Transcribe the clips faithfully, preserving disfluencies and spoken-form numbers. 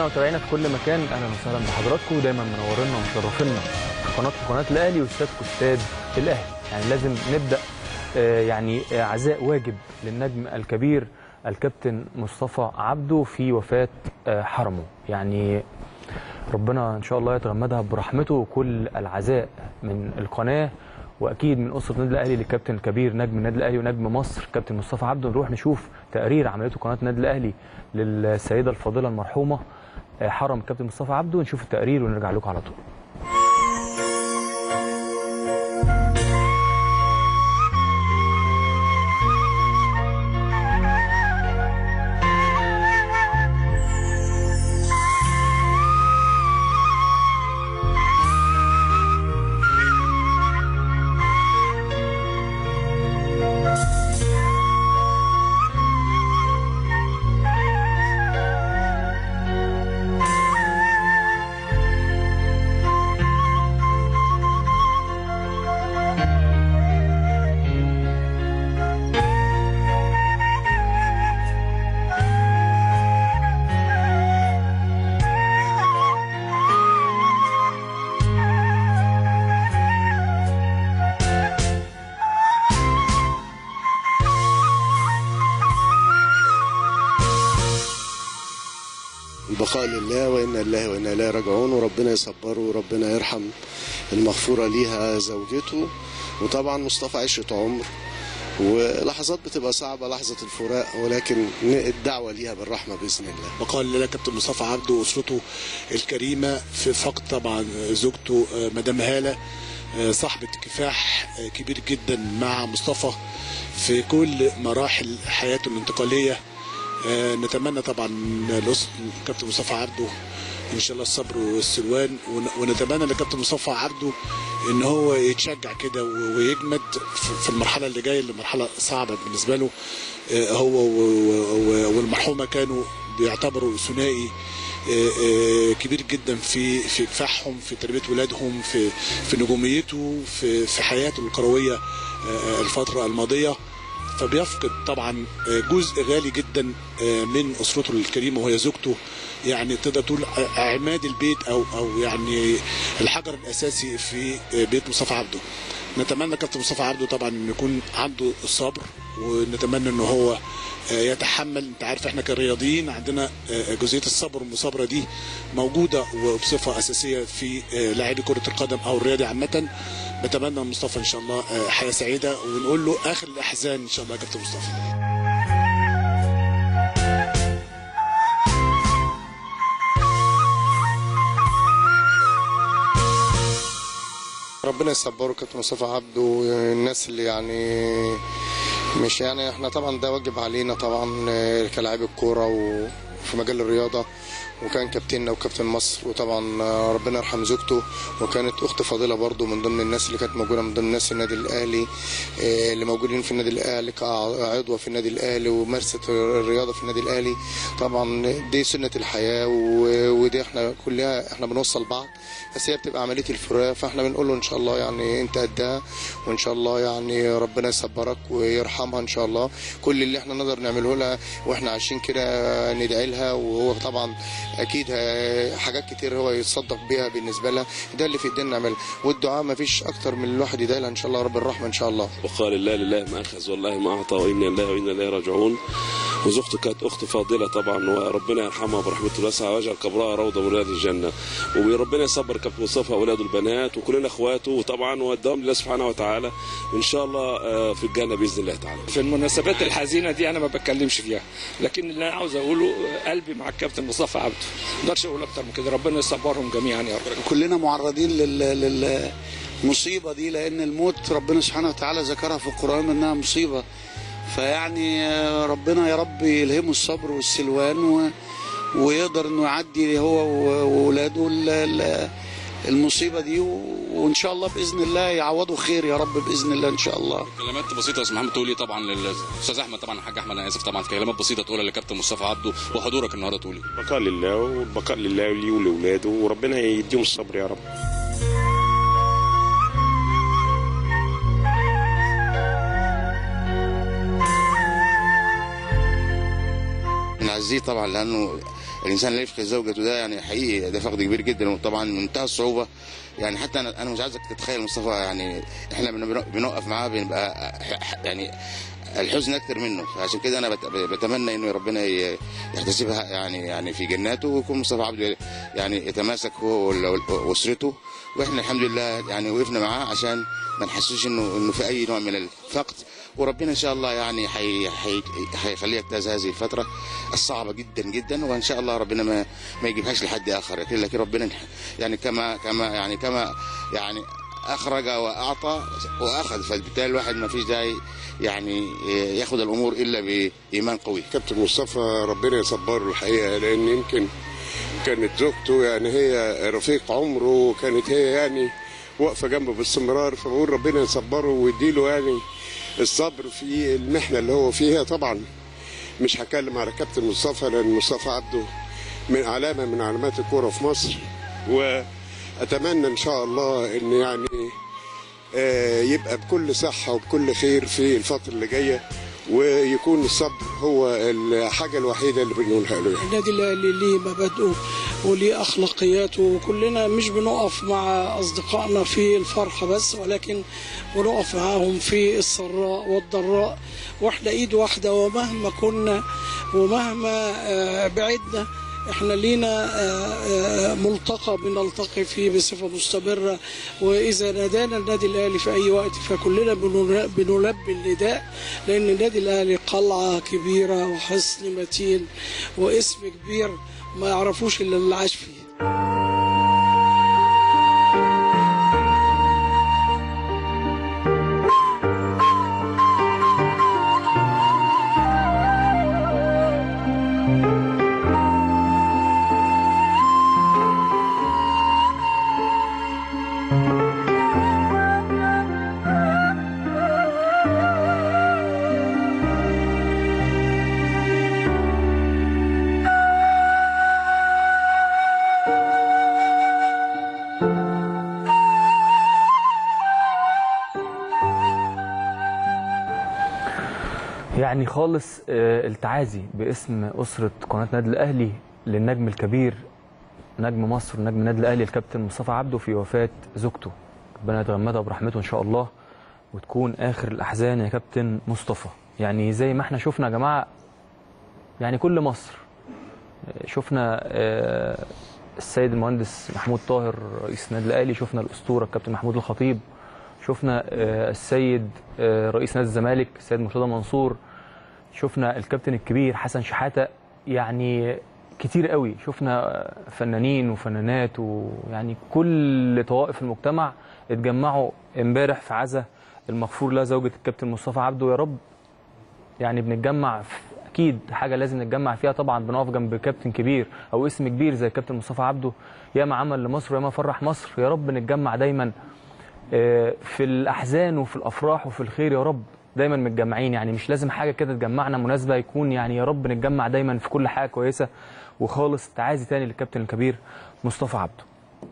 مشاهدينا ومتابعينا في كل مكان، اهلا وسهلا بحضراتكم، ودايما منورينا ومشرفينا في قناتكم قناه الاهلي واستادكم استاد الاهلي. يعني لازم نبدا يعني عزاء واجب للنجم الكبير الكابتن مصطفى عبده في وفاه حرمه. يعني ربنا ان شاء الله يتغمدها برحمته، وكل العزاء من القناه واكيد من اسره النادي الاهلي للكابتن الكبير نجم النادي الاهلي ونجم مصر كابتن مصطفى عبده. نروح نشوف تقرير عملته قناه النادي الاهلي للسيده الفاضله المرحومه حرم الكابتن مصطفى عبده، نشوف التقرير ونرجع لكم على طول. البقاء لله وإنا لله وإنا إليه راجعون، وربنا يصبره وربنا يرحم المغفورة ليها زوجته. وطبعا مصطفى عشرة عمر، ولحظات بتبقى صعبة لحظة الفراق، ولكن الدعوة ليها بالرحمة بإذن الله. بقاء لله كابتن مصطفى عبده وأسرته الكريمة في فقد طبعا زوجته مدام هالة، صاحبة كفاح كبير جدا مع مصطفى في كل مراحل حياته الانتقالية. نتمنى طبعا لكابتن مصطفى عبده ان شاء الله الصبر والسلوان، ونتمنى لكابتن مصطفى عبده ان هو يتشجع كده ويجمد في المرحله اللي جايه، اللي مرحله صعبه بالنسبه له. هو والمرحومه كانوا بيعتبروا ثنائي كبير جدا في في كفاحهم، في تربيه ولادهم، في في نجوميته، في في حياته الكرويه الفتره الماضيه. فبيفقد طبعا جزء غالي جدا من اسرته الكريمه وهي زوجته، يعني تقدر تقول عماد البيت او او يعني الحجر الاساسي في بيت مصطفى عبده. نتمنى كابتن مصطفى عبده طبعا ان يكون عنده الصبر، ونتمنى ان هو يتحمل. انت عارف احنا كرياضيين عندنا جزئيه الصبر والمثابره دي موجوده وبصفه اساسيه في لاعبي كره القدم او الرياضي عامه. نتمنى مصطفى ان شاء الله حياه سعيده، ونقول له اخر الاحزان ان شاء الله يا كابتن مصطفى. ربنا يصبره كابتن مصطفى عبده. الناس اللي يعني مش يعني احنا طبعا ده واجب علينا طبعا كلاعبي الكوره وفي مجال الرياضه، وكان كابتننا وكابتن مصر، وطبعا ربنا يرحم زوجته، وكانت اخت فاضله برضو من ضمن الناس اللي كانت موجوده من ضمن الناس النادي الاهلي اللي موجودين في النادي الاهلي كعضوه في النادي الاهلي ومارست الرياضه في النادي الاهلي. طبعا دي سنه الحياه، ودي احنا كلها احنا بنوصل بعض، بس هي بتبقى عمليه الفراق. فاحنا بنقول له ان شاء الله يعني انت قدها، وان شاء الله يعني ربنا يصبرك ويرحمها ان شاء الله. كل اللي احنا نقدر نعمله لها واحنا عايشين كده ندعي لها، وهو طبعا اكيد حاجات كتير هو يتصدق بيها بالنسبه لها، ده اللي في ايدينا نعملها. والدعاء ما فيش اكتر من الواحد يدعي لها ان شاء الله رب الرحمه ان شاء الله. وقال لله لله ما اخذ والله ما اعطى وانا لله وانا اليه راجعون. وزوجته كانت اخت فاضله طبعا، وربنا يرحمها برحمته الواسعه ويجعل قبرها روضه من رياض الجنه. وربنا يصبر كابتن مصطفى واولاده البنات وكلنا اخواته، وطبعا والدوام لله سبحانه وتعالى ان شاء الله في الجنه باذن الله تعالى. في المناسبات الحزينه دي انا ما بتكلمش فيها، لكن اللي انا عاوز اقوله قلبي مع الكابتن مصطفى عبده، ما اقدرش اقول اكتر من كده. ربنا يصبرهم جميعا يا رب. كلنا معرضين لل للمصيبه دي، لان الموت ربنا سبحانه وتعالى ذكرها في القران انها مصيبه. فيعني ربنا يا رب يلهمه الصبر والسلوان، و... ويقدر انه يعدي هو واولاده المصيبه دي، وان شاء الله باذن الله يعوضوا خير يا رب باذن الله ان شاء الله. كلمات بسيطه يا استاذ محمد تقولي طبعا للاستاذ احمد، طبعا الحاج احمد انا اسف، طبعا كلمات بسيطه تقولها لكابتن مصطفى عبده وحضورك النهارده تقولي. البقاء لله والبقاء لله وليه ولاولاده، وربنا يديهم الصبر يا رب. نعزيه طبعا لانه الانسان اللي يفقد زوجته ده يعني حقيقي ده فقد كبير جدا، وطبعا منتهى الصعوبه. يعني حتى انا انا مش عايزك تتخيل مصطفى، يعني احنا بنوقف معاه بنبقى يعني الحزن اكتر منه. فعشان كده انا بتمنى انه ربنا يحتسبها يعني يعني في جناته، ويكون مصطفى عبده يعني يتماسك هو واسرته، واحنا الحمد لله يعني وقفنا معاه عشان ما نحسوش انه انه في اي نوع من الفقد. وربنا ان شاء الله يعني هيخليه يجتاز هذه الفتره الصعبه جدا جدا، وان شاء الله ربنا ما ما يجيبهاش لحد اخر. لكن ربنا يعني كما كما يعني كما يعني اخرج واعطى واخذ، فبالتالي الواحد ما فيش داعي يعني ياخد الامور الا بايمان قوي. كابتن مصطفى ربنا يصبره الحقيقه، لان يمكن كانت زوجته يعني هي رفيق عمره، وكانت هي يعني واقفه جنبه باستمرار. فبقول ربنا يصبره ويديله يعني الصبر في المحنه اللي هو فيها. طبعا مش هتكلم على كابتن مصطفى، لان مصطفى عبده من علامه من علامات الكوره في مصر، واتمنى ان شاء الله ان يعني يبقى بكل صحه وبكل خير في الفتره اللي جايه، ويكون الصبر هو الحاجه الوحيده اللي بنقولها له. النادي الاهلي ليه مبادئه وليه اخلاقياته، وكلنا مش بنقف مع اصدقائنا في الفرحه بس، ولكن بنقف معاهم في السراء والضراء، واحنا ايد واحده. ومهما كنا ومهما بعدنا احنا لينا ملتقى بنلتقي فيه بصفه مستمره، واذا نادانا النادي الاهلي في اي وقت فكلنا بنلبي النداء، لان النادي الاهلي قلعه كبيره وحصن متين واسم كبير ما يعرفوش الا اللي عاش فيه. يعني خالص التعازي باسم أسرة قناة النادي الأهلي للنجم الكبير نجم مصر نجم النادي الأهلي الكابتن مصطفى عبده في وفاة زوجته. ربنا يتغمدها برحمته إن شاء الله، وتكون آخر الأحزان يا كابتن مصطفى. يعني زي ما احنا شفنا يا جماعة، يعني كل مصر شفنا السيد المهندس محمود طاهر رئيس النادي الأهلي، شفنا الأسطورة الكابتن محمود الخطيب، شفنا السيد رئيس نادي الزمالك السيد مرتضى منصور، شفنا الكابتن الكبير حسن شحاتة، يعني كتير قوي. شفنا فنانين وفنانات، ويعني كل طوائف المجتمع اتجمعوا امبارح في عزا المغفور لها زوجة الكابتن مصطفى عبده. يا رب يعني بنتجمع اكيد حاجه لازم نتجمع فيها، طبعا بنقف جنب كابتن كبير او اسم كبير زي الكابتن مصطفى عبده، ياما عمل لمصر وياما فرح مصر. يا رب نتجمع دايما في الاحزان وفي الافراح وفي الخير، يا رب دايما متجمعين. يعني مش لازم حاجه كده تجمعنا مناسبه، يكون يعني يا رب نتجمع دايما في كل حاجه كويسه. وخالص تعازي تاني للكابتن الكبير مصطفى عبده.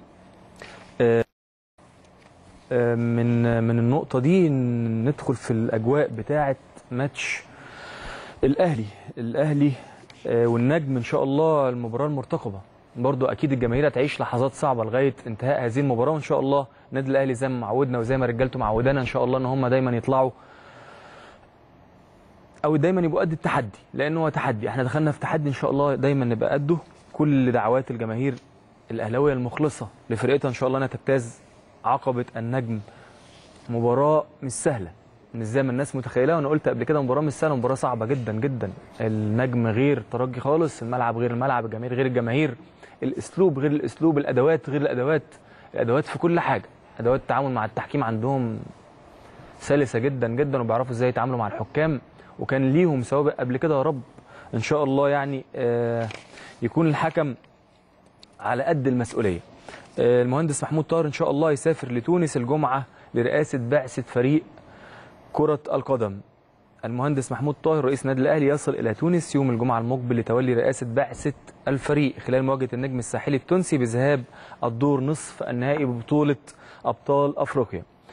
من من النقطه دي ندخل في الاجواء بتاعه ماتش الاهلي الاهلي والنجم ان شاء الله. المباراه المرتقبه برضو اكيد الجماهير هتعيش لحظات صعبه لغايه انتهاء هذه المباراه، وان شاء الله النادي الاهلي زي ما معودنا وزي ما رجالته معودانا ان شاء الله ان هم دايما يطلعوا او دايما يبقوا قد التحدي، لانه هو تحدي. احنا دخلنا في تحدي ان شاء الله دايما نبقى قده. كل دعوات الجماهير الاهلاويه المخلصه لفرقتها ان شاء الله انها تجتاز عقبه النجم. مباراه مش سهله مش زي ما الناس متخيله، وانا قلت قبل كده مباراه مش سهله، مباراه صعبه جدا جدا. النجم غير ترجي خالص، الملعب غير الملعب، الجماهير غير الجماهير، الاسلوب غير الاسلوب، الادوات غير الادوات، الادوات في كل حاجه. ادوات التعامل مع التحكيم عندهم سلسه جدا جدا، وبيعرفوا ازاي يتعاملوا مع الحكام، وكان ليهم سوابق قبل كده. يا رب ان شاء الله يعني آه يكون الحكم على قد المسؤوليه. آه المهندس محمود طاهر ان شاء الله يسافر لتونس الجمعه لرئاسه بعثه فريق كرة القدم. المهندس محمود طاهر رئيس النادي الأهلي يصل إلى تونس يوم الجمعة المقبل لتولي رئاسة بعثة الفريق خلال مواجهة النجم الساحلي التونسي بذهاب الدور نصف النهائي ببطولة أبطال أفريقيا.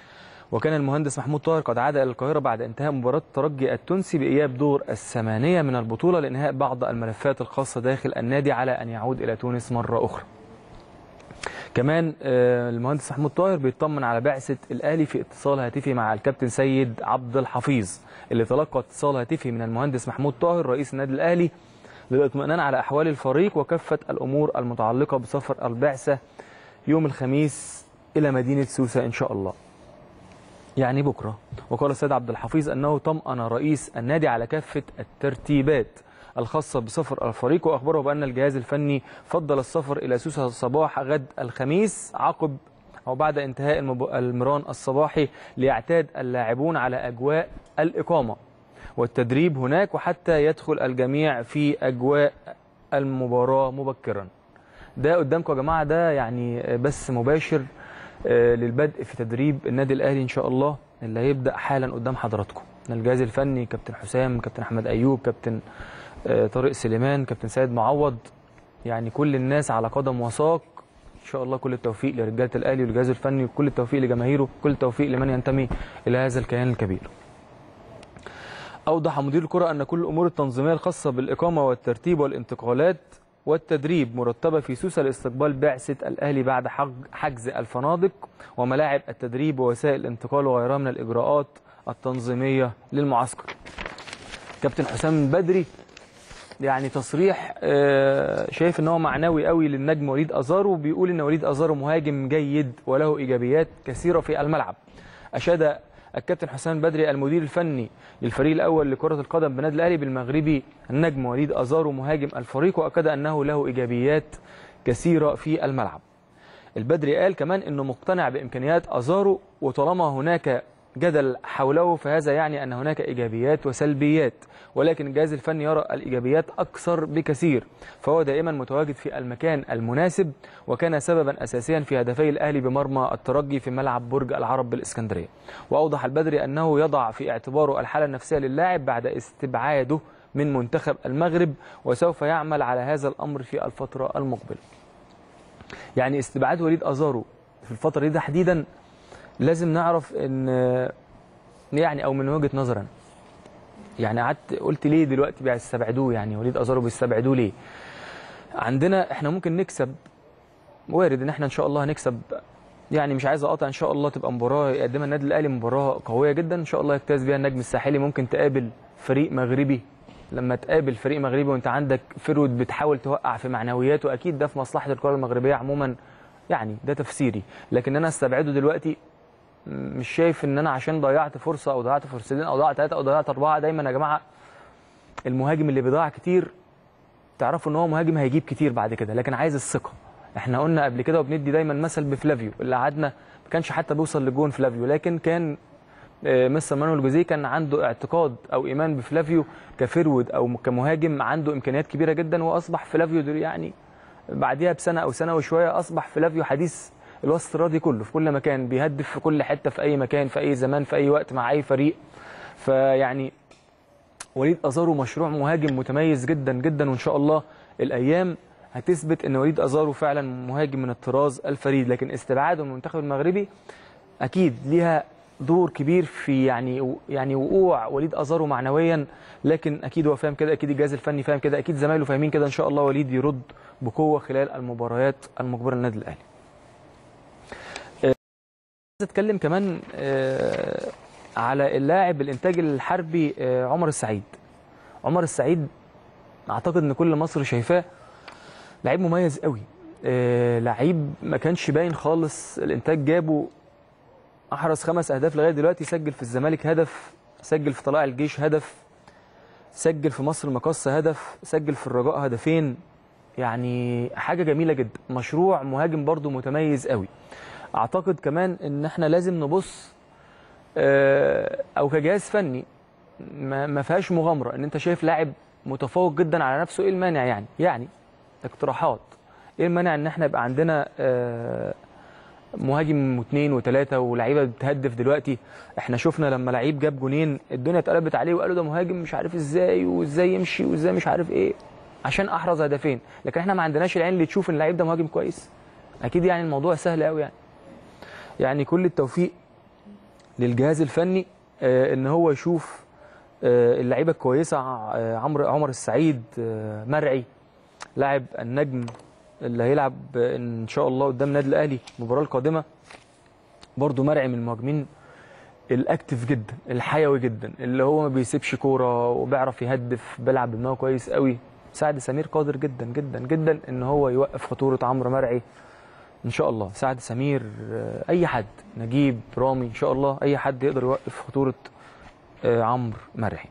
وكان المهندس محمود طاهر قد عاد إلى القاهرة بعد انتهاء مباراة الترجي التونسي بإياب دور الثمانية من البطولة لإنهاء بعض الملفات الخاصة داخل النادي على أن يعود إلى تونس مرة أخرى. كمان المهندس محمود طاهر بيطمن على بعثة الأهلي في اتصال هاتفي مع الكابتن سيد عبد الحفيظ اللي تلقى اتصال هاتفي من المهندس محمود طاهر رئيس النادي الأهلي للاطمئنان على أحوال الفريق وكافة الأمور المتعلقة بسفر البعثة يوم الخميس إلى مدينة سوسة إن شاء الله، يعني بكرة. وقال السيد عبد الحفيظ أنه طمأن رئيس النادي على كافة الترتيبات الخاصة بسفر الفريق، وأخبره بأن الجهاز الفني فضل السفر إلى سوسة صباح غد الخميس عقب أو بعد انتهاء المران الصباحي ليعتاد اللاعبون على أجواء الإقامة والتدريب هناك وحتى يدخل الجميع في أجواء المباراة مبكرا. ده قدامكم يا جماعة، ده يعني بس مباشر للبدء في تدريب النادي الأهلي إن شاء الله اللي هيبدأ حالا قدام حضراتكم. الجهاز الفني كابتن حسام، كابتن أحمد أيوب، كابتن طارق سليمان، كابتن سيد معوض، يعني كل الناس على قدم وساق. إن شاء الله كل التوفيق لرجالة الأهلي والجهاز الفني وكل التوفيق لجماهيره، كل التوفيق لمن ينتمي إلى هذا الكيان الكبير. أوضح مدير الكرة أن كل الأمور التنظيمية الخاصة بالإقامة والترتيب والانتقالات والتدريب مرتبة في سوسة لاستقبال بعثة الأهلي بعد حجز الفنادق وملاعب التدريب ووسائل الانتقال وغيرها من الإجراءات التنظيمية للمعسكر. كابتن حسام بدري يعني تصريح شايف ان هو معنوي قوي للنجم وليد أزارو، وبيقول ان وليد أزارو مهاجم جيد وله إيجابيات كثيرة في الملعب. أشاد الكابتن حسام بدري المدير الفني للفريق الأول لكرة القدم بنادي الأهلي بالمغربي النجم وليد أزارو مهاجم الفريق، وأكد أنه له إيجابيات كثيرة في الملعب. البدري قال كمان أنه مقتنع بإمكانيات أزارو، وطالما هناك جدل حوله فهذا يعني أن هناك إيجابيات وسلبيات، ولكن الجهاز الفني يرى الإيجابيات أكثر بكثير، فهو دائما متواجد في المكان المناسب، وكان سببا أساسيا في هدفي الأهلي بمرمى الترجي في ملعب برج العرب بالإسكندرية. وأوضح البدري أنه يضع في اعتباره الحالة النفسية للاعب بعد استبعاده من منتخب المغرب، وسوف يعمل على هذا الأمر في الفترة المقبلة. يعني استبعاد وليد أزارو في الفترة دي تحديدا لازم نعرف ان يعني او من وجهة نظرنا يعني قعدت قلت ليه دلوقتي بيستبعدوه، يعني وليد أزارو بيستبعدوه ليه؟ عندنا احنا ممكن نكسب، وارد ان احنا ان شاء الله هنكسب، يعني مش عايز اقاطع، ان شاء الله تبقى مباراه يقدمها النادي الاهلي مباراه قويه جدا ان شاء الله يجتاز بيها النجم الساحلي. ممكن تقابل فريق مغربي، لما تقابل فريق مغربي وانت عندك فرود بتحاول توقع في معنوياته، اكيد ده في مصلحه الكره المغربيه عموما، يعني ده تفسيري. لكن انا استبعده دلوقتي مش شايف ان انا عشان ضيعت فرصه او ضيعت فرصتين او ضيعت ثلاثه او ضيعت اربعه. دايما يا جماعه المهاجم اللي بيضيع كتير تعرفوا ان هو مهاجم هيجيب كتير بعد كده، لكن عايز الثقه. احنا قلنا قبل كده وبندي دايما مثل بفلافيو اللي قعدنا ما كانش حتى بيوصل لجون فلافيو، لكن كان مستر مانويل جوزيه كان عنده اعتقاد او ايمان بفلافيو كفرود او كمهاجم عنده امكانيات كبيره جدا، واصبح فلافيو يعني بعديها بسنه او سنه وشويه اصبح فلافيو حديث الوسط الرياضي كله، في كل مكان بيهدف في كل حته في اي مكان في اي زمان في اي وقت مع اي فريق. فيعني وليد أزارو مشروع مهاجم متميز جدا جدا، وان شاء الله الايام هتثبت ان وليد أزارو فعلا مهاجم من الطراز الفريد. لكن استبعاده من المنتخب المغربي اكيد ليها دور كبير في يعني يعني وقوع وليد أزارو معنويا، لكن اكيد هو فاهم كده، اكيد الجهاز الفني فاهم كده، اكيد زمايله فاهمين كده. ان شاء الله وليد يرد بقوه خلال المباريات المقبله للنادي الاهلي. عايز اتكلم كمان على اللاعب الانتاج الحربي عمر السعيد. عمر السعيد اعتقد ان كل مصر شايفاه لعيب مميز قوي، لعيب ما كانش باين خالص. الانتاج جابه احرز خمس اهداف لغايه دلوقتي، سجل في الزمالك هدف، سجل في طلائع الجيش هدف، سجل في مصر المقاصة هدف، سجل في الرجاء هدفين. يعني حاجه جميله جدا، مشروع مهاجم برضو متميز قوي. اعتقد كمان ان احنا لازم نبص او كجهاز فني ما فيهاش مغامره، ان انت شايف لاعب متفوق جدا على نفسه، ايه المانع يعني يعني اقتراحات، ايه المانع ان احنا يبقى عندنا مهاجم واثنين وثلاثه ولاعيبه بتهدف دلوقتي. احنا شفنا لما لعيب جاب جونين الدنيا اتقلبت عليه وقالوا ده مهاجم مش عارف ازاي وازاي يمشي وازاي مش عارف ايه عشان احرز هدفين، لكن احنا ما عندناش العين اللي تشوف ان اللعيب ده مهاجم كويس. اكيد يعني الموضوع سهل قوي يعني. يعني كل التوفيق للجهاز الفني ان هو يشوف اللعيبه الكويسه، عمرو عمر السعيد، مرعي لاعب النجم اللي هيلعب ان شاء الله قدام النادي الاهلي المباراه القادمه، برضو مرعي من المهاجمين الاكتف جدا، الحيوي جدا، اللي هو ما بيسيبش كوره وبيعرف يهدف، بيلعب بدماغه كويس قوي. سعد سمير قادر جدا جدا جدا ان هو يوقف خطوره عمرو مرعي ان شاء الله. سعد سمير، اي حد، نجيب، رامي، ان شاء الله اي حد يقدر يوقف خطوره عمرو مرعي.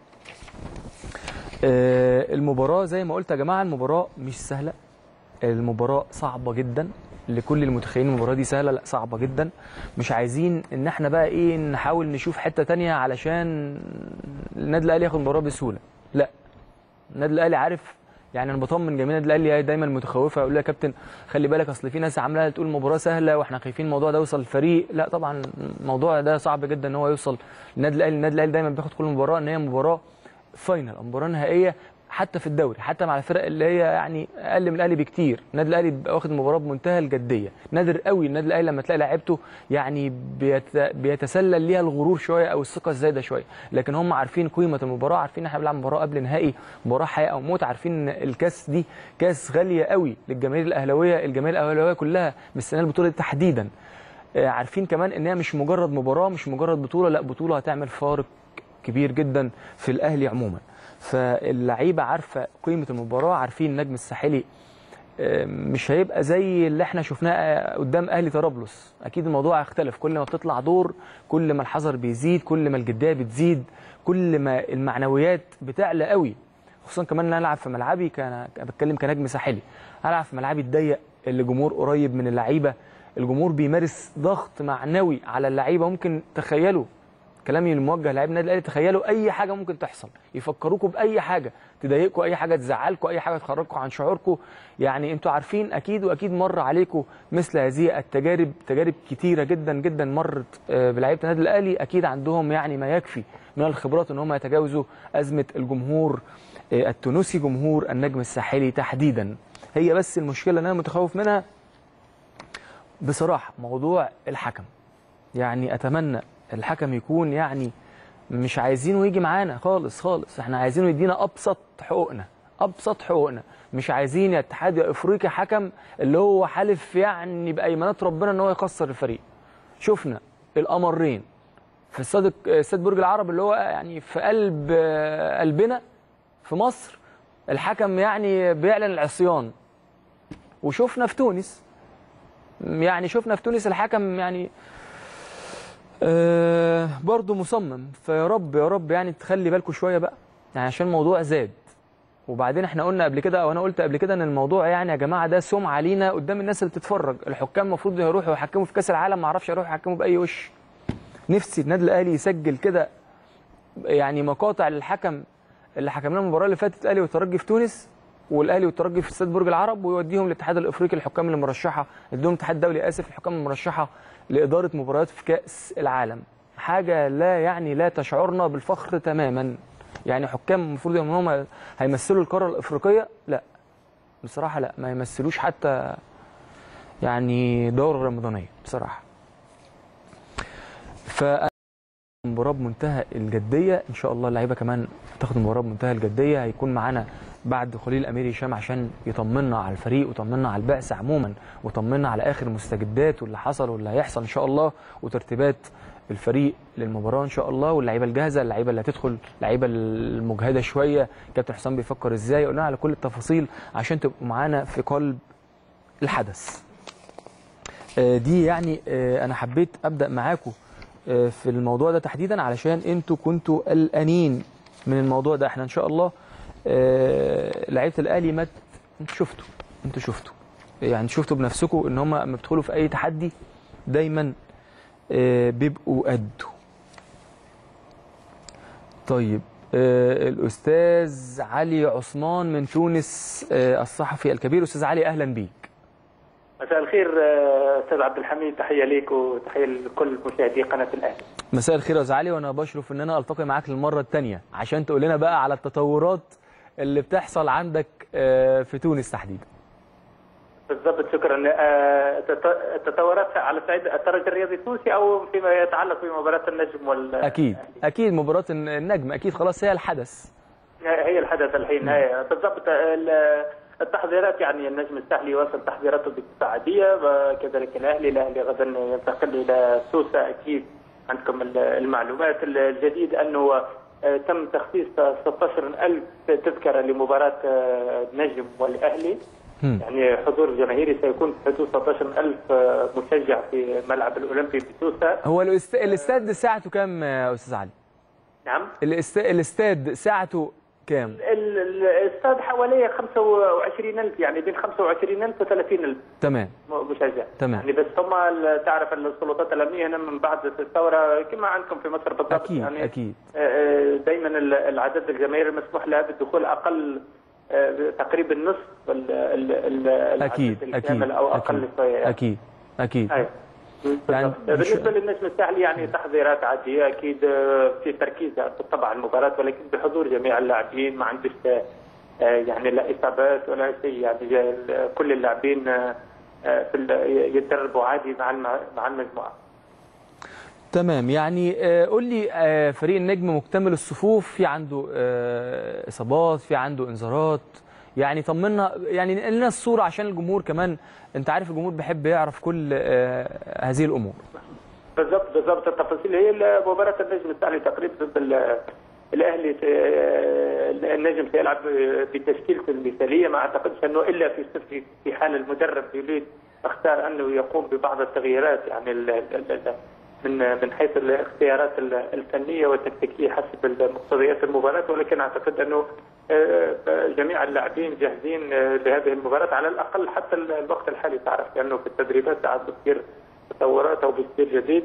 المباراه زي ما قلت يا جماعه، المباراه مش سهله، المباراه صعبه جدا لكل المتخيلين. المباراه دي سهله؟ لا، صعبه جدا. مش عايزين ان احنا بقى ايه نحاول نشوف حته ثانيه علشان النادي الاهلي ياخد المباراه بسهوله، لا. النادي الاهلي عارف، يعني انا بطمن جميع النادي الاهلي دايما متخوفه، يقول لي يا كابتن خلي بالك اصل في ناس عامله تقول المباراه سهله واحنا خايفين الموضوع ده يوصل للفريق. لا طبعا الموضوع ده صعب جدا ان هو يوصل للنادي الاهلي. النادي الاهلي دايما بياخد كل مباراه ان هي مباراه فاينل، مباراه نهائيه، حتى في الدوري، حتى مع الفرق اللي هي يعني اقل من الاهلي بكتير. النادي الاهلي بيبقى واخد المباراه بمنتهى الجديه. نادر قوي النادي الاهلي لما تلاقي لعيبته يعني بيت... بيتسلل ليها الغرور شويه او الثقه الزايده شويه، لكن هم عارفين قيمه المباراه، عارفين ان احنا بنلعب مباراه قبل نهائي، مباراه حياه او موت، عارفين ان الكاس دي كاس غاليه قوي للجماهير الاهلاويه، الجماهير الاهلاويه كلها مستنيه البطوله تحديدا. عارفين كمان ان هي مش مجرد مباراه، مش مجرد بطوله، لا، بطوله هتعمل فارق كبير جدا في الاهلي عموما. فاللعيبه عارفه قيمه المباراه، عارفين النجم الساحلي مش هيبقى زي اللي احنا شفناه قدام اهلي طرابلس. اكيد الموضوع هيختلف، كل ما بتطلع دور كل ما الحذر بيزيد، كل ما الجديه بتزيد، كل ما المعنويات بتعلى قوي. خصوصا كمان ان انا العب في ملعبي، كان بتكلم كنجم ساحلي، العب في ملعبي الضيق اللي جمهور قريب من اللعيبه، الجمهور بيمارس ضغط معنوي على اللعيبه. ممكن تخيلوا كلامي الموجه للاعيبه النادي الاهلي، تخيلوا اي حاجه ممكن تحصل، يفكروكم باي حاجه تضايقكم، اي حاجه تزعلكم، اي حاجه تخرجكم عن شعوركم. يعني انتوا عارفين اكيد واكيد مر عليكم مثل هذه التجارب، تجارب كتيره جدا جدا مرت بلعيبه النادي الاهلي، اكيد عندهم يعني ما يكفي من الخبرات ان هم يتجاوزوا ازمه الجمهور التونسي، جمهور النجم الساحلي تحديدا. هي بس المشكله اللي انا متخوف منها بصراحه موضوع الحكم. يعني اتمنى الحكم يكون يعني مش عايزينه يجي معانا خالص خالص، احنا عايزينه يدينا ابسط حقوقنا، ابسط حقوقنا. مش عايزين يا اتحاد يا افريقيا حكم اللي هو حالف يعني بايمانات ربنا ان هو يخسر الفريق. شفنا الامرين في استاد استاد برج العرب اللي هو يعني في قلب قلبنا في مصر، الحكم يعني بيعلن العصيان. وشفنا في تونس، يعني شفنا في تونس الحكم يعني أه برضه مصمم. فيا رب يا رب يعني تخلي بالكم شويه بقى، يعني عشان الموضوع زاد. وبعدين احنا قلنا قبل كده، او انا قلت قبل كده، ان الموضوع يعني يا جماعه ده سمعه لينا قدام الناس اللي بتتفرج. الحكام المفروض يروحوا يحكموا في كاس العالم، ما اعرفش يروحوا يحكموا باي وش. نفسي النادي الاهلي يسجل كده يعني مقاطع للحكم اللي حكم لنا المباراه اللي فاتت، الاهلي والترجي في تونس، والاهلي والترجي في استاد برج العرب، ويوديهم للاتحاد الافريقي الحكام اللي مرشحه، يديهم الاتحاد الدولي اسف الحكام المرشحه لاداره مباريات في كاس العالم. حاجه لا يعني لا تشعرنا بالفخر تماما. يعني حكام المفروض ان هم هيمثلوا القاره الافريقيه، لا بصراحه لا، ما يمثلوش حتى يعني دوره رمضانيه بصراحه. ف المباراه بمنتهى الجديه ان شاء الله، اللعيبه كمان تاخد المباراه بمنتهى الجديه. هيكون معانا بعد خليل امير هشام عشان يطمنا على الفريق ويطمنا على البعثه عموما، ويطمنا على اخر المستجدات واللي حصل واللي هيحصل ان شاء الله، وترتيبات الفريق للمباراه ان شاء الله، واللعيبه الجاهزه، اللعيبه اللي هتدخل، اللعيبه المجهده شويه، كابتن حسام بيفكر ازاي، قلنا على كل التفاصيل عشان تبقوا معانا في قلب الحدث. دي يعني انا حبيت ابدا معاكم في الموضوع ده تحديدا علشان انتوا كنتوا قلقانين من الموضوع ده. احنا ان شاء الله لعيبه الاهلي ما انتوا شفتوا انتوا شفتوا يعني شفتوا بنفسكم ان هم لما بيدخلوا في اي تحدي دايما بيبقوا قدوا. طيب الاستاذ علي عثمان من تونس الصحفي الكبير. استاذ علي اهلا بيك. مساء الخير استاذ عبد الحميد، تحيه ليك وتحيه لكل مشاهدي قناه الاهلي. مساء الخير يا استاذ علي، وانا بشرف ان انا التقي معاك للمره الثانيه عشان تقول لنا بقى على التطورات اللي بتحصل عندك في تونس تحديدا. بالضبط، شكرا. تطورات على صعيد الترجي الرياضي التونسي او فيما يتعلق بمباراه النجم وال اكيد اكيد مباراه النجم اكيد خلاص هي الحدث، هي الحدث الحين. بالضبط. التحضيرات يعني النجم الساحلي واصل تحضيراته بصفه عاديه، وكذلك الاهلي الاهلي غدا ينتقل الى سوسه. اكيد عندكم المعلومات. الجديد انه تم تخصيص ستة عشر ألف تذكره لمباراه النجم والاهلي. يعني حضور جماهيري سيكون في حدود ستة عشر ألف مشجع في ملعب الاولمبي بسوسه. هو الاستاد ساعته كام يا استاذ علي؟ نعم، الاستاد ساعته كام؟ الاستاد حوالي خمسة وعشرين ألف، يعني بين خمسة وعشرين ألف و ثلاثين ألف تمام مشجع. تمام. يعني بس هم تعرف السلطات الامنيه هنا من بعد الثوره كما عندكم في مصر بالضبط. اكيد يعني اكيد دائما العدد الجماهيري المسموح لها بالدخول اقل تقريبا نصف العدد اكيد الكامل او اقل شويه يعني. اكيد اكيد أيوة. يعني بالنسبه للنجم الساحلي يعني تحضيرات عاديه، اكيد في تركيز بالطبع المباراه، ولكن بحضور جميع اللاعبين، ما عندش يعني لا اصابات ولا شيء. يعني كل اللاعبين يتدربوا عادي مع مع المجموعه. تمام. يعني قول لي فريق النجم مكتمل الصفوف، في عنده اصابات، في عنده انذارات، يعني طمنا، يعني لنا الصوره عشان الجمهور كمان، انت عارف الجمهور بيحب يعرف كل هذه الامور. بالضبط بالضبط. التفاصيل هي مباراه النجم الساحلي تقريبا ضد الاهلي. النجم سيلعب بتشكيلته المثاليه، ما اعتقدش انه الا في في حال المدرب يريد اختار انه يقوم ببعض التغييرات، يعني من من حيث الاختيارات الفنيه والتكتيكيه حسب مقتضيات المباراه، ولكن اعتقد انه جميع اللاعبين جاهزين لهذه المباراه على الاقل حتى الوقت الحالي. تعرف لانه في التدريبات ساعات بتصير تطورات او بتصير جديد.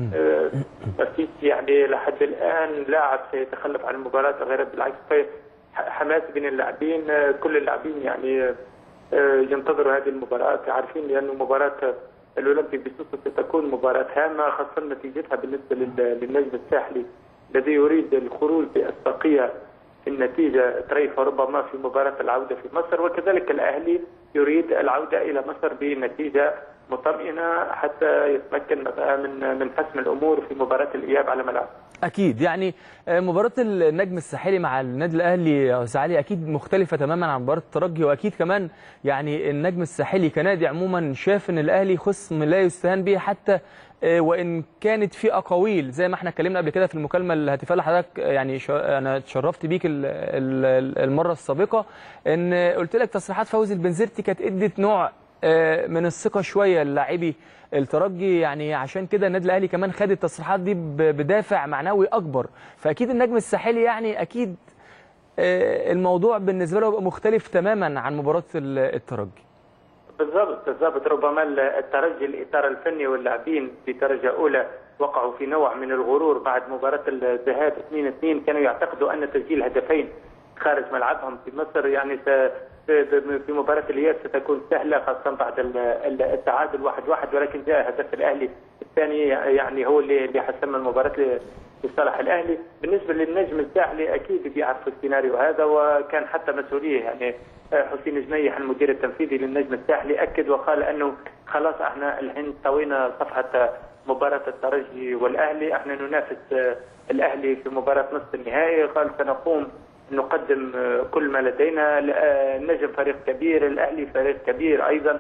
ما فيش يعني لحد الان لاعب سيتخلف عن المباراه، غير بالعكس في حماس بين اللاعبين. كل اللاعبين يعني ينتظروا هذه المباراه، عارفين لانه مباراه الاولمبي بسوسه ستكون مباراه هامه، خاصه نتيجتها بالنسبه للنجم الساحلي الذي يريد الخروج باسبقيه النتيجه تريف ربما في مباراه العوده في مصر، وكذلك الاهلي يريد العوده الى مصر بنتيجه مطمئنه حتى يتمكن من من حسم الامور في مباراه الاياب على ملعب. اكيد. يعني مباراه النجم الساحلي مع النادي الاهلي يا استاذ علي اكيد مختلفه تماما عن مباراه الترجي، واكيد كمان يعني النجم الساحلي كنادي عموما شاف ان الاهلي خصم لا يستهان به، حتى وان كانت في اقاويل زي ما احنا اتكلمنا قبل كده في المكالمه الهاتفيه اللي حضرتك يعني انا اتشرفت بيك المره السابقه، ان قلت لك تصريحات فوزي البنزرتي كانت ادت نوع من الثقه شويه للاعبي الترجي، يعني عشان كده النادي الاهلي كمان خد التصريحات دي بدافع معنوي اكبر. فاكيد النجم الساحلي يعني اكيد الموضوع بالنسبه له يبقى مختلف تماما عن مباراه الترجي. بالضبط بالضبط. ربما الترجي الاطار الفني واللاعبين في درجه اولى وقعوا في نوع من الغرور بعد مباراه الذهاب اثنين اثنين، كانوا يعتقدوا ان تسجيل هدفين خارج ملعبهم في مصر يعني في مباراه الاياب ستكون سهله، خاصه بعد التعادل واحد واحد، ولكن جاء هدف الاهلي الثاني يعني هو اللي اللي حسم المباراه لصالح الاهلي. بالنسبه للنجم الساحلي اكيد بيعرف السيناريو هذا، وكان حتى مسؤوليه يعني حسين جنيح المدير التنفيذي للنجم الساحلي اكد وقال انه خلاص احنا الحين طوينا صفحه مباراه الترجي والاهلي، احنا ننافس الاهلي في مباراه نصف النهائي. قال سنقوم نقدم كل ما لدينا، النجم فريق كبير، الاهلي فريق كبير ايضا.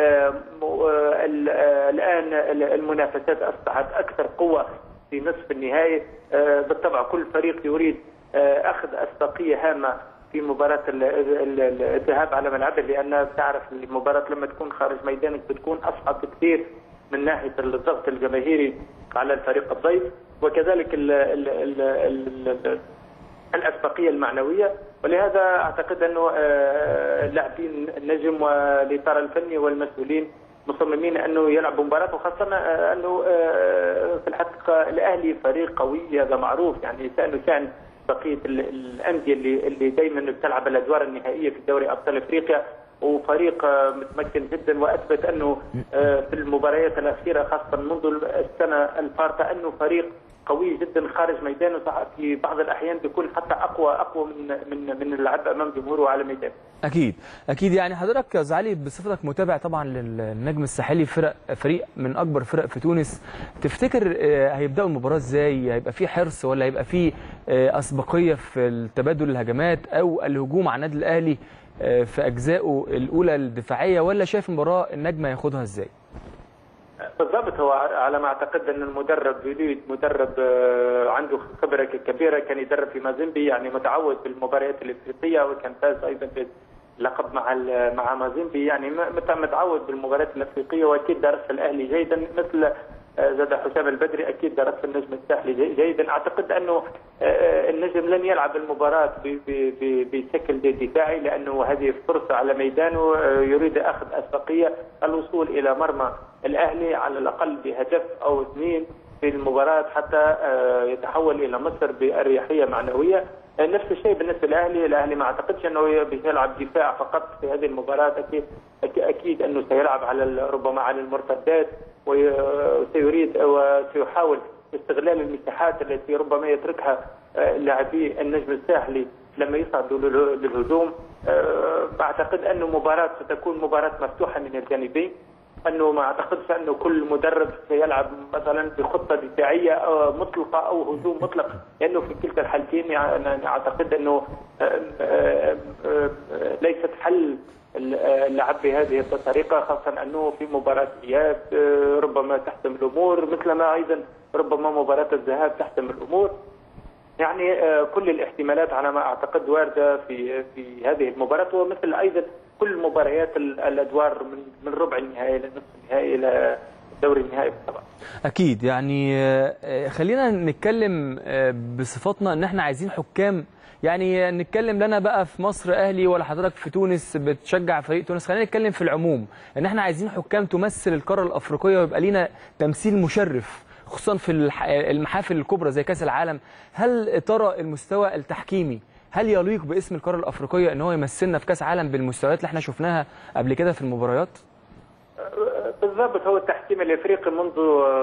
الان المنافسات اصبحت اكثر قوه في نصف النهائي، بالطبع كل فريق يريد اخذ اسبقيه هامه في مباراه الذهاب على ملعبه، لان تعرف المباراه لما تكون خارج ميدانك بتكون اصعب بكثير من ناحيه الضغط الجماهيري على الفريق الضيف، وكذلك ال ال ال ال الاسبقيه المعنويه. ولهذا اعتقد انه لاعبين النجم والاطار الفني والمسؤولين مصممين انه يلعبوا مباراه، وخاصه انه في الحقيقه الاهلي فريق قوي، هذا معروف، يعني شانه شان بقيه الانديه اللي اللي دائما بتلعب الادوار النهائيه في دوري ابطال افريقيا، وفريق متمكن جدا، واثبت انه في المباريات الاخيره خاصه منذ السنه الفارطه انه فريق قوي جدا خارج ميدانه، في بعض الاحيان بيكون حتى اقوى اقوى من من من اللعب امام جمهوره على ميدانه. اكيد اكيد. يعني حضرتك يا أستاذ علي بصفتك متابع طبعا للنجم الساحلي، فرق فريق من اكبر فرق في تونس، تفتكر هيبداوا المباراه ازاي؟ هيبقى في حرص ولا هيبقى في اسبقيه في التبادل الهجمات او الهجوم على النادي الاهلي في اجزائه الاولى الدفاعيه، ولا شايف المباراه النجم هياخدها ازاي؟ بالضبط، هو على ما اعتقد ان المدرب يريد مدرب عنده خبره كبيره، كان يدرب في مازيمبي، يعني متعود بالمباريات الافريقيه، وكان فاز ايضا باللقب مع مع مازيمبي، يعني متعود بالمباريات الافريقيه، واكيد درس الاهلي جيدا، مثل زاد حسام البدري اكيد درس النجم الساحلي جيدا. اعتقد انه النجم لن يلعب المباراه بشكل دفاعي، لانه هذه فرصه على ميدانه، يريد اخذ اسبقيه الوصول الى مرمى الاهلي على الاقل بهدف او اثنين في المباراه، حتى يتحول الى مصر باريحيه معنويه. نفس الشيء بالنسبه للاهلي، الاهلي ما اعتقدش انه بيلعب دفاع فقط في هذه المباراه، اكيد اكيد انه سيلعب على ربما على المرتدات، وسيريد وسيحاول استغلال المساحات التي ربما يتركها لاعبي النجم الساحلي لما يصعدوا للهجوم. اعتقد انه مباراه ستكون مباراه مفتوحه من الجانبين، انه ما اعتقدش انه كل مدرب سيلعب مثلا بخطه دفاعيه مطلقه او هجوم مطلق، لانه في كلتا الحالتين يعني اعتقد انه ليست حل اللعب بهذه الطريقه، خاصه انه في مباراه اياب ربما تحسم الامور، مثلما ايضا ربما مباراه الذهاب تحسم الامور. يعني كل الاحتمالات على ما اعتقد وارده في في هذه المباراه، ومثل ايضا كل مباريات الادوار من من ربع النهائي الى نصف النهائي الى الدوري النهائي طبعا. اكيد. يعني خلينا نتكلم بصفتنا ان احنا عايزين حكام، يعني نتكلم لنا بقى في مصر اهلي ولا حضرتك في تونس بتشجع فريق تونس، خلينا نتكلم في العموم ان احنا عايزين حكام تمثل القاره الافريقيه ويبقى لينا تمثيل مشرف، خصوصا في المحافل الكبرى زي كاس العالم. هل ترى المستوى التحكيمي هل يليق باسم القاره الافريقيه ان هو يمثلنا في كاس عالم بالمستويات اللي احنا شفناها قبل كده في المباريات؟ بالضبط، هو التحكيم الافريقي منذ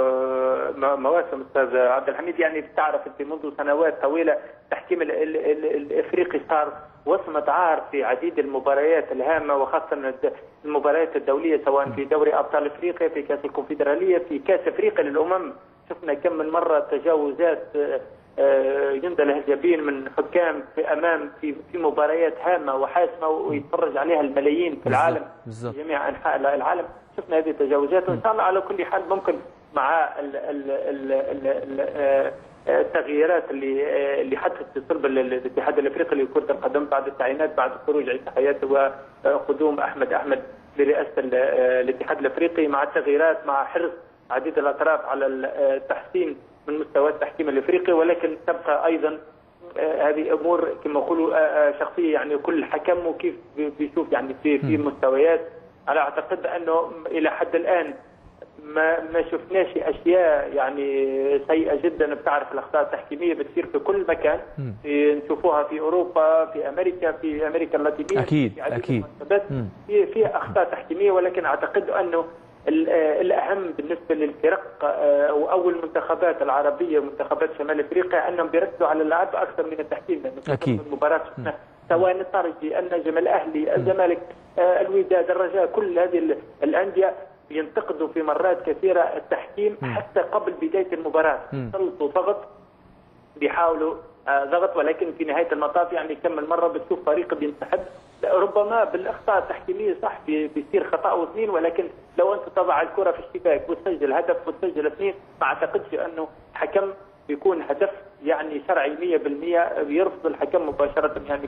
مواسم استاذ عبد الحميد، يعني بتعرف انت منذ سنوات طويله التحكيم الافريقي صار وصمه عار في عديد المباريات الهامه، وخاصه المباريات الدوليه، سواء في دوري ابطال افريقيا، في كاس الكونفدراليه، في كاس افريقيا للامم. شفنا كم من مره تجاوزات يندى الهجابين من حكام في امام في في مباريات هامه وحاسمه ويتفرج عليها الملايين في العالم في جميع انحاء العالم. شفنا هذه التجاوزات، وان شاء الله على كل حال ممكن مع ال ال ال ال التغييرات اللي اللي حدثت في صلب الاتحاد الافريقي لكره القدم بعد التعيينات، بعد خروج عيسى حياته وقدوم احمد احمد لرئاسه الاتحاد الافريقي، مع التغييرات، مع حرص عديد الاطراف على التحسين من مستوى التحكيم الافريقي، ولكن تبقى ايضا هذه امور كما نقولوا شخصيه، يعني كل حكم وكيف بيشوف يعني في في مستويات. انا اعتقد انه الى حد الان ما ما شفناش اشياء يعني سيئه جدا. بتعرف الاخطاء التحكيميه بتصير في كل مكان، في نشوفوها في اوروبا، في امريكا، في امريكا اللاتينيه، اكيد في اكيد في في اخطاء تحكيميه، ولكن اعتقد انه الاهم بالنسبه للفرق او المنتخبات العربيه ومنتخبات شمال افريقيا انهم بيركزوا على اللعب اكثر من التحكيم، لانه اكيد المباراه شفنا سواء الترجي، النجم، الاهلي، الزمالك، الوداد، الرجاء، كل هذه الانديه ينتقدوا في مرات كثيره التحكيم م. حتى قبل بدايه المباراه، يسلطوا ضغط، بيحاولوا ضغط، ولكن في نهايه المطاف يعني كم من مره بتشوف فريق بينسحب ربما بالاخطاء التحكيميه. صح بيصير خطا او اثنين، ولكن لو انت تضع الكره في الشباك وتسجل هدف وتسجل اثنين، ما اعتقدش انه حكم بيكون هدف يعني شرعي مية بالمية بيرفض الحكم مباشره يعني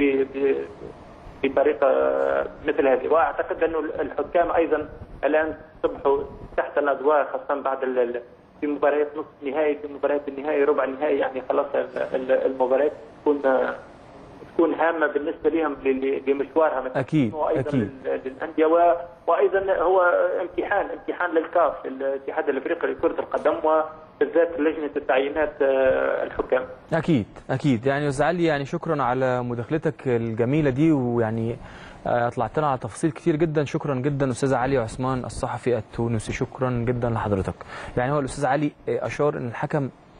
بطريقه مثل هذه. واعتقد انه الحكام ايضا الان صبحوا تحت الاضواء، خاصه بعد في مباريات نصف النهائي، في مباريات النهائي، ربع النهائي، يعني خلاص المباريات تكون تكون هامه بالنسبه لهم لمشوارها اكيد وايضا اكيد للانديه، وايضا هو امتحان امتحان للكاف الاتحاد الافريقي لكره القدم وبالذات لجنه التعيينات الحكام. اكيد اكيد. يعني استاذ علي يعني شكرا على مداخلتك الجميله دي، ويعني اطلعت لنا على تفاصيل كتير جدا. شكرا جدا استاذ علي عثمان الصحفي التونسي، شكرا جدا لحضرتك. يعني هو الاستاذ علي اشار ان الحكم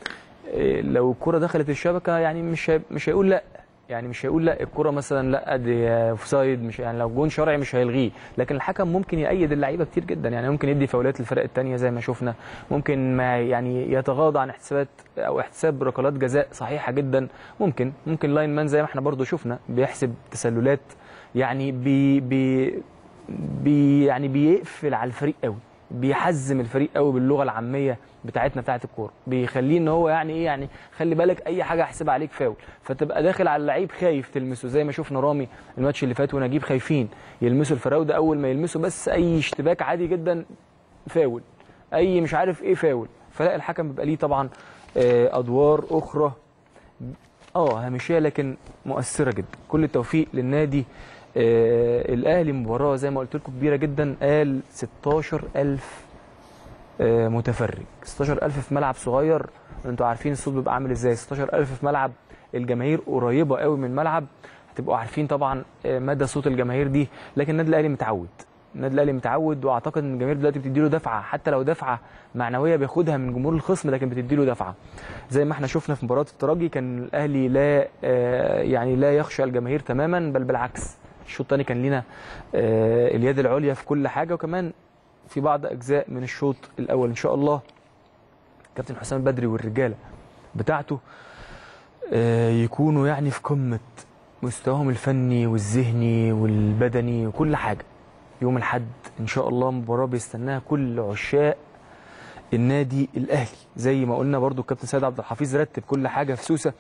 لو الكره دخلت الشبكه يعني مش هي... مش هيقول لا، يعني مش هيقول لا الكره مثلا لا دي اوفسايد، مش يعني لو جون شرعي مش هيلغيه، لكن الحكم ممكن يأيد اللعيبه كتير جدا، يعني ممكن يدي فاولات للفرق الثانيه زي ما شفنا، ممكن ما يعني يتغاضى عن احتسابات او احتساب ركلات جزاء صحيحه جدا، ممكن ممكن لاين مان زي ما احنا برضو شفنا بيحسب تسللات، يعني بي بي, بي يعني بيقفل على الفريق قوي، بيحزم الفريق قوي باللغه العاميه بتاعتنا بتاعت الكوره، بيخليه ان هو يعني ايه يعني خلي بالك اي حاجه احسبها عليك فاول، فتبقى داخل على اللعيب خايف تلمسه، زي ما شفنا رامي الماتش اللي فات ونجيب خايفين يلمسوا الفراوده، اول ما يلمسوا بس اي اشتباك عادي جدا فاول، اي مش عارف ايه فاول، فلا الحكم بيبقى ليه طبعا ادوار اخرى اه هامشيه لكن مؤثره جدا. كل التوفيق للنادي آه الاهلي. مباراه زي ما قلت لكم كبيره جدا، قال ستاشر ألف آه متفرج، ستاشر ألف في ملعب صغير، انتوا عارفين الصوت بيبقى عامل ازاي، ستاشر ألف في ملعب الجماهير قريبه قوي من الملعب، هتبقوا عارفين طبعا آه مدى صوت الجماهير دي، لكن النادي الاهلي متعود، النادي الاهلي متعود، واعتقد ان الجماهير دلوقتي بتدي له دفعه، حتى لو دفعه معنويه بياخدها من جمهور الخصم، لكن بتدي له دفعه. زي ما احنا شفنا في مباراه الترجي كان الاهلي لا آه يعني لا يخشى الجماهير تماما، بل بالعكس، الشوط الثاني كان لنا آه اليد العليا في كل حاجه، وكمان في بعض اجزاء من الشوط الاول ان شاء الله كابتن حسام البدري والرجاله بتاعته آه يكونوا يعني في قمه مستواهم الفني والذهني والبدني وكل حاجه. يوم الاحد ان شاء الله مباراه بيستناها كل عشاق النادي الاهلي، زي ما قلنا برضو الكابتن سيد عبد الحفيظ رتب كل حاجه في سوسه،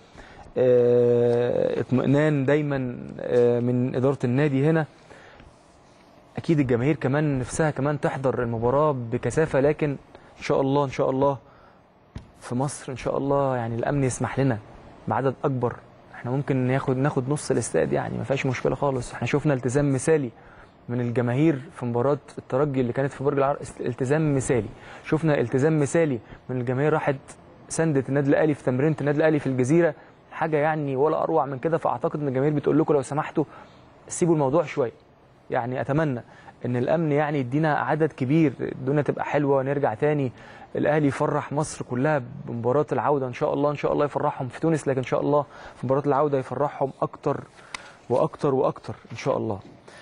اطمئنان دايما اه من اداره النادي هنا. اكيد الجماهير كمان نفسها كمان تحضر المباراه بكثافه، لكن ان شاء الله ان شاء الله في مصر ان شاء الله يعني الامن يسمح لنا بعدد اكبر، احنا ممكن ناخد ناخد نص الاستاد، يعني ما فيهاش مشكله خالص. احنا شفنا التزام مثالي من الجماهير في مباراه الترجي اللي كانت في برج العرب، التزام مثالي، شفنا التزام مثالي من الجماهير، راحت سندت النادي الاهلي في تمرينه النادي الاهلي في الجزيره، حاجه يعني ولا اروع من كده. فاعتقد ان الجماهير بتقول لكم لو سمحتوا سيبوا الموضوع شويه، يعني اتمنى ان الامن يعني يدينا عدد كبير، الدنيا تبقى حلوه ونرجع تاني الاهلي يفرح مصر كلها بمباراه العوده ان شاء الله، ان شاء الله يفرحهم في تونس، لكن ان شاء الله في مباراه العوده يفرحهم اكتر واكتر واكتر ان شاء الله.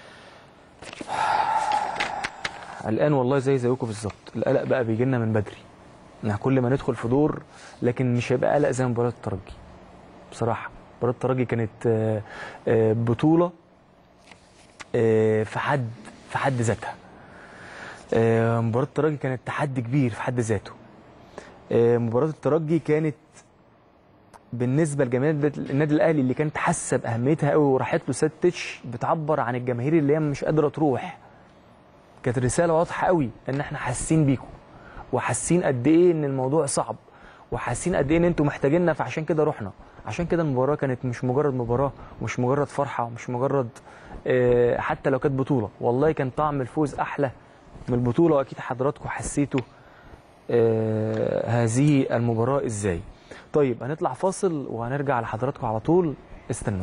الان والله زي زيكم بالظبط، القلق بقى بيجي لنا من بدري، احنا كل ما ندخل في دور، لكن مش هيبقى قلق زي مباراه الترجي بصراحه. مباراه الترجي كانت بطوله في حد في حد ذاتها، مباراه الترجي كانت تحدي كبير في حد ذاته. مباراه الترجي كانت بالنسبه لجماهير النادي الاهلي اللي كانت حاسه باهميتها قوي وراحت له سات تتش، بتعبر عن الجماهير اللي هي مش قادره تروح. كانت رساله واضحه قوي ان احنا حاسين بيكم، وحاسين قد ايه ان الموضوع صعب، وحاسين قد ايه ان انتم محتاجيننا، فعشان كده رحنا. عشان كده المباراه كانت مش مجرد مباراه، ومش مجرد فرحه، ومش مجرد آه حتى لو كانت بطوله، والله كان طعم الفوز احلى من البطوله، واكيد حضراتكم حسيتوا آه هذه المباراه ازاي. طيب هنطلع فاصل وهنرجع لحضراتكم على طول، استنونا.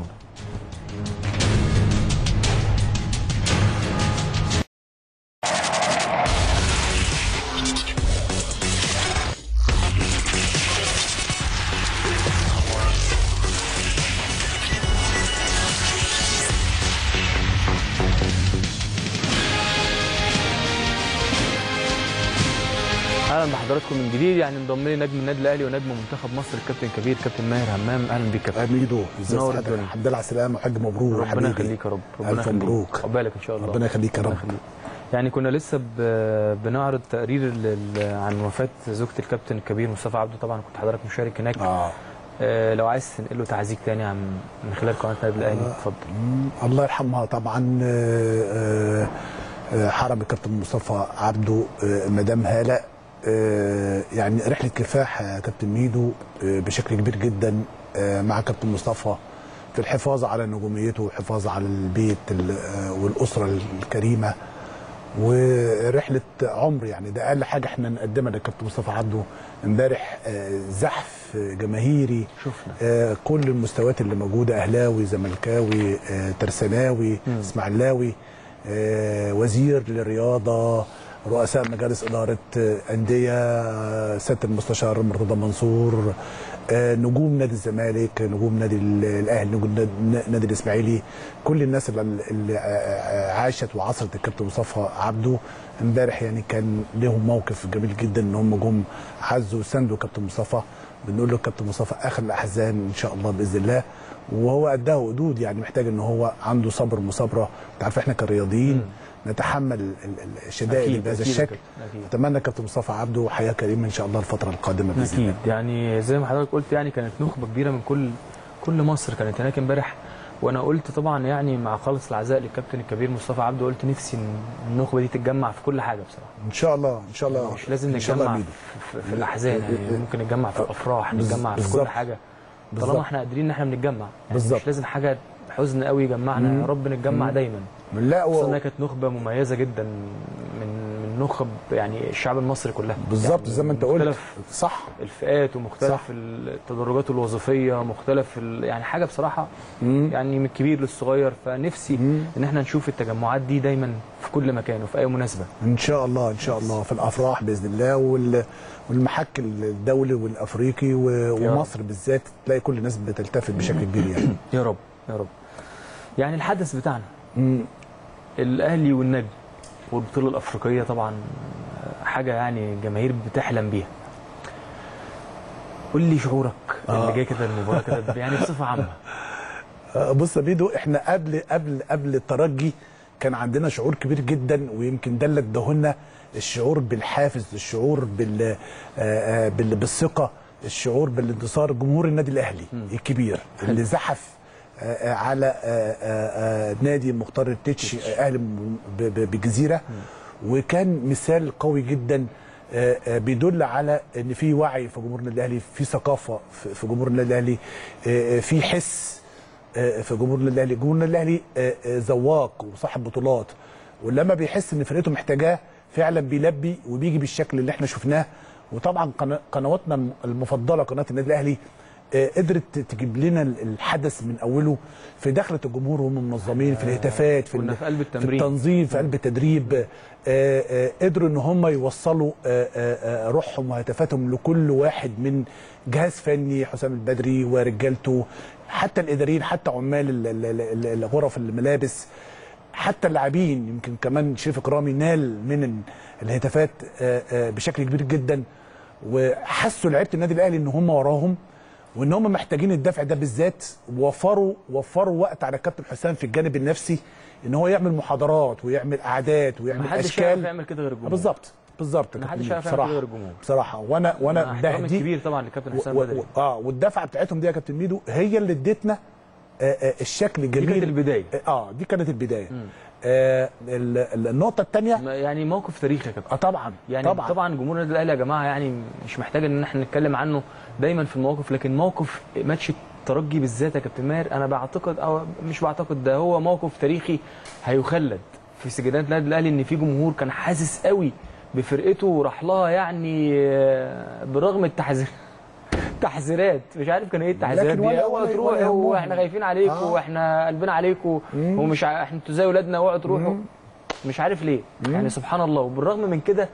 اهلا بحضراتكم من جديد. يعني انضم لي نجم النادي الاهلي ونجم منتخب مصر الكابتن الكبير كابتن ماهر همام. اهلا بيك كابتن. ميدو، ازيك حضرتك؟ الحمد لله على السلامه وحاج مبروك. ربنا يخليك يا رب، ربنا يخليك، مبروك، عقبالك ان شاء الله. ربنا يخليك يا رب. يعني كنا لسه بنعرض تقرير عن وفاه زوجة الكابتن الكبير مصطفى عبده، طبعا كنت حضرتك مشارك هناك. اه آه لو عايز تنقل له تعزيك تاني عن من خلال قناه النادي الاهلي اتفضل. آه الله يرحمها طبعا. آه آه حرم الكابتن مصطفى عبده، آه مدام هاله، آه يعني رحله كفاح يا كابتن ميدو آه بشكل كبير جدا آه مع كابتن مصطفى في الحفاظ على نجوميته والحفاظ على البيت والاسره الكريمه، ورحله عمر. يعني ده اقل حاجه احنا نقدمها للكابتن مصطفى عبده. امبارح آه زحف جماهيري، شفنا آه كل المستويات اللي موجوده، اهلاوي، زملكاوي، آه ترساناوي، اسماعيلاوي، آه وزير للرياضه، رؤساء مجالس اداره انديه، سياده المستشار مرتضى منصور، آه نجوم نادي الزمالك، نجوم نادي الاهلي، نجوم نادي الاسماعيلي، كل الناس اللي, اللي عاشت وعصرت الكابتن مصطفى عبده امبارح يعني كان لهم موقف جميل جدا ان هم جم عزوا وساندوا كابتن مصطفى. بنقول له كابتن مصطفى اخر الاحزان ان شاء الله باذن الله، وهو قدها وقدود، يعني محتاج ان هو عنده صبر ومصابره. انت عارف احنا كرياضيين نتحمل الشدائد بهذا الشكل. اتمنى كابتن مصطفى عبده حياه كريمه ان شاء الله الفتره القادمه باذن الله. اكيد يعني زي ما حضرتك قلت يعني كانت نخبه كبيره من كل كل مصر كانت هناك امبارح، وانا قلت طبعا يعني مع خالص العزاء للكابتن الكبير مصطفى عبده، قلت نفسي النخبه دي تتجمع في كل حاجه بصراحه. ان شاء الله ان شاء الله مش لازم نتجمع في, في الاحزان، يعني ممكن نتجمع في الافراح، نتجمع في كل حاجه طالما احنا قادرين ان احنا بنتجمع، يعني بالزبط. مش لازم حاجه حزن قوي يجمعنا، يا رب نتجمع دايما. لا خصوصا انها كانت نخبه مميزه جدا من من نخب يعني الشعب المصري كلها بالظبط. يعني زي ما انت قلت صح، الفئات ومختلف صح. التدرجات الوظيفيه مختلف يعني حاجه بصراحه مم. يعني من الكبير للصغير. فنفسي مم. ان احنا نشوف التجمعات دي دايما في كل مكان وفي اي مناسبه ان شاء الله ان شاء الله، في الافراح باذن الله وال والمحك الدولي والافريقي ومصر بالذات تلاقي كل الناس بتلتفت بشكل كبير يعني. يا رب يا رب. يعني الحدث بتاعنا مم. الاهلي والنجم والبطوله الافريقيه طبعا حاجه يعني الجماهير بتحلم بيها. قول لي شعورك آه. اللي جاي كده المباراه كده يعني بصفه عامه. بص يا بيدو، احنا قبل قبل قبل الترجي كان عندنا شعور كبير جدا، ويمكن ده اللي اداهولنا الشعور بالحافز، الشعور بال بالثقه، الشعور بالانتصار. جمهور النادي الاهلي م. الكبير اللي زحف على نادي مختار التتش اهلي بجزيره، وكان مثال قوي جدا بيدل على ان في وعي في جمهور النادي الاهلي، في ثقافه في جمهور النادي الاهلي، في حس في جمهور النادي الاهلي. جمهور النادي الاهلي ذواق وصاحب بطولات، ولما بيحس ان فرقته محتاجاه فعلا بيلبي وبيجي بالشكل اللي احنا شفناه. وطبعا قنواتنا المفضله قناه النادي الاهلي قدرت تجيب لنا الحدث من اوله، في دخله الجمهور وهم منظمين في الهتافات، في, في قلب التمرين، في التنظيم، في قلب التدريب. قدروا ان هم يوصلوا روحهم وهتافاتهم لكل واحد من جهاز فني حسام البدري ورجالته، حتى الاداريين، حتى عمال غرف الملابس، حتى اللاعبين. يمكن كمان شريف اكرامي نال من الهتافات بشكل كبير جدا، وحسوا لعيبه النادي الاهلي ان هم وراهم وان هم محتاجين الدفع ده بالذات. وفروا وفروا وقت على الكابتن حسام في الجانب النفسي ان هو يعمل محاضرات ويعمل قعدات ويعمل اشكال. محدش يعرف يعمل كده غير الجمهور. بالظبط بالظبط، محدش يعرف يعمل كده غير الجمهور بصراحه. وانا وانا ده دي كبير طبعا للكابتن حسام بدري. اه والدفعه بتاعتهم دي يا كابتن ميدو هي اللي ادتنا آه آه الشكل الجميل. دي كانت البدايه. اه دي كانت البدايه. آه النقطه الثانيه يعني موقف تاريخي يا كابتن. اه طبعا يعني طبعا, طبعا جمهور النادي الاهلي يا جماعه يعني مش محتاج ان احنا نتكلم عنه دايما في المواقف، لكن موقف ماتش الترجي بالذات يا كابتن ماهر انا بعتقد او مش بعتقد، ده هو موقف تاريخي هيخلد في سجلات النادي الاهلي، ان في جمهور كان حاسس قوي بفرقته وراح لها يعني برغم التحذير تحذيرات، مش عارف كان ايه التحذيرات دي، اوعوا تروحوا واحنا خايفين عليكم آه. واحنا قلبنا عليكم ومش ع... احنا انتوا زي اولادنا اوعوا تروحوا، مش عارف ليه مم. يعني سبحان الله. وبالرغم من كده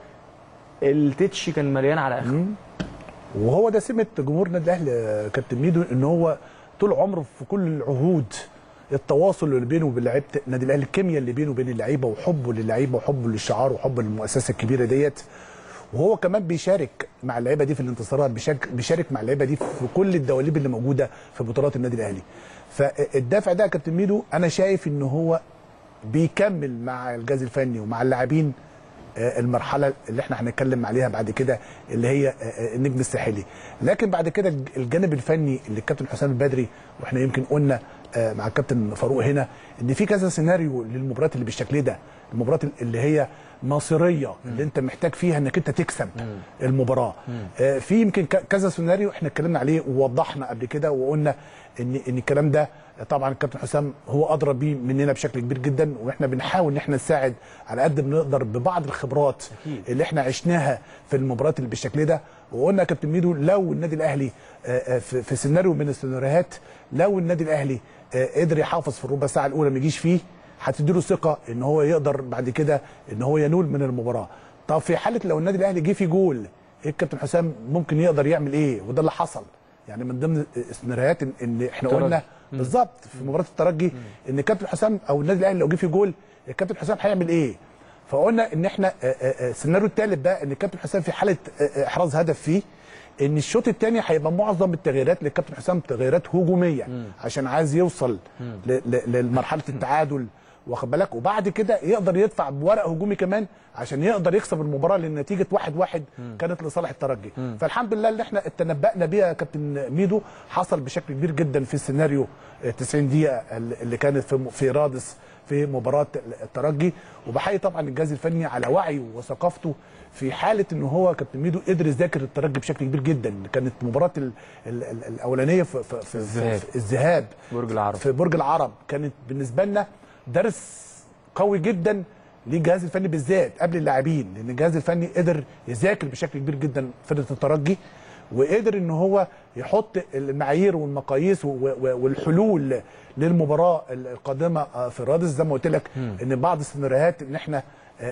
التتش كان مليان على اخره. وهو ده سمه جمهور النادي الاهلي كابتن ميدو، ان هو طول عمره في كل العهود التواصل اللي بينه وبين لعيبه النادي الاهلي، الكيمياء اللي بينه وبين اللعيبه وحبه للعيبه وحبه للشعار وحبه للمؤسسه الكبيره ديت. وهو كمان بيشارك مع اللعيبه دي في الانتصارات، بيشارك مع اللعيبه دي في كل الدواليب اللي موجوده في بطولات النادي الاهلي. فالدافع ده يا كابتن ميدو انا شايف ان هو بيكمل مع الجهاز الفني ومع اللاعبين المرحله اللي احنا هنتكلم عليها بعد كده اللي هي النجم الساحلي. لكن بعد كده الجانب الفني اللي الكابتن حسام البدري، واحنا يمكن قلنا مع الكابتن فاروق هنا ان في كذا سيناريو للمباريات اللي بالشكل ده، المباريات اللي هي مصيريه اللي انت محتاج فيها انك انت تكسب المباراه. في يمكن كذا سيناريو احنا اتكلمنا عليه ووضحنا قبل كده وقلنا ان ان الكلام ده طبعا الكابتن حسام هو ادرى بيه مننا بشكل كبير جدا، واحنا بنحاول ان احنا نساعد على قد ما نقدر ببعض الخبرات أكيد. اللي احنا عشناها في المباريات اللي بالشكل ده. وقلنا يا كابتن ميدو لو النادي الاهلي في سيناريو من السيناريوهات، لو النادي الاهلي قدر يحافظ في الربع ساعه الاولى ما يجيش فيه، هتديله ثقه ان هو يقدر بعد كده ان هو ينول من المباراه. طب في حاله لو النادي الاهلي جه في جول، ايه الكابتن حسام ممكن يقدر يعمل ايه؟ وده اللي حصل يعني من ضمن السيناريوهات ان, إن احنا قلنا بالظبط في مباراه الترجي ان كابتن حسام او النادي الاهلي لو جه في جول الكابتن حسام هيعمل ايه؟ فقلنا ان احنا السيناريو الثالث بقى ان الكابتن حسام في حاله احراز هدف فيه، ان الشوط الثاني هيبقى معظم التغييرات للكابتن حسام تغييرات هجوميه مم. عشان عايز يوصل لمرحله التعادل، واخد بالك، وبعد كده يقدر يدفع بورق هجومي كمان عشان يقدر يكسب المباراه لان نتيجه واحد واحد مم. كانت لصالح الترجي. مم. فالحمد لله اللي احنا تنبأنا بيها يا كابتن ميدو حصل بشكل كبير جدا في السيناريو تسعين دقيقه اللي كانت في في رادس في مباراه الترجي. وبحيي طبعا الجهاز الفني على وعيه وثقافته في حاله ان هو كابتن ميدو قدر يذاكر الترجي بشكل كبير جدا. كانت مباراه ال ال ال الاولانيه في, في, في, الذهاب. في الذهاب برج العرب في برج العرب كانت بالنسبه لنا درس قوي جدا للجهاز الفني بالذات قبل اللاعبين، لان الجهاز الفني قدر يذاكر بشكل كبير جدا فرقه الترجي، وقدر ان هو يحط المعايير والمقاييس والحلول للمباراه القادمه في رادس. زي ما قلت لك ان بعض السيناريوهات ان احنا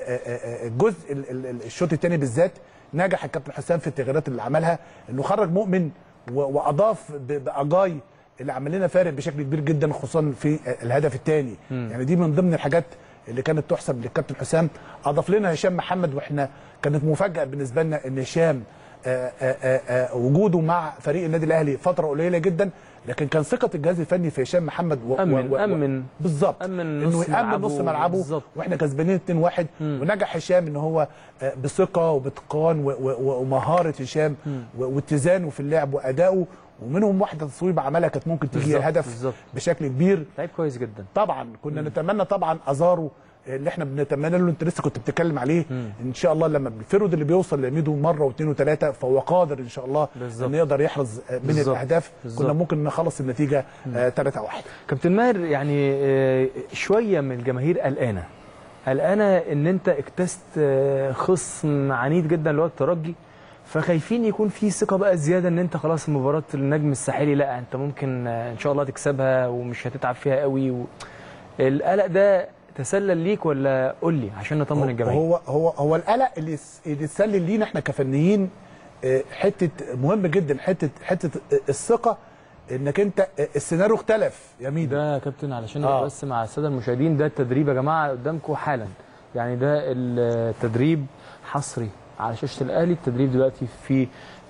الجزء الشوط الثاني بالذات نجح الكابتن حسام في التغييرات اللي عملها، انه خرج مؤمن واضاف باجاي اللي عمل لنا فارق بشكل كبير جدا خصوصا في الهدف الثاني. يعني دي من ضمن الحاجات اللي كانت تحسب للكابتن حسام. اضاف لنا هشام محمد، واحنا كانت مفاجاه بالنسبه لنا ان هشام آآ آآ وجوده مع فريق النادي الاهلي فتره قليله جدا، لكن كان ثقه الجهاز الفني في هشام محمد و امن و امن بالظبط انه يامن نص ملعبه واحنا كسبانين اتنين واحد. ونجح هشام ان هو بثقه وباتقان ومهاره هشام واتزانه في اللعب وادائه، ومنهم واحده تصويبه عملها كانت ممكن تيجي الهدف بشكل كبير. لعيب كويس جدا طبعا. كنا مم. نتمنى طبعا ازارو اللي احنا بنتمنى له، انت لسه كنت بتتكلم عليه مم. ان شاء الله لما الفرود اللي بيوصل لميدو مره واثنين وثلاثه فهو قادر ان شاء الله بالزبط. ان يقدر يحرز من بالزبط. الاهداف بالزبط. كنا ممكن نخلص النتيجه ثلاثة واحد. كابتن ماهر، يعني آه شويه من الجماهير قلقانه قلقانه ان انت اكتست آه خصم عنيد جدا اللي هو الترجي، فخايفين يكون في ثقه بقى زياده ان انت خلاص مباراه النجم الساحلي لا انت ممكن ان شاء الله تكسبها ومش هتتعب فيها قوي و... القلق ده تسلل ليك ولا قول لي عشان نطمن الجماهير؟ هو هو هو القلق اللي اللي تسلل لينا احنا كفنيين حته مهم جدا، حته حته الثقه انك انت السيناريو اختلف يا ميدو. ده يا كابتن علشان آه. بس مع الساده المشاهدين، ده التدريب يا جماعه قدامكم حالا، يعني ده التدريب حصري على شاشه الاهلي. التدريب دلوقتي في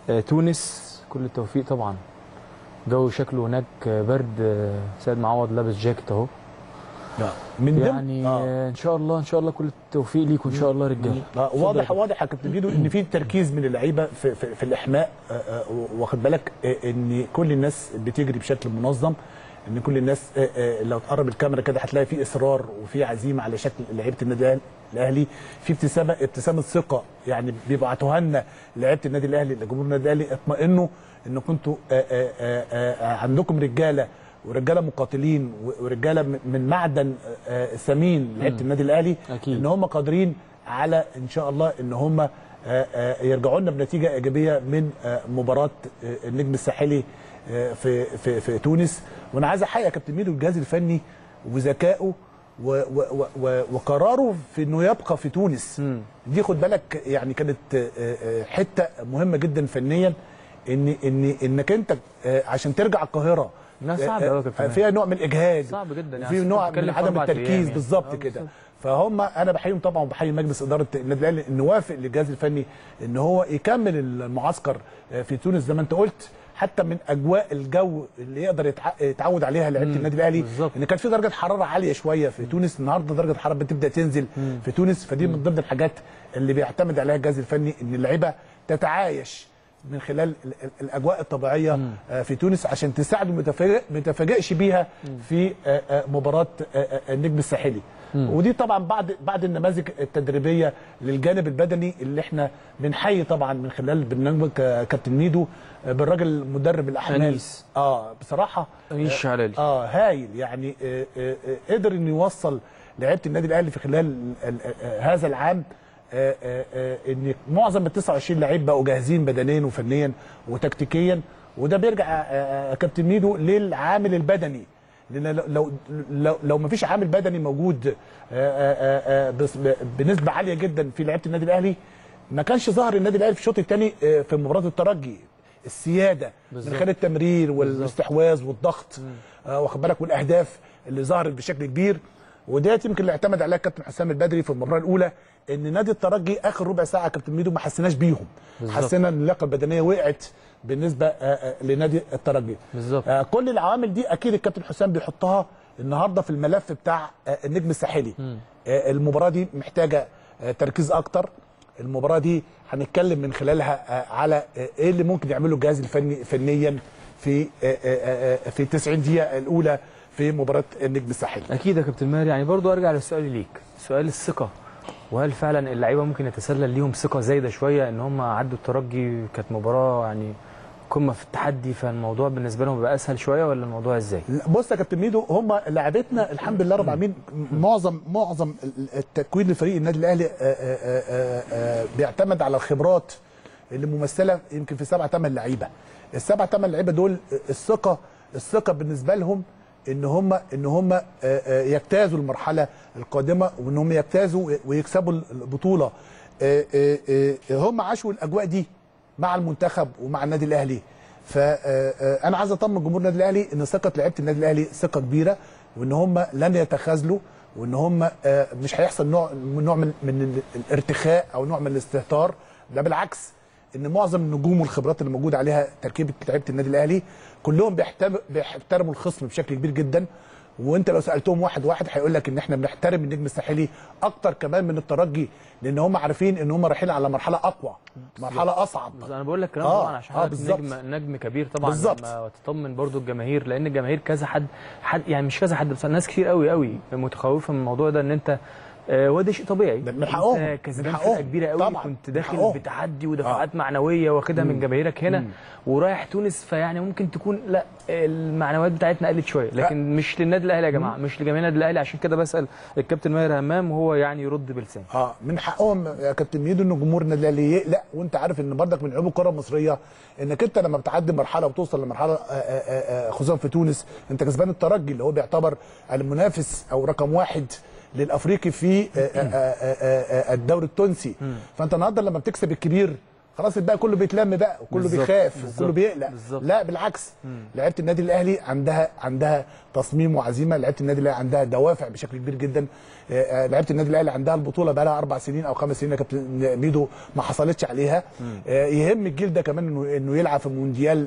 تونس، كل التوفيق طبعا. جو شكله هناك برد، سيد معوض لابس جاكيت اهو. من يعني آه. ان شاء الله ان شاء الله كل التوفيق ليكم ان شاء الله رجاله. آه واضح واضح يا كابتن ميدو ان في تركيز من اللعيبه في, في, في الاحماء. آه آه واخد بالك آه ان كل الناس بتجري بشكل منظم، ان كل الناس آه آه لو تقرب الكاميرا كده هتلاقي في اصرار وفي عزيمه على شكل لعيبه النادي الاهلي، في ابتسامه ابتسامه ثقه، يعني بيبعتوها لنا لعيبه النادي الاهلي لجمهور النادي الاهلي اطمئنوا ان كنتوا آه آه آه آه عندكم رجاله ورجاله مقاتلين ورجاله من معدن ثمين لعيبه النادي الاهلي أكيد. ان هم قادرين على ان شاء الله ان هم يرجعوا لنا بنتيجه ايجابيه من مباراه النجم الساحلي في في في تونس. وانا عايز احيي يا كابتن ميدو الجهاز الفني وذكائه وقراره في انه يبقى في تونس. م. دي خد بالك يعني كانت حته مهمه جدا فنيا، ان ان انك انت عشان ترجع القاهره لا صعب قوي كابتن، فيها نوع من الاجهاد، صعب جدا يعني في نوع من عدم التركيز يعني. بالظبط كده. فهم انا بحييهم طبعا وبحيي مجلس اداره النادي الاهلي انه وافق للجهاز الفني ان هو يكمل المعسكر في تونس زي ما انت قلت، حتى من اجواء الجو اللي يقدر يتعود عليها لعيبه النادي الاهلي، ان كان في درجه حراره عاليه شويه في تونس. النهارده درجه الحراره بتبدا تنزل مم. في تونس، فدي من ضمن الحاجات اللي بيعتمد عليها الجهاز الفني ان اللعيبه تتعايش من خلال الاجواء الطبيعيه مم. في تونس عشان تساعده ما يتفاجئش بيها في مباراه النجم الساحلي. مم. ودي طبعا بعد بعد النماذج التدريبيه للجانب البدني اللي احنا بنحيي طبعا من خلال برنامج كابتن ميدو بالراجل مدرب الاحمال أنيس. اه بصراحه أنيس شعلالي اه هايل، يعني آه آه آه قدر انه يوصل لعيبه النادي الاهلي في خلال هذا العام آه آه آه ان معظم ال تسعة وعشرين لعيب بقوا جاهزين بدنيا وفنيا وتكتيكيا، وده بيرجع آه كابتن ميدو للعامل البدني، لان لو لو لو ما فيش عامل بدني موجود آآ آآ بنسبه عاليه جدا في لعيبه النادي الاهلي ما كانش ظهر النادي الاهلي في الشوط الثاني في مباراه الترجي. السياده بالزبط. من خلال التمرير والاستحواذ والضغط آه واخد بالك والاهداف اللي ظهرت بشكل كبير. وديت يمكن اللي اعتمد عليها الكابتن حسام البدري في المباراه الاولى، ان نادي الترجي اخر ربع ساعه كابتن ميدو ما حسيناش بيهم، حسينا ان اللياقه البدنيه وقعت بالنسبه آه آه لنادي الترجي. بالظبط. آه كل العوامل دي اكيد الكابتن حسام بيحطها النهارده في الملف بتاع آه النجم الساحلي. آه المباراه دي محتاجه آه تركيز اكتر. المباراه دي هنتكلم من خلالها آه على آه ايه اللي ممكن يعمله الجهاز الفني فنيا في آه آه آه في التسعين دقيقه الاولى في مباراه النجم الساحلي. اكيد يا كابتن ماهر. يعني برضو ارجع للسؤال ليك، سؤال الثقه، وهل فعلا اللعيبه ممكن يتسلل ليهم ثقه زايده شويه ان هم عدوا الترجي، كانت مباراه يعني قمه في التحدي، فالموضوع بالنسبه لهم بقى اسهل شويه ولا الموضوع ازاي؟ بص يا كابتن ميدو، هم لاعبتنا الحمد لله رب العالمين معظم معظم التكوين لفريق النادي الاهلي بيعتمد على الخبرات اللي ممثله يمكن في سبعة ثمان لعيبه. السبعة ثمان لعيبه دول الثقه الثقه بالنسبه لهم ان هم ان هم يجتازوا المرحله القادمه وان هم يجتازوا ويكسبوا البطوله. هم عاشوا الاجواء دي مع المنتخب ومع النادي الاهلي. فانا عايز اطمن جمهور النادي الاهلي ان ثقه لعيبه النادي الاهلي ثقه كبيره، وان هم لن يتخاذلوا، وان هم مش هيحصل نوع نوع من من الارتخاء او نوع من الاستهتار. ده بالعكس، ان معظم النجوم والخبرات اللي موجوده عليها تركيبه لعيبه النادي الاهلي كلهم بيحترموا الخصم بشكل كبير جدا. وانت لو سالتهم واحد واحد هيقول لك ان احنا بنحترم النجم الساحلي اكتر كمان من الترجي، لان هم عارفين ان هم رايحين على مرحله اقوى، مرحله اصعب. انا بقول لك كلام آه طبعا عشان آه نجم نجم كبير طبعا. بالظبط. لما تطمن برضو الجماهير، لان الجماهير كذا حد حد يعني مش كذا حد بس ناس كتير قوي قوي متخوفه من الموضوع ده، ان انت آه وده شيء طبيعي من حقهم كسبان فرقه كبيره قوي طبعا. كنت داخل حقهم. بتحدي ودفعات آه. معنويه واخدها من جماهيرك هنا، مم. ورايح تونس، فيعني ممكن تكون لا المعنويات بتاعتنا قلت شويه، لكن لا. مش للنادي الاهلي يا جماعه، مم. مش لجماهير النادي الاهلي. عشان كده بسال الكابتن ماهر همام وهو يعني يرد بلسان. اه من حقهم يا كابتن ميدو ان جمهور النادي الاهلي يقلق. وانت عارف ان برضك من عيوب الكره المصريه انك انت لما بتعدي مرحله وتوصل لمرحله خصوصا في تونس انت كسبان الترجي اللي هو بيعتبر المنافس او رقم واحد للافريقي في الدوري التونسي. فانت النهارده لما بتكسب الكبير خلاص الباقي كله بيتلم بقى وكله بيخاف وكله بيقلق. بالزبط. لا بالعكس، لعيبه النادي الاهلي عندها عندها تصميم وعزيمه، لعيبه النادي الاهلي عندها دوافع بشكل كبير جدا. لعيبه النادي الاهلي عندها البطوله بقى لها اربع سنين او خمس سنين يا كابتن ميدو ما حصلتش عليها. يهم الجيل ده كمان انه انه يلعب في مونديال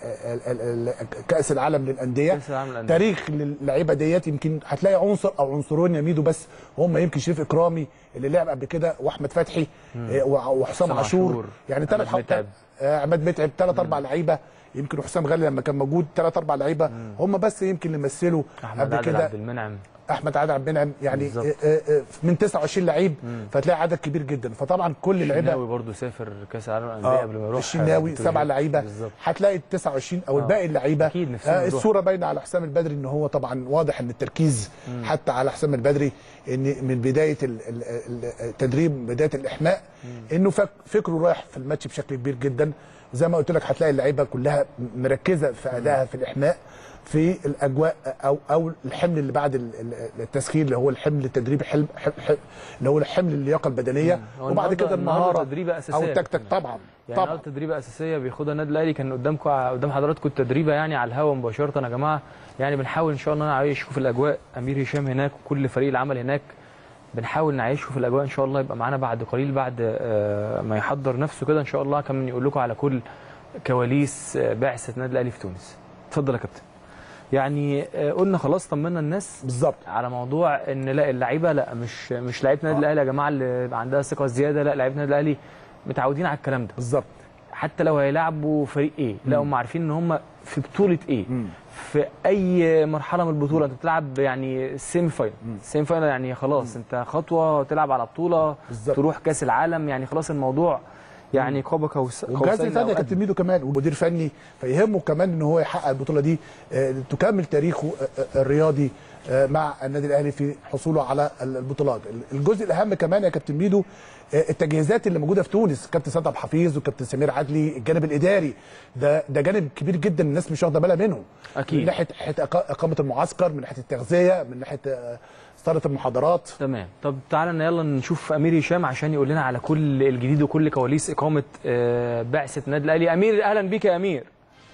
كاس العالم للانديه. تاريخ للعيبه ديت يمكن هتلاقي عنصر او عنصرين يا ميدو بس هم، يمكن شريف اكرامي اللي لعب قبل كده واحمد فتحي وحسام عاشور، يعني ثلاث حلقات عماد متعب ثلاث اربع لعيبه، يمكن حسام غالي لما كان موجود ثلاث اربع لعيبه هم بس يمكن اللي مثلوا قبل كده. عبد المنعم احمد عادل عبد المنعم يعني بالزبط. من تسعة وعشرين لعيب، فتلاقي عدد كبير جدا. فطبعا كل اللعيبه الشناوي برضه سافر كاس العالم للانديه قبل ما يروح. الشناوي سبع لعيبه، هتلاقي ال تسعة وعشرين او الباقي اللعيبه. آه الصوره باينه على حسام البدري ان هو طبعا واضح ان التركيز مم. حتى على حسام البدري ان من بدايه التدريب بدايه الاحماء مم. انه فكره رايح في الماتش بشكل كبير جدا. زي ما قلت لك هتلاقي اللعيبه كلها مركزه في ادائها في الاحماء في الاجواء او او الحمل اللي بعد التسخين اللي هو الحمل التدريبي، حلم اللي هو الحمل اللياقه البدنيه، وبعد كده المهاره او التكتيك. طبعا يعني طبعا تدريبه اساسيه بياخدها النادي الاهلي. كان قدامكم قدام حضراتكم التدريبه يعني على الهواء مباشره يا جماعه. يعني بنحاول ان شاء الله نعيشكم في الاجواء. امير هشام هناك وكل فريق العمل هناك بنحاول نعيشكم في الاجواء ان شاء الله. يبقى معانا بعد قليل بعد ما يحضر نفسه كده ان شاء الله كمان يقول لكم على كل كواليس بعثه النادي الاهلي في تونس. اتفضل يا كابتن. يعني قلنا خلاص طمنا الناس بالظبط على موضوع ان لا اللعيبه لا مش مش لعيبه النادي الاهلي يا جماعه اللي عندها ثقه زياده، لا لعيبه النادي الاهلي متعودين على الكلام ده بالظبط. حتى لو هيلعبوا فريق ايه، لا هم عارفين ان هم في بطوله ايه، مم. في اي مرحله من البطوله انت بتلعب يعني سيمي فاينل. سيمي فاينل يعني خلاص مم. انت خطوه تلعب على بطوله بالزبط. تروح كاس العالم، يعني خلاص الموضوع يعني قاب قوسين. والجهاز الفني يا كابتن ميدو كمان ومدير فني فيهمه كمان ان هو يحقق البطوله دي تكمل تاريخه الرياضي مع النادي الاهلي في حصوله على البطولات. الجزء الاهم كمان يا كابتن ميدو التجهيزات اللي موجوده في تونس، كابتن سيد عبد الحفيظ وكابتن سمير عدلي، الجانب الاداري ده ده جانب كبير جدا الناس مش واخده بالها منه. اكيد من ناحيه اقامه المعسكر، من ناحيه التغذيه، من ناحيه صاله المحاضرات. تمام. طب تعالى يلا نشوف امير هشام عشان يقول لنا على كل الجديد وكل كواليس اقامه بعثه النادي الاهلي. امير اهلا بيك يا امير.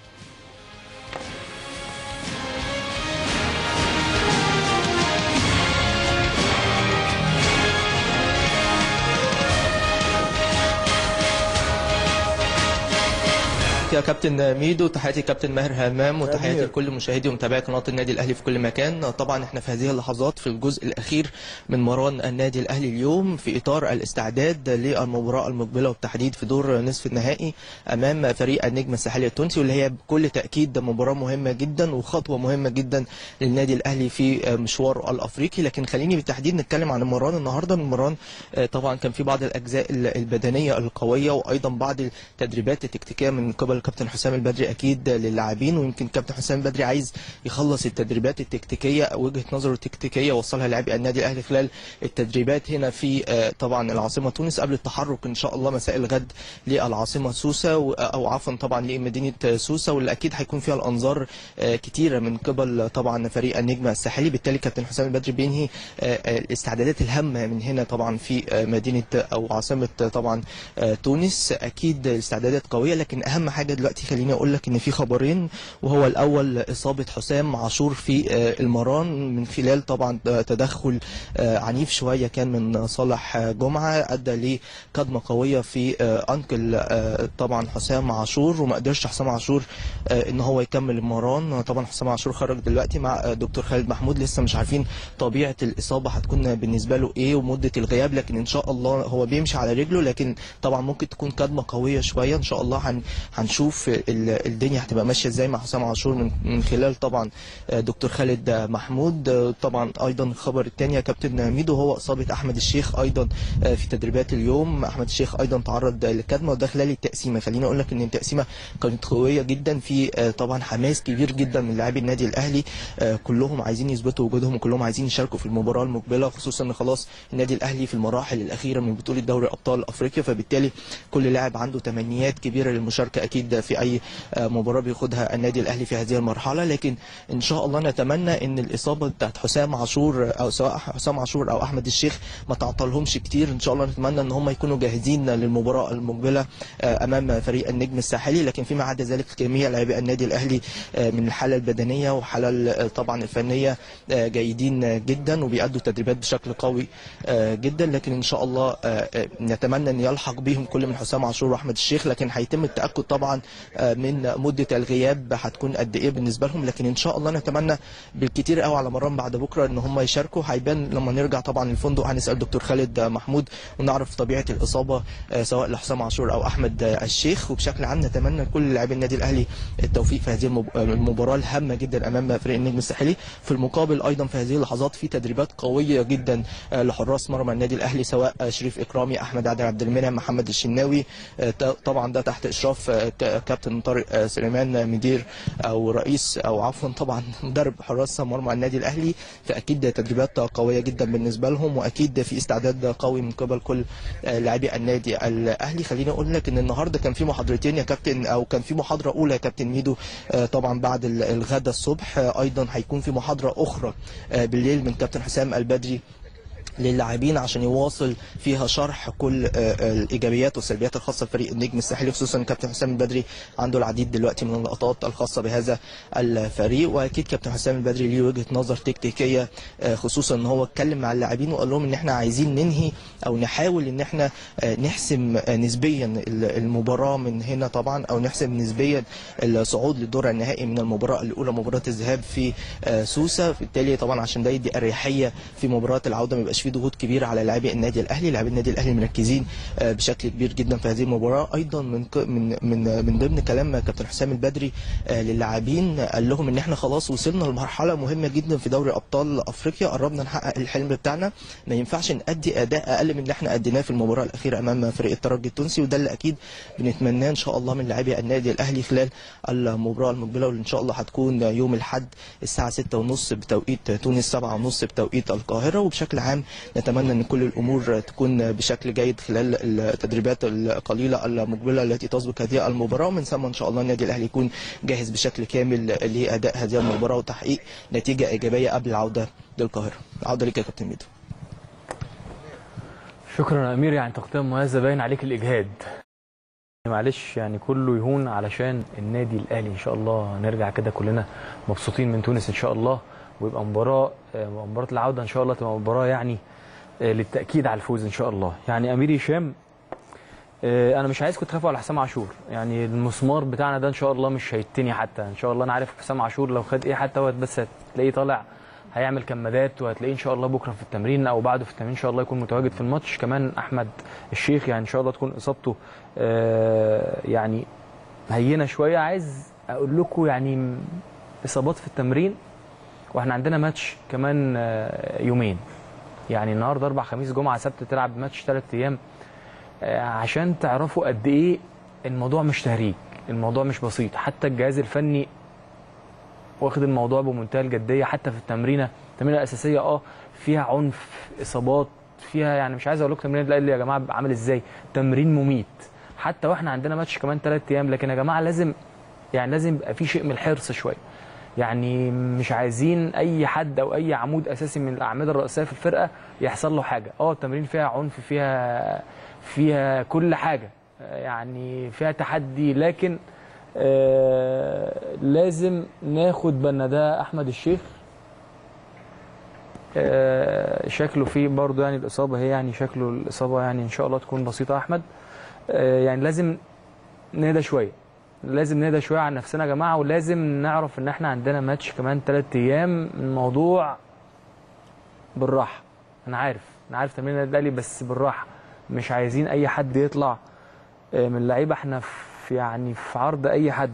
يا كابتن ميدو، تحياتي كابتن ماهر همام، وتحياتي لكل مشاهدي ومتابعي قناه النادي الاهلي في كل مكان. طبعا احنا في هذه اللحظات في الجزء الاخير من مران النادي الاهلي اليوم في اطار الاستعداد للمباراه المقبله وبالتحديد في دور نصف النهائي امام فريق النجم الساحلي التونسي، واللي هي بكل تاكيد مباراه مهمه جدا وخطوه مهمه جدا للنادي الاهلي في مشواره الافريقي. لكن خليني بالتحديد نتكلم عن المران النهارده. المران طبعا كان في بعض الاجزاء البدنيه القويه وايضا بعض التدريبات التكتيكيه من قبل كابتن حسام البدري اكيد للاعبين، ويمكن كابتن حسام البدري عايز يخلص التدريبات التكتيكيه او وجهه نظره التكتيكيه وصلها لاعبي النادي الاهلي خلال التدريبات هنا في طبعا العاصمه تونس قبل التحرك ان شاء الله مساء الغد للعاصمه سوسه، او عفوا طبعا لمدينه سوسه، واللي اكيد هيكون فيها الانظار كتيره من قبل طبعا فريق النجم الساحلي. بالتالي كابتن حسام البدري بينهي الاستعدادات الهامه من هنا طبعا في مدينه او عاصمه طبعا تونس. اكيد الاستعدادات قويه، لكن اهم حاجه دلوقتي خليني اقول لك ان في خبرين، وهو الاول اصابه حسام عاشور في المران من خلال طبعا تدخل عنيف شويه كان من صالح جمعه ادى لكدمه قويه في انكل طبعا حسام عاشور، وما قدرش حسام عاشور ان هو يكمل المران. طبعا حسام عاشور خرج دلوقتي مع دكتور خالد محمود، لسه مش عارفين طبيعه الاصابه هتكون بالنسبه له ايه ومده الغياب، لكن ان شاء الله هو بيمشي على رجله، لكن طبعا ممكن تكون كدمه قويه شويه. ان شاء الله هنشوف الدنيا هتبقى ماشيه ازاي مع حسام عاشور من من خلال طبعا دكتور خالد محمود. طبعا ايضا الخبر الثاني يا كابتن ميدو هو اصابه احمد الشيخ ايضا في تدريبات اليوم. احمد الشيخ ايضا تعرض لكدمه وده خلال التقسيمه. خليني اقول لك ان التقسيمه كانت قويه جدا، في طبعا حماس كبير جدا من لاعبي النادي الاهلي، كلهم عايزين يثبتوا وجودهم وكلهم عايزين يشاركوا في المباراه المقبله، خصوصا ان خلاص النادي الاهلي في المراحل الاخيره من بطوله دوري ابطال افريقيا، فبالتالي كل لاعب عنده تمنيات كبيره للمشاركه اكيد في اي مباراه بياخدها النادي الاهلي في هذه المرحله. لكن ان شاء الله نتمنى ان الاصابه بتاعت حسام عاشور او سواء حسام عاشور او احمد الشيخ ما تعطلهمش كتير. ان شاء الله نتمنى ان هم يكونوا جاهزين للمباراه المقبله امام فريق النجم الساحلي. لكن فيما عدا ذلك جميع لاعبي النادي الاهلي من الحاله البدنيه وحاله طبعا الفنيه جيدين جدا وبيأدوا تدريبات بشكل قوي جدا. لكن ان شاء الله نتمنى ان يلحق بهم كل من حسام عاشور واحمد الشيخ، لكن هيتم التاكد طبعا من مده الغياب هتكون قد ايه بالنسبه لهم. لكن ان شاء الله نتمنى بالكتير قوي على مران بعد بكره ان هم يشاركوا. هيبان لما نرجع طبعا الفندق، هنسال دكتور خالد محمود ونعرف طبيعه الاصابه سواء لحسام عاشور او احمد الشيخ. وبشكل عام نتمنى لكل لاعبي النادي الاهلي التوفيق في هذه المباراه الهامه جدا امام فريق النجم الساحلي. في المقابل ايضا في هذه اللحظات في تدريبات قويه جدا لحراس مرمى النادي الاهلي، سواء شريف اكرامي، احمد عادل عبد المنعم، محمد الشناوي، طبعا ده تحت اشراف كابتن طارق سليمان مدير او رئيس او عفوا طبعا مدرب حراس مرمى النادي الاهلي. فاكيد تدريبات قويه جدا بالنسبه لهم، واكيد في استعداد قوي من قبل كل لاعبي النادي الاهلي. خليني اقول لك ان النهارده كان في محاضرتين يا كابتن، او كان في محاضره اولى يا كابتن ميدو طبعا بعد الغداء الصبح، ايضا هيكون في محاضره اخرى بالليل من كابتن حسام البدري للاعبين عشان يواصل فيها شرح كل الايجابيات والسلبيات الخاصه بفريق النجم الساحلي، خصوصا كابتن حسام البدري عنده العديد دلوقتي من اللقطات الخاصه بهذا الفريق. واكيد كابتن حسام البدري ليه وجهه نظر تكتيكيه، خصوصا ان هو اتكلم مع اللاعبين وقال لهم ان احنا عايزين ننهي او نحاول ان احنا نحسم نسبيا المباراه من هنا طبعا، او نحسم نسبيا الصعود للدور النهائي من المباراه الاولى مباراه الذهاب في سوسه. بالتالي طبعا عشان ده يدي اريحيه في مباراه العوده ما يبقاش في ضغوط كبيره على لاعبي النادي الاهلي. لاعبي النادي الاهلي مركزين بشكل كبير جدا في هذه المباراه. ايضا من من من من ضمن كلام كابتن حسام البدري للاعبين قال لهم ان احنا خلاص وصلنا لمرحله مهمه جدا في دوري ابطال افريقيا، قربنا نحقق الحلم بتاعنا، ما ينفعش نادي اداء اقل من اللي احنا اديناه في المباراه الاخيره امام فريق الترجي التونسي، وده اللي اكيد بنتمناه ان شاء الله من لاعبي النادي الاهلي خلال المباراه المقبله، واللي ان شاء الله هتكون يوم الاحد الساعه ستة وثلاثين بتوقيت تونس، سبعة وثلاثين بتوقيت القاهره. وبشكل عام نتمنى ان كل الامور تكون بشكل جيد خلال التدريبات القليله المقبله التي تسبق هذه المباراه، ومن ثم ان شاء الله النادي الاهلي يكون جاهز بشكل كامل لاداء هذه المباراه وتحقيق نتيجه ايجابيه قبل العوده للقاهره. عوده ليك يا كابتن ميدو. شكرا يا امير، يعني تغطيه مميزه، باين عليك الاجهاد. معلش يعني كله يهون علشان النادي الاهلي ان شاء الله نرجع كده كلنا مبسوطين من تونس ان شاء الله، ويبقى مباراه مباراه العوده ان شاء الله تبقى مباراه يعني للتاكيد على الفوز ان شاء الله. يعني امير هشام، انا مش عايزكم تخافوا على حسام عاشور، يعني المسمار بتاعنا ده ان شاء الله مش هيتني حتى ان شاء الله. انا عارف حسام عاشور لو خد ايه حتى هو بس هتلاقيه طالع هيعمل كمادات، وهتلاقيه ان شاء الله بكره في التمرين او بعده في التمرين ان شاء الله يكون متواجد في الماتش. كمان احمد الشيخ يعني ان شاء الله تكون اصابته آه يعني هينه شويه. عايز اقول لكم يعني اصابات في التمرين، واحنا عندنا ماتش كمان آه يومين، يعني النهارده اربع خميس جمعه سبت تلعب ماتش ثلاث ايام، آه عشان تعرفوا قد ايه الموضوع مش تهريج، الموضوع مش بسيط. حتى الجهاز الفني واخد الموضوع بمنتهى الجديه، حتى في التمرينه التمرينه الاساسيه اه فيها عنف، اصابات فيها، يعني مش عايز اقول لكم تمرين الاهلي يا جماعه عامل ازاي، تمرين مميت حتى واحنا عندنا ماتش كمان ثلاث ايام. لكن يا جماعه لازم يعني لازم يبقى في شيء من الحرص شويه، يعني مش عايزين اي حد او اي عمود اساسي من الاعمده الرئيسيه في الفرقه يحصل له حاجه. اه التمرين فيها عنف، فيها فيها كل حاجه، يعني فيها تحدي، لكن آه لازم ناخد بالنا. ده احمد الشيخ آه شكله فيه برضه يعني الاصابه، هي يعني شكله الاصابه يعني ان شاء الله تكون بسيطه. احمد آه يعني لازم نهدى شويه، لازم نهدى شويه على نفسنا يا جماعه، ولازم نعرف ان احنا عندنا ماتش كمان ثلاث ايام. الموضوع بالراحه، انا عارف انا عارف تمرين النادي الاهلي، بس بالراحه، مش عايزين اي حد يطلع آه من اللعيبه، احنا في يعني في عرض اي حد.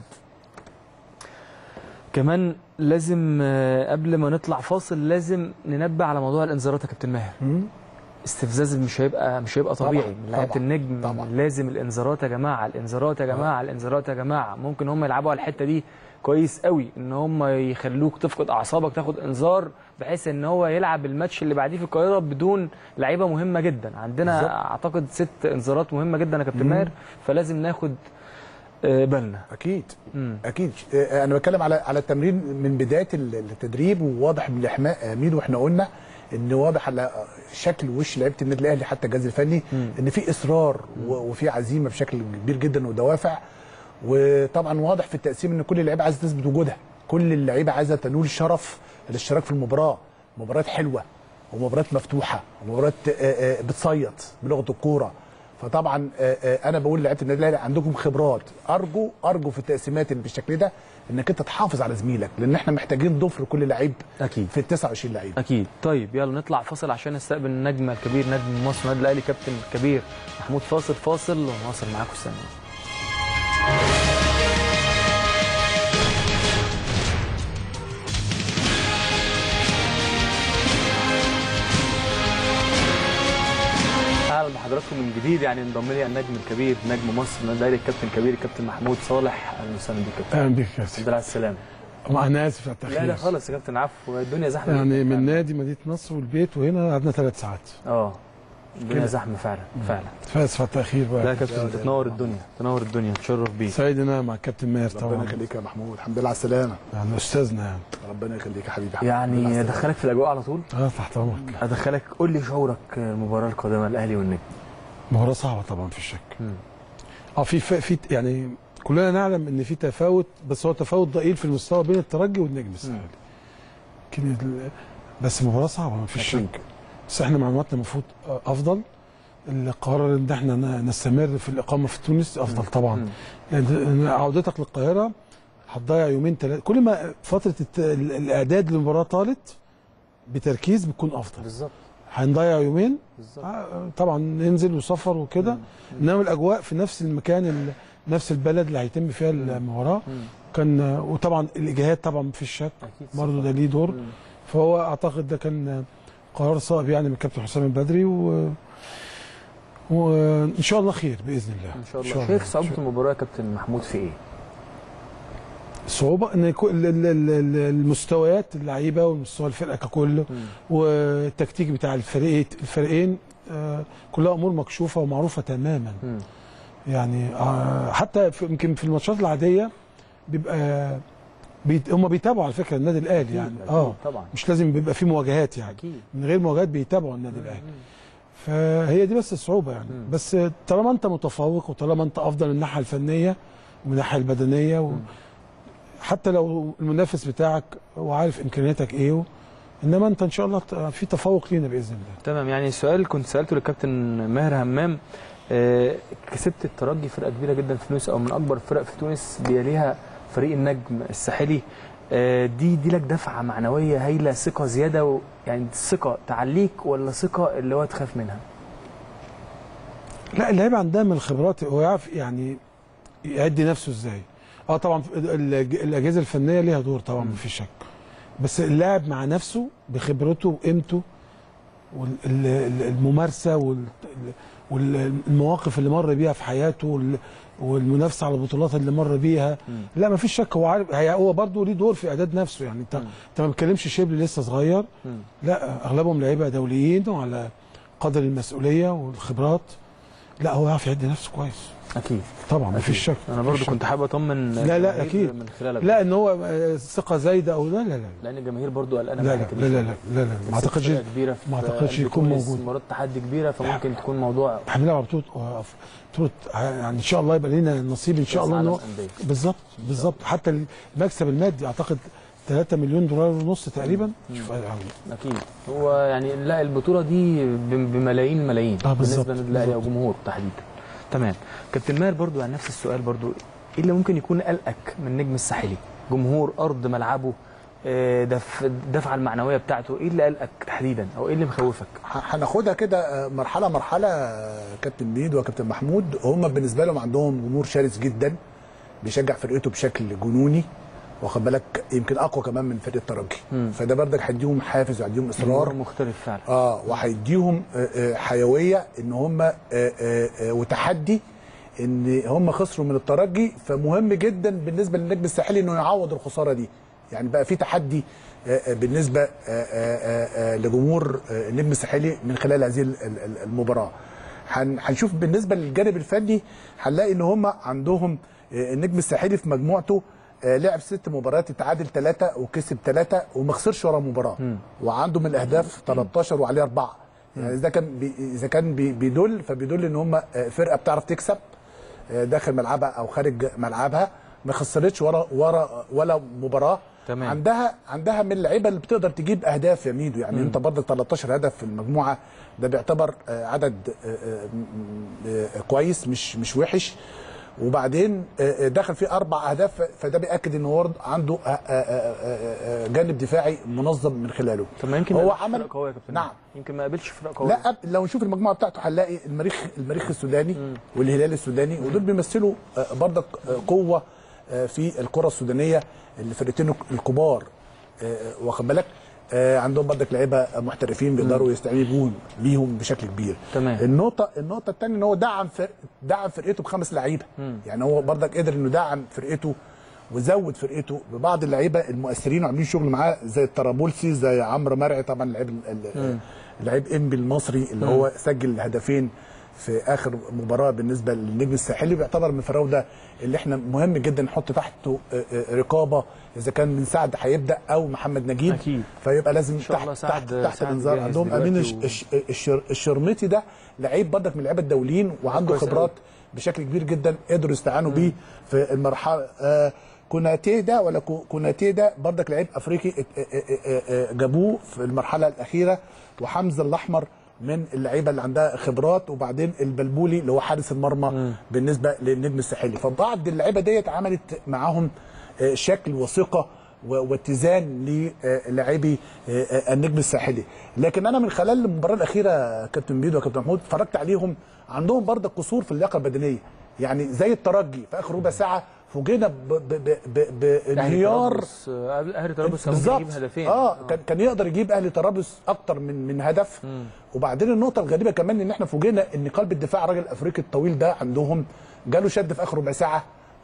كمان لازم قبل ما نطلع فاصل لازم ننبه على موضوع الانذارات يا كابتن ماهر. استفزاز مش هيبقى مش هيبقى طبيعي من لعيبه النجم. طبعا. لازم الانذارات يا جماعه، الانذارات يا جماعه، الانذارات يا جماعه. ممكن هم يلعبوا على الحته دي كويس قوي، ان هم يخلوك تفقد اعصابك، تاخد انذار بحيث ان هو يلعب الماتش اللي بعديه في القاهره بدون لعيبه مهمه جدا. عندنا بالزبط. اعتقد ست انذارات مهمه جدا يا كابتن ماهر، فلازم ناخد بالنا. اكيد مم. اكيد. انا بتكلم على على التمرين من بدايه التدريب، وواضح من الاحماء امين، واحنا قلنا ان واضح على شكل وش لعيبه النادي الاهلي حتى الجهاز الفني مم. ان في اصرار وفي عزيمه بشكل كبير جدا ودوافع. وطبعا واضح في التقسيم ان كل اللعيبه عايزه تثبت وجودها، كل اللعيبه عايزه تنول شرف الاشتراك في المباراه. مباريات حلوه ومباريات مفتوحه ومباريات بتصيط بلغه الكوره. فطبعا انا بقول لعيبه النادي الاهلي عندكم خبرات، ارجو ارجو في التقسيمات اللي بالشكل ده انك انت تحافظ على زميلك، لان احنا محتاجين ضفر كل لعيب اكيد في ال تسعة وعشرين لعيب. اكيد. طيب يلا نطلع فاصل عشان نستقبل النجم الكبير نجم مصر النادي الاهلي كابتن الكبير محمود فاصل. فاصل ونواصل معاكم الثانيه. اهلا بحضراتكم من جديد. يعني انضم لي النجم الكبير نجم مصر النادي الاهلي الكابتن الكبير الكابتن محمود صالح. اهلا وسهلا بيك كابتن. اهلا بيك يا كابتن. الحمد لله على السلامه. انا اسف على التاخير. لا لا خالص يا كابتن، عفو. الدنيا زحمه يعني من نادي مدينه نصر والبيت وهنا قعدنا ثلاث ساعات. اه الدنيا زحمه فعلا فعلا. فاسف على التاخير بقى. لا يا كابتن انت تنور الدنيا تنور الدنيا، تشرف بيك. سعيد انا مع الكابتن ماهر طبعا. ربنا يخليك يا محمود، الحمد لله على السلامه. يعني استاذنا يعني. ربنا يخليك يا حبيبي. يعني ادخلك في الاجواء على طول؟ اه تحت امرك. ادخلك. قول لي شعورك المباراه القادمه الاهلي والنجم. مباراه صعبه طبعا في الشك. اه في في يعني كلنا نعلم ان في تفاوت، بس هو تفاوت ضئيل في المستوى بين الترجي والنجم الساحلي. بس مباراه صعبه ما فيش شك، بس احنا معلوماتنا المفروض افضل. القرار ان احنا نستمر في الاقامه في تونس افضل طبعا. يعني عودتك للقاهره هتضيع يومين ثلاثه، كل ما فتره الاعداد للمباراه طالت بتركيز بتكون افضل. بالظبط. هنضيع يومين بالزبط. طبعا ننزل وسفر وكده، انما الاجواء في نفس المكان نفس البلد اللي هيتم فيها المباراه كان، وطبعا الاجهاد طبعا ما فيش شك برضه ده ليه دور. فهو اعتقد ده كان قرار صائب يعني من الكابتن حسام البدري، و وان شاء الله خير باذن الله. ان شاء الله. شايف صعوبه المباراه يا كابتن محمود في ايه؟ الصعوبه ان المستويات اللعيبه ومستوى الفرقه ككله والتكتيك بتاع الفريق الفريقين كلها امور مكشوفه ومعروفه تماما. م. يعني حتى يمكن في الماتشات العاديه بيبقى بيت هم بيتابعوا على فكره النادي الاهلي يعني اه طبعا مش لازم بيبقى في مواجهات يعني أكيد. من غير مواجهات بيتابعوا النادي الاهلي. فهي دي بس الصعوبه يعني. م. بس طالما انت متفوق وطالما انت افضل من الناحيه الفنيه ومن الناحيه البدنيه و... حتى لو المنافس بتاعك وعارف امكانياتك ايه، انما انت ان شاء الله في تفوق لينا باذن الله. تمام. يعني السؤال كنت سالته للكابتن ماهر همام، آه كسبت الترجي فرقه كبيره جدا في تونس او من اكبر الفرق في تونس، بيليها فريق النجم الساحلي، آه دي دي لك دفعه معنويه هايله، ثقه زياده و... يعني الثقه تعليك ولا ثقه اللي هو تخاف منها؟ لا اللعيبه عندها من الخبرات، هو يعرف يعني يعد نفسه ازاي. اه طبعا الاجهزه الفنيه ليها دور طبعا مفيش شك، بس اللاعب مع نفسه بخبرته وقيمته والممارسه والمواقف اللي مر بيها في حياته والمنافسه على البطولات اللي مر بيها، لا مفيش شك هو عارف، هو برضه ليه دور في اعداد نفسه. يعني انت انت ما بتكلمش شبل لسه صغير، لا اغلبهم لعيبه دوليين وعلى قدر المسؤوليه والخبرات، لا هو يعرف يعد نفسه كويس اكيد طبعا مفيش شك. انا برضو كنت حابب اطمن لا لا اكيد من خلالك، لا ان هو ثقه زايده او لا لا لا لان الجماهير برضو قلقانه لا لا لا لا لا لا ما اعتقدش ما اعتقدش يكون موجود مباراه تحدي كبيره، فممكن تكون موضوع احنا بنلعب بطوله بطوله يعني ان شاء الله يبقى لنا نصيب ان شاء الله انه بالظبط بالظبط. حتى المكسب المادي اعتقد ثلاثة مليون دولار ونص تقريبا. اكيد هو يعني لا البطوله دي بملايين ملايين آه بالنسبه للاهلي او جمهور تحديدا. تمام. كابتن ماهر برضو يعني نفس السؤال برضو، ايه اللي ممكن يكون قلقك من النجم الساحلي؟ جمهور، ارض ملعبه، الدفعه المعنويه بتاعته، ايه اللي قلقك تحديدا او ايه اللي مخوفك؟ هناخدها كده مرحله مرحله. كابتن ميدو وكابتن محمود هم بالنسبه لهم عندهم جمهور شرس جدا بيشجع فرقته بشكل جنوني، واخد بالك، يمكن اقوى كمان من فرقه الترجي. فده بردك هيديهم حافز وهيديهم اصرار مختلف فعلا اه وهيديهم حيويه ان هم وتحدي ان هم خسروا من الترجي، فمهم جدا بالنسبه للنجم الساحلي انه يعوض الخساره دي. يعني بقى في تحدي بالنسبه لجمهور النجم الساحلي من خلال هذه المباراه. هنشوف بالنسبه للجانب الفني هنلاقي ان هم عندهم النجم الساحلي في مجموعته لعب ست مباريات، اتعادل ثلاثة وكسب ثلاثة وما خسرش ولا مباراة، وعنده من الاهداف ثلاثة عشر وعليه أربعة. يعني اذا كان بي اذا كان بي بيدل فبيدل ان هم فرقه بتعرف تكسب داخل ملعبها او خارج ملعبها، ما خسرتش ورا ورا ولا مباراه. تمام. عندها عندها من اللعيبه اللي بتقدر تجيب اهداف يا ميدو. يعني مم. انت برضك ثلاثة عشر هدف في المجموعه، ده بيعتبر عدد كويس مش مش وحش. وبعدين دخل فيه اربع اهداف، فده بياكد ان هو عنده جانب دفاعي منظم من خلاله. طب ما يمكن هو عمل فرق قويه يا كابتن. نعم يمكن ما قابلش فرق قويه. لا لو نشوف المجموعه بتاعته هنلاقي المريخ المريخ السوداني مم. والهلال السوداني، ودول بيمثلوا برضك قوه في الكره السودانيه، الفرقتين الكبار واخد بالك. آه عندهم برضك لعيبه محترفين بيقدروا يستعينوا بيهم بشكل كبير. تمام. النقطه النقطه الثانيه ان هو دعم فرق دعم فرقته بخمس لعيبه. يعني هو برضك قدر انه دعم فرقته وزود فرقته ببعض اللعيبه المؤثرين وعاملين شغل معاه زي الطرابلسي، زي عمرو مرعي طبعا لعيب لعيب انبي المصري اللي مم. هو سجل هدفين في اخر مباراه بالنسبه للنجم الساحلي، بيعتبر من الفراوده اللي احنا مهم جدا نحط تحته رقابه اذا كان بن سعد هيبدا او محمد نجيب. أكيد. فيبقى لازم تحت تحت, تحت الانظار. عندهم امين الشرمتي ده لعيب برضك من اللعيبه الدوليين وعنده خبرات بشكل كبير جدا، قدروا يستعانوا بيه في المرحله. آه كوناتي ده ولا كوناتي ده برضك لعيب افريقي جابوه في المرحله الاخيره، وحمزه الاحمر من اللعيبه اللي عندها خبرات، وبعدين البلبولي اللي هو حارس المرمى م. بالنسبه للنجم الساحلي. فبعض اللعيبه ديت عملت معاهم شكل وثقه واتزان للاعبي النجم الساحلي. لكن انا من خلال المباراه الاخيره كابتن بيدو وكابتن محمود اتفرجت عليهم، عندهم برضه قصور في اللياقه البدنيه. يعني زي الترجي في اخر ربع ساعه فوجئنا بانهيار اهلي طرابلس كان يجيب هدفين. اه كان كان يقدر يجيب اهلي طرابلس اكتر من من هدف. مم. وبعدين النقطه الغريبه كمان ان احنا فوجئنا ان قلب الدفاع الراجل الافريقي الطويل ده عندهم جاله شد في اخر ربع ساعه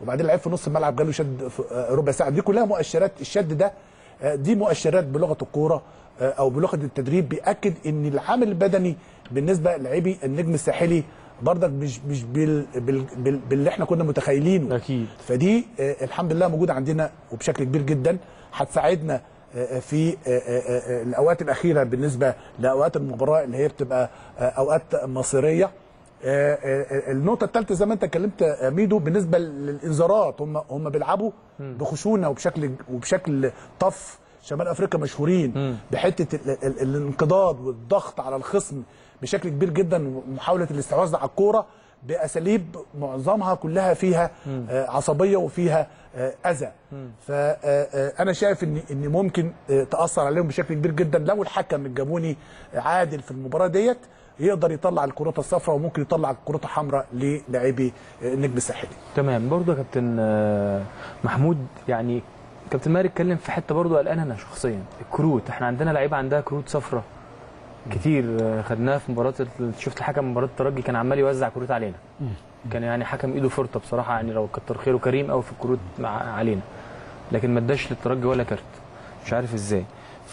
وبعدين لعيب في نص الملعب جاله شد ربع ساعه. دي كلها مؤشرات، الشد ده دي مؤشرات بلغه الكوره او بلغه التدريب بياكد ان العامل البدني بالنسبه للاعبي النجم الساحلي برضك مش مش بال بال بال باللي احنا كنا متخيلينه اكيد. فدي الحمد لله موجوده عندنا وبشكل كبير جدا، هتساعدنا في الاوقات الاخيره بالنسبه لاوقات المباراه اللي هي بتبقى اوقات مصيريه. النقطه الثالثه زي ما انت اتكلمت ميدو بالنسبه للانذارات، هم هم بيلعبوا بخشونه وبشكل وبشكل طف. شمال افريقيا مشهورين بحته الانقضاض والضغط على الخصم بشكل كبير جدا ومحاوله الاستحواذ على الكوره باساليب معظمها كلها فيها عصبيه وفيها اذى. فانا شايف ان ان ممكن تاثر عليهم بشكل كبير جدا لو الحكم الجابوني عادل في المباراه ديت، يقدر يطلع الكرات الصفراء وممكن يطلع الكرات الحمراء للاعبي النجم الساحلي. تمام. برضه يا كابتن محمود، يعني كابتن ماهر اتكلم في حته برضه قلقان انا شخصيا، الكروت. احنا عندنا لعيبه عندها كروت صفراء كتير خدناها في مباراه، شفت الحكم مباراه الترجي كان عمال يوزع كروت علينا. كان يعني حكم ايده فرطه بصراحه، يعني لو كتر خيره كريم قوي في الكروت علينا، لكن ما اداش للترجي ولا كارت، مش عارف ازاي.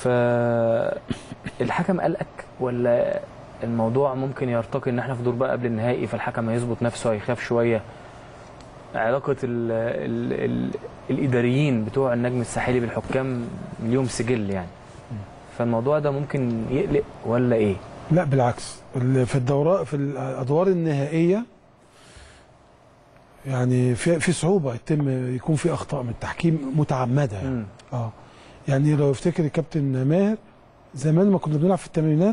فالحكم قلقك ولا الموضوع ممكن يرتقي ان احنا في دور بقى قبل النهائي فالحكم هيظبط نفسه هيخاف شويه؟ علاقه ال ال ال الاداريين بتوع النجم الساحلي بالحكام اليوم سجل يعني، فالموضوع ده ممكن يقلق ولا ايه؟ لا بالعكس، في الدورات في الادوار النهائيه يعني في في صعوبه يتم يكون في اخطاء من التحكيم متعمده يعني. اه يعني لو يفتكر الكابتن ماهر زمان ما كنا بنلعب في الثمانينات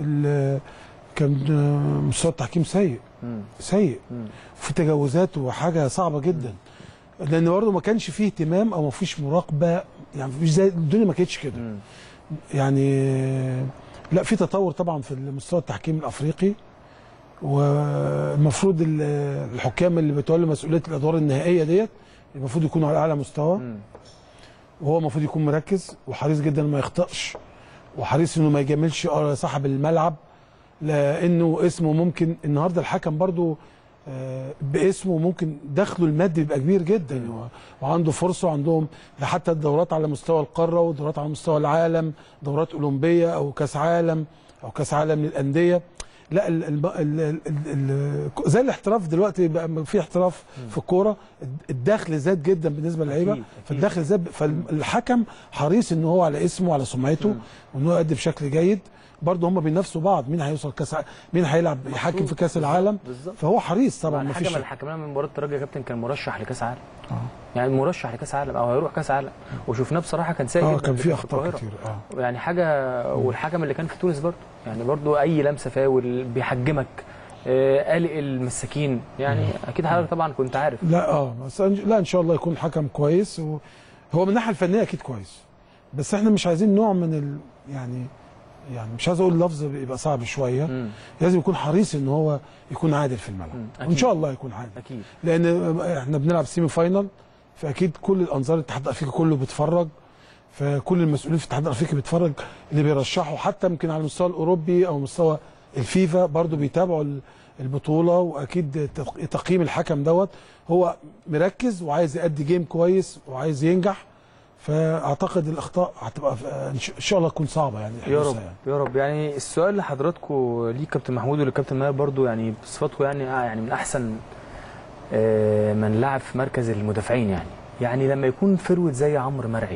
كان مستوى التحكيم سيء مم. سيء مم. في تجاوزات وحاجه صعبه جدا، لان برضه ما كانش فيه اهتمام او ما فيش مراقبه، يعني مش زي الدنيا ما كانتش كده يعني. لا في تطور طبعا في مستوى التحكيم الافريقي، والمفروض الحكام اللي بيتولوا مسؤوليه الادوار النهائيه ديت المفروض يكونوا على اعلى مستوى، وهو المفروض يكون مركز وحريص جدا ما يخطئش، وحريص انه ما يجاملش صاحب الملعب، لانه اسمه ممكن النهارده الحكم برضو باسمه ممكن دخله المادي يبقى كبير جدا، وعنده فرصه، وعندهم حتى الدورات على مستوى القاره ودورات على مستوى العالم، دورات اولمبيه او كاس عالم او كاس عالم للانديه. لا ال ال ال ال زي الاحتراف دلوقتي بقى في احتراف في الكوره، الدخل زاد جدا بالنسبه للعيبه، فالدخل زاد، فالحكم حريص ان هو على اسمه وعلى سمعته وان هو يؤدي بشكل جيد. برضه هم بينافسوا بعض، مين هيوصل كاس، مين هيلعب يحكم في كاس العالم، فهو حريص طبعا. ما فيش الحكم اللي حكمنا من مباراه الترجي يا كابتن كان مرشح لكاس عالم، اه يعني مرشح لكاس عالم او هيروح كاس عالم، وشفناه بصراحه كان سيء اه جدا، كان في اخطاء كتير اه يعني حاجه. والحكم اللي كان في تونس برضه يعني برضه اي لمسه فاول بيحجمك، آه قلق المساكين يعني. مم. اكيد حضرتك طبعا كنت عارف. لا اه بس لا ان شاء الله يكون حكم كويس، وهو من الناحيه الفنيه اكيد كويس، بس احنا مش عايزين نوع من ال يعني يعني مش عايز اقول لفظ يبقى صعب شويه، مم. لازم يكون حريص ان هو يكون عادل في الملعب، وان شاء الله يكون عادل اكيد، لان احنا بنلعب سيمي فاينال، فاكيد كل الانظار الاتحاد الافريقي كله بيتفرج، فكل المسؤولين في الاتحاد الافريقي بيتفرج، اللي بيرشحوا حتى يمكن على المستوى الاوروبي او مستوى الفيفا برضو بيتابعوا البطوله، واكيد تقييم الحكم دوت هو مركز وعايز يأدي جيم كويس وعايز ينجح. فاعتقد الاخطاء هتبقى ان شاء الله تكون صعبه يعني يا رب يعني. يا رب. يعني السؤال لحضراتكم ليه كابتن محمود ولكابتن ماهر برضو، يعني بصفاتكم يعني يعني من احسن من لعب في مركز المدافعين، يعني يعني لما يكون فرود زي عمرو مرعي،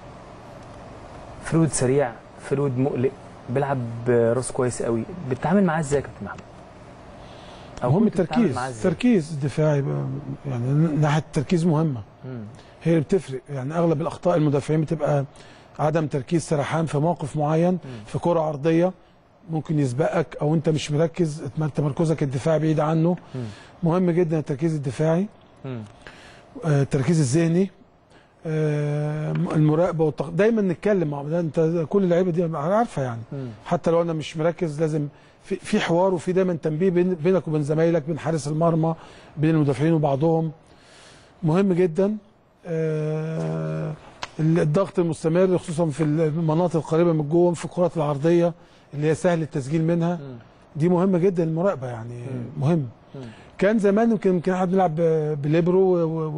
فرود سريع، فرود مقلق، بيلعب راس كويس قوي، بتتعامل معاه ازاي يا كابتن محمود؟ مهم التركيز، التركيز الدفاعي يعني ناحيه التركيز مهمه، مم. هي اللي بتفرق. يعني اغلب الاخطاء المدافعين بتبقى عدم تركيز، سرحان في موقف معين، مم. في كره عرضيه ممكن يسبقك او انت مش مركز، تمركزك الدفاعي بعيد عنه. مم. مهم جدا التركيز الدفاعي، مم. آه التركيز الذهني، آه المراقبه والتق... دايما نتكلم مع انت، كل اللعيبه دي عارفه يعني، مم. حتى لو انا مش مركز لازم في في حوار، وفي دايما تنبيه بين بينك وبين زمايلك، بين حارس المرمى، بين المدافعين وبعضهم. مهم جدا آه الضغط المستمر خصوصا في المناطق القريبه من الجون، في الكرات العرضيه اللي هي سهل التسجيل منها، دي مهمه جدا المراقبه يعني، مم. مهم. مم. كان زمان يمكن يمكن احنا بنلعب بليبرو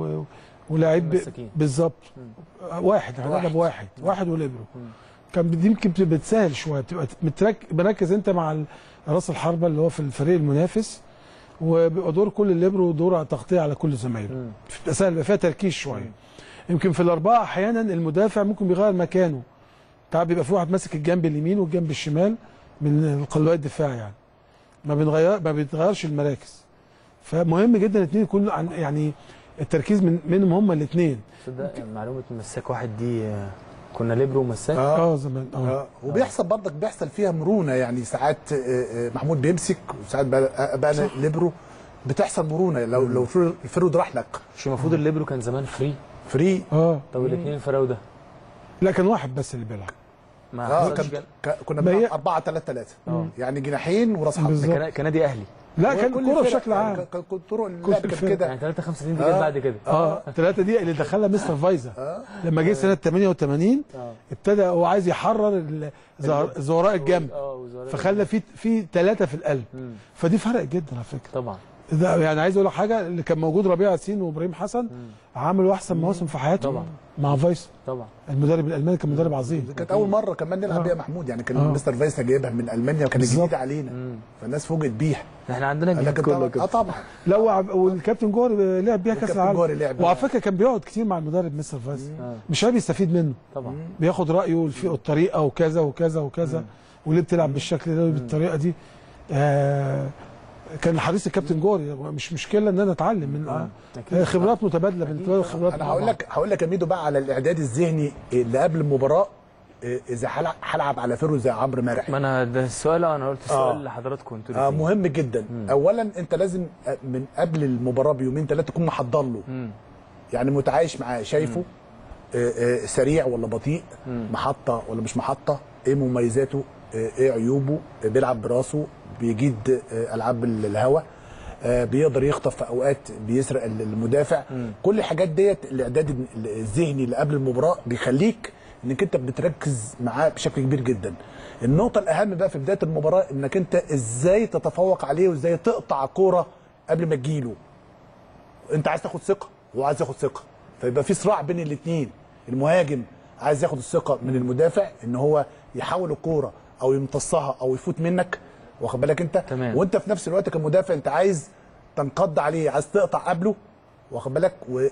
ولاعب بالظبط واحد احنا بنلعب واحد واحد وليبرو. كان دي يمكن بتسهل شويه، بتبقى مركز انت مع راس الحربه اللي هو في الفريق المنافس، وبيبقى دور كل الليبرو دور تغطيه على كل زمايله، بتبقى سهل، بيبقى فيها تركيز شويه. يمكن في الاربعه احيانا المدافع ممكن بيغير مكانه، تعب بيبقى في واحد ماسك الجنب اليمين والجنب الشمال من قلوات الدفاع، يعني ما بنغير ما بيتغيرش المراكز. فمهم جدا الاثنين يكونوا يعني التركيز من منهم هما الاثنين. تصدق معلومه مساك واحد دي كنا ليبرو ومساك اه, آه زمان اه, آه. وبيحصل برضك بيحصل فيها مرونه، يعني ساعات محمود بيمسك وساعات بقى, بقى ليبرو بتحصل مرونه لو مم. لو الفرود راح لك. مش المفروض الليبرو كان زمان فري فري اه طب الاثنين فراوده؟ لا كان واحد بس اللي بيلعب. اه كان كنا بنلعب أربعة ثلاثة ثلاثة يعني جناحين وراس حربة كنادي اهلي. لا كان كوره بشكل عام، كان طرق اللعب كان كده يعني ثلاثة خمسة دي كده بعد كده اه ثلاثة دي اللي دخلها مستر فايزا آه. لما جه سنه ثمانية وثمانين آه. ابتدى هو عايز يحرر زهراء الجنب، فخلى في في ثلاثه في القلب، فدي فرق جدا على فكره طبعا. ده يعني عايز اقول لك حاجه، اللي كان موجود ربيع ياسين وابراهيم حسن عملوا احسن مواسم في حياتهم طبعا مع فايسا طبعا. المدرب الالماني كان مدرب عظيم، كانت اول مره كمان نلعب بيها محمود، يعني كان آه. مستر فايسا جايبها من المانيا وكانت جديده علينا مم. فالناس فوجئت بيها. احنا عندنا الجهاز كله كده اه طبعا. لا والكابتن جوهري لعب بيها كاس العالم، وعلى فكره كان بيقعد كتير مع المدرب مستر فايسا آه. مش عارف يستفيد منه طبعا، بياخد رايه في الطريقه وكذا وكذا وكذا، وليه بتلعب بالشكل ده بالطريقه دي. آه كان حريص الكابتن جوري، مش مشكله ان انا اتعلم من آه خبرات متبادله بالنسبه خبرات. انا هقول لك هقول لك يا ميدو بقى على الاعداد الذهني اللي قبل المباراه، اذا هلعب على فيرو زي عمرو مرعي. ما انا ده السؤال، انا قلت السؤال آه. لحضراتكم انتوا آه مهم جدا. مم. اولا انت لازم من قبل المباراه بيومين ثلاثه تكون محضر له، مم. يعني متعايش معاه، شايفه آه آه سريع ولا بطيء، مم. محطه ولا مش محطه، ايه مميزاته، آه ايه عيوبه، آه بيلعب براسه، بيجيد آه العاب الهوا، آه بيقدر يخطف في اوقات، بيسرق المدافع. مم. كل الحاجات ديت الاعداد الذهني اللي قبل المباراه بيخليك انك انت بتركز معاه بشكل كبير جدا. النقطه الاهم بقى في بدايه المباراه انك انت ازاي تتفوق عليه وازاي تقطع كوره قبل ما تجيله. انت عايز تاخد ثقه وهو عايز ياخد ثقه، فيبقى في صراع بين الاثنين. المهاجم عايز ياخد الثقه من المدافع ان هو يحول الكوره او يمتصها او يفوت منك، واخد بالك انت؟ تمام. وانت في نفس الوقت كمدافع انت عايز تنقض عليه، عايز تقطع قبله، واخد بالك،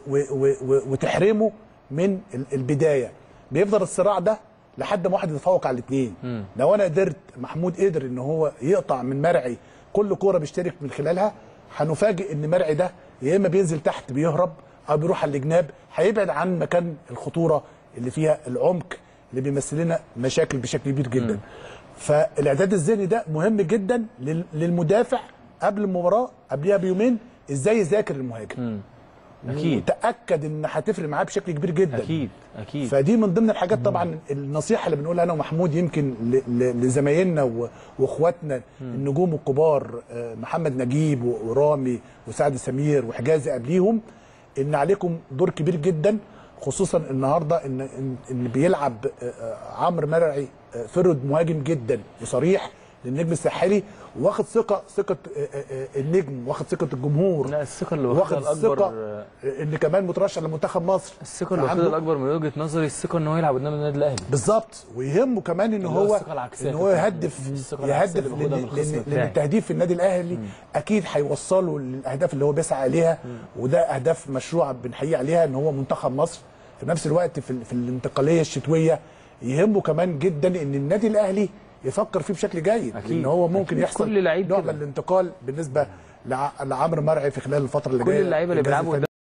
وتحرمه من البدايه. بيفضل الصراع ده لحد ما واحد يتفوق على الاثنين. لو انا قدرت، محمود قدر ان هو يقطع من مرعي كل كوره بيشترك من خلالها، هنفاجئ ان مرعي ده يا اما بينزل تحت بيهرب او بيروح على الجناب، هيبعد عن مكان الخطوره اللي فيها العمق اللي بيمثل لنا مشاكل بشكل كبير جدا. مم. فالاعداد الذهني ده مهم جدا للمدافع قبل المباراه، قبلها بيومين، ازاي يذاكر المهاجم. مم. اكيد وتاكد ان هتفرق معاه بشكل كبير جدا. اكيد اكيد. فدي من ضمن الحاجات طبعا النصيحه اللي بنقولها انا ومحمود يمكن لزمايلنا واخواتنا النجوم الكبار، محمد نجيب ورامي وسعد سمير وحجازي قبليهم، ان عليكم دور كبير جدا، خصوصا النهارده ان ان بيلعب عمرو مرعي فرد مهاجم جدا وصريح للنجم الساحلي، واخد ثقه ثقه النجم، واخد ثقه الجمهور. لا الثقه اللي واخدها الاكبر ان كمان مترشح لمنتخب مصر. الثقه اللي واخدها الاكبر من وجهه نظري الثقه ان هو يلعب قدام النادي الاهلي بالظبط، ويهمه كمان ان هو ان هو يهدف يهدف لان التهديف في النادي الاهلي مم. اكيد هيوصله للاهداف اللي هو بيسعى اليها، وده اهداف مشروعه بنحيي عليها، ان هو منتخب مصر. في نفس الوقت في, في الانتقاليه الشتويه يهمه كمان جدا ان النادي الاهلي يفكر فيه بشكل جيد، أكيد. ان هو ممكن يحصل كل لعيب نوع من الانتقال بالنسبه لعمرو مرعي في خلال الفتره اللي جايه. كل اللعيبه اللي بيلعبوا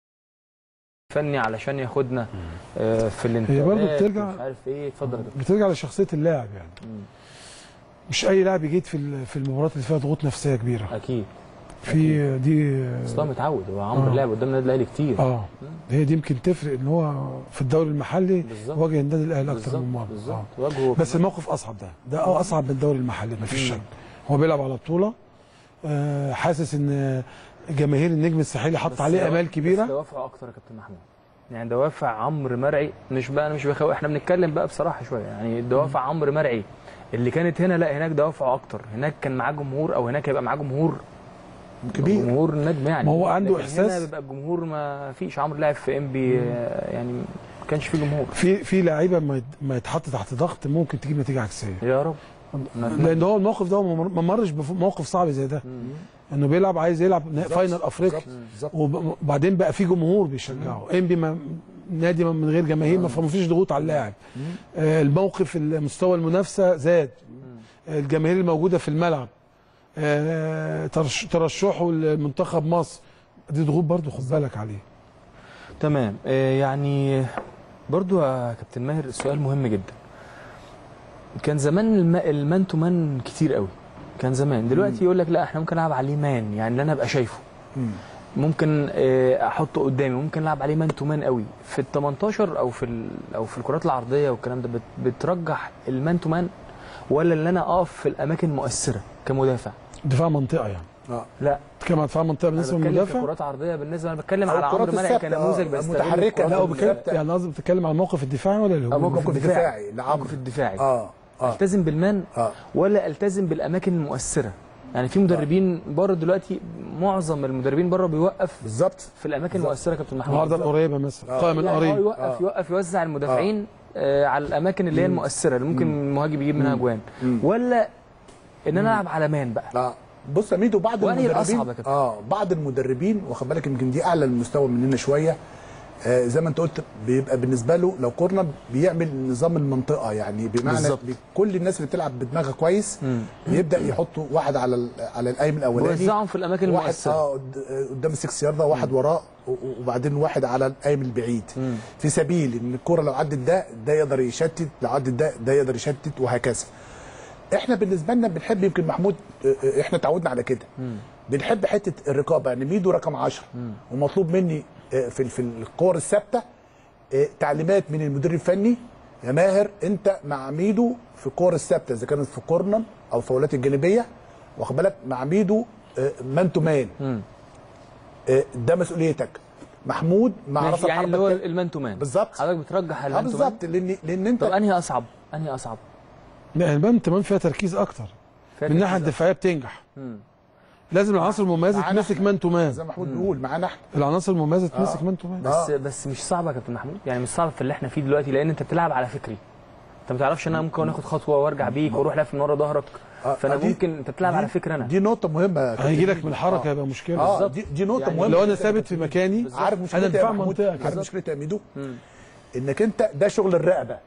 فني علشان ياخدنا في الانتقال. هي برضه بترجع مش عارف ايه، اتفضل. بترجع لشخصيه اللاعب يعني. مم. مش اي لاعب يجيد في في المباريات اللي فيها ضغوط نفسيه كبيره. اكيد. في أكيد. دي اصلا متعود، هو عمرو لعب قدام النادي الاهلي كتير. اه هي دي يمكن تفرق ان هو في الدوري المحلي واجه النادي الاهلي اكتر من مره. بالظبط واجهه. بس الموقف اصعب، ده ده اه اصعب من الدوري المحلي ما فيش شك. هو بيلعب على بطوله، آه حاسس ان جماهير النجم الساحلي حط عليه امال كبيره. بس دوافعه اكتر يا كابتن محمود، يعني دوافع عمرو مرعي مش بقى، انا مش بخوف، احنا بنتكلم بقى بصراحه شويه، يعني دوافع عمرو مرعي اللي كانت هنا، لا هناك دوافعه اكتر، هناك كان معاه جمهور، او هناك هيبقى معاه جمهور كبير جمهور النجم يعني. ما هو عنده لكن إحساس. هنا بيبقى الجمهور ما فيش. عمرو لعب في انبي يعني ما كانش في جمهور. في في لعيبه ما يت- ما يتحط تحت ضغط ممكن تجيب نتيجه عكسيه. يا رب. لان هو الموقف ده هو ما مرش بموقف صعب زي ده، انه بيلعب عايز يلعب نا- فاينل افريقيا، وب- وبعدين بقى في جمهور بيشجعه. انبي ما- نادي من غير جماهير، ما فيش ضغوط على اللاعب. آه، الموقف المستوى المنافسه زاد، آه، الجماهير الموجوده في الملعب، آه، ترش- ترشحه لمنتخب مصر، دي ضغوط برضه خد بالك عليه. تمام. آه، يعني برضو يا كابتن ماهر السؤال مهم جدا. كان زمان الم... المان تو مان كتير قوي، كان زمان. دلوقتي يقول لك لا احنا ممكن نلعب عليه مان، يعني اللي انا ابقى شايفه ممكن آه، احطه قدامي، ممكن نلعب عليه مان تو مان قوي. في ال تمنتاشر او في ال... او في الكرات العرضيه والكلام ده بت... بترجح المان تو مان ولا اللي انا اقف في الاماكن المؤثره كمدافع؟ دفاع منطقه يعني. اه لا بتتكلم عن دفاع منطقه بالنسبه للمدافع؟ كرات عرضيه بالنسبه، انا بتكلم أو على عمرو الكرات منعي الثابتة، كنموذج آه، بستغل متحركة. الكرات لا هو الثابتة. بيتكلم يعني قصدي بتتكلم عن الموقف الدفاعي ولا الهجومي؟ الموقف الدفاعي لعمرو. الموقف الدفاعي. اه اه التزم بالمان اه ولا التزم بالاماكن المؤثره؟ يعني في مدربين بره دلوقتي، معظم المدربين بره بيوقف بالظبط في الاماكن المؤثره يا كابتن محمود. النهارده القريبه مثلا آه. قائم يعني هو القريب يوقف آه. يوقف يوزع المدافعين آه على الاماكن اللي هي المؤثره اللي ممكن المهاجم يجيب منها اجوان، ولا ان انا العب على مان بقى؟ اه بص يا ميدو، بعض وأنهي المدربين الأصعب يا كابتن؟ اه بعض المدربين واخد بالك يمكن دي اعلى المستوى مننا شويه. آه زي ما انت قلت بيبقى بالنسبه له لو كورنر بيعمل نظام المنطقه، يعني بمعنى بالظبط. بي- كل الناس اللي بتلعب بدماغها كويس بيبدا يحطوا واحد على ال- على القايم الاولاني، بيوزعهم في الاماكن واحد المؤثره. اه قد- آه، قدام السكس يارده، واحد وراه، و- وبعدين واحد على القايم البعيد، في سبيل ان الكوره لو عدت ده ده يقدر يشتت، لو عدت ده ده يقدر يشتت، وهكذا. احنا بالنسبه لنا بنحب، يمكن محمود آه، آه، احنا اتعودنا على كده، بنحب حته الرقابه. يعني ميدو رقم عشرة ومطلوب مني آه، في في الكور الثابته آه، تعليمات من المدير الفني، يا ماهر انت مع ميدو في الكور الثابته اذا كانت في كورنر او فاولات الجانبيه، واخد بالك مع ميدو آه، مان تو مان، آه، ده مسؤوليتك. محمود مع راس ماشي، يعني اللي هو الحربه المان تو مان. بالظبط. حضرتك بترجح اه المان تو مان؟ بالظبط، لان لان انت طب انهي اصعب؟ انهي اصعب؟ لا المان تمام فيها تركيز اكتر، فيها من الناحيه تركيز الدفاعيه بتنجح. مم. لازم العناصر المميزه معانا تمسك احنا. مان تو مان. زي ما محمود بيقول معانا احنا. العناصر المميزه تمسك مان تو مان. بس بس مش صعبه يا كابتن محمود، يعني مش صعب في اللي احنا فيه دلوقتي، لان انت بتلعب على فكري. انت ما تعرفش ان انا ممكن اخد خطوه وارجع بيك واروح لافف من ورا ظهرك، فانا دي- ممكن انت بتلعب دي- على فكره انا. دي نقطه مهمه يا كابتن. هيجي لك من الحركه هيبقى مشكله. اه دي, دي نقطه يعني مهمه. لو انا ثابت في مكاني عارف انا مشكلتي يا دفاع محمود؟ منطقه عارف كده. مشكلتي يا ميدو؟ انك انت ده شغل الرقبه،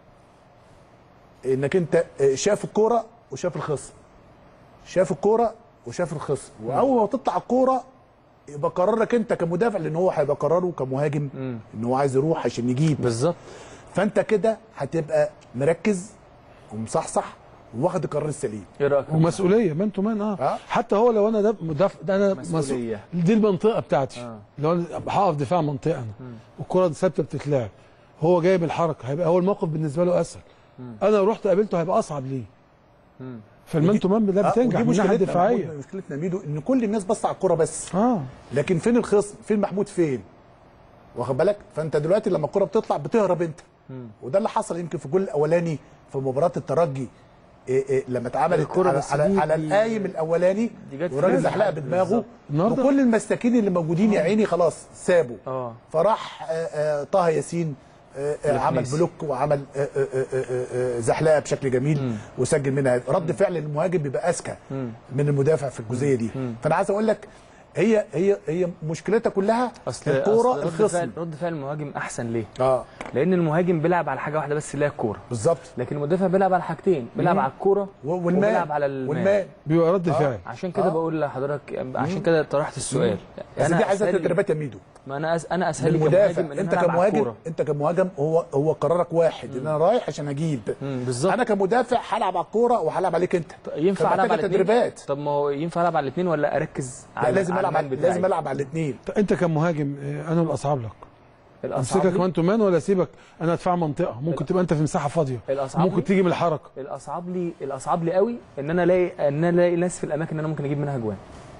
انك انت شاف الكوره وشاف الخصم، شاف الكوره وشاف الخصم، واول ما تطلع الكوره يبقى قرارك انت كمدافع، لان هو هيبقى قراره كمهاجم ان هو عايز يروح عشان يجيب بالظبط. فانت كده هتبقى مركز ومصحصح واخد القرار السليم. ايه رايك؟ ومسؤوليه مان تو مان. اه آه. حتى هو لو انا ده مدافع، ده انا مسؤولية. مسؤول، دي المنطقه بتاعتي. آه. لو انا هقف دفاع منطقه انا والكره ثابته بتتلعب، هو جايب الحركه، هيبقى هو الموقف بالنسبه له اسهل. انا لو رحت قابلته هيبقى اصعب ليه. فالمان تو مان ده آه، بتنجح ودي من الناحيه مشكلتنا الدفاعيه. محمود، مشكلتنا يا ميدو ان كل الناس بص على الكوره بس، اه لكن فين الخصم؟ فين محمود؟ فين؟ واخد بالك؟ فانت دلوقتي لما الكوره بتطلع بتهرب انت، وده اللي حصل يمكن في الجول الاولاني في مباراه الترجي. إيه إيه لما اتعملت الكرة على بس على, دي- على دي- القايم الاولاني دي جت في والراجل كذا زحلقها حد بدماغه، بالظبط. النهارده وكل المساكين اللي موجودين يا عيني خلاص سابوا، اه فراح آه، آه، طه ياسين آه، آه، عمل الخنيسي. بلوك وعمل آه، آه، آه، آه، آه، زحلقه بشكل جميل وسجل منها. رد فعل المهاجم بيبقى اذكى من المدافع في الجزئيه دي. فانا عايز اقول لك هي هي هي مشكلتها كلها اصل الكوره أصل رد الخصم. فعل رد فعل المهاجم احسن ليه؟ اه لان المهاجم بيلعب على حاجه واحده بس اللي هي الكوره، بالظبط. لكن المدافع بيلعب على حاجتين، بيلعب على الكوره و- والمان وبيلعب على المال. والمان بيبقى رد فعل. عشان كده آه. بقول لحضرتك، عشان كده طرحت السؤال. بس دي عايزه أسهل لي- تدريبات يا ميدو. ما انا أس... انا اسهل لي المدافع كمهاجم ان انت انا العب على كمهاجم الكوره. انت كمهاجم هو هو قرارك واحد ان انا رايح عشان اجيب. مم، بالظبط. انا كمدافع هلعب على الكوره وهلعب عليك انت. ينفع العب على الاثنين؟ تدريبات. طب ما هو ينفع العب على الاثنين ولا اركز لا على لازم على العب المان على- بتاعي؟ لازم العب على الاثنين. انت كمهاجم آه، انا الاصعب لك الأصعب امسكك لي- مان تو مان ولا اسيبك انا ادفع منطقه، ممكن تبقى انت في مساحه فاضيه، الأصعب ممكن لي- تيجي من الحركه. الاصعب لي الاصعب لي قوي ان انا الاقي ان انا الاقي ناس في الاماكن اللي انا ممكن اجيب منها اجوان.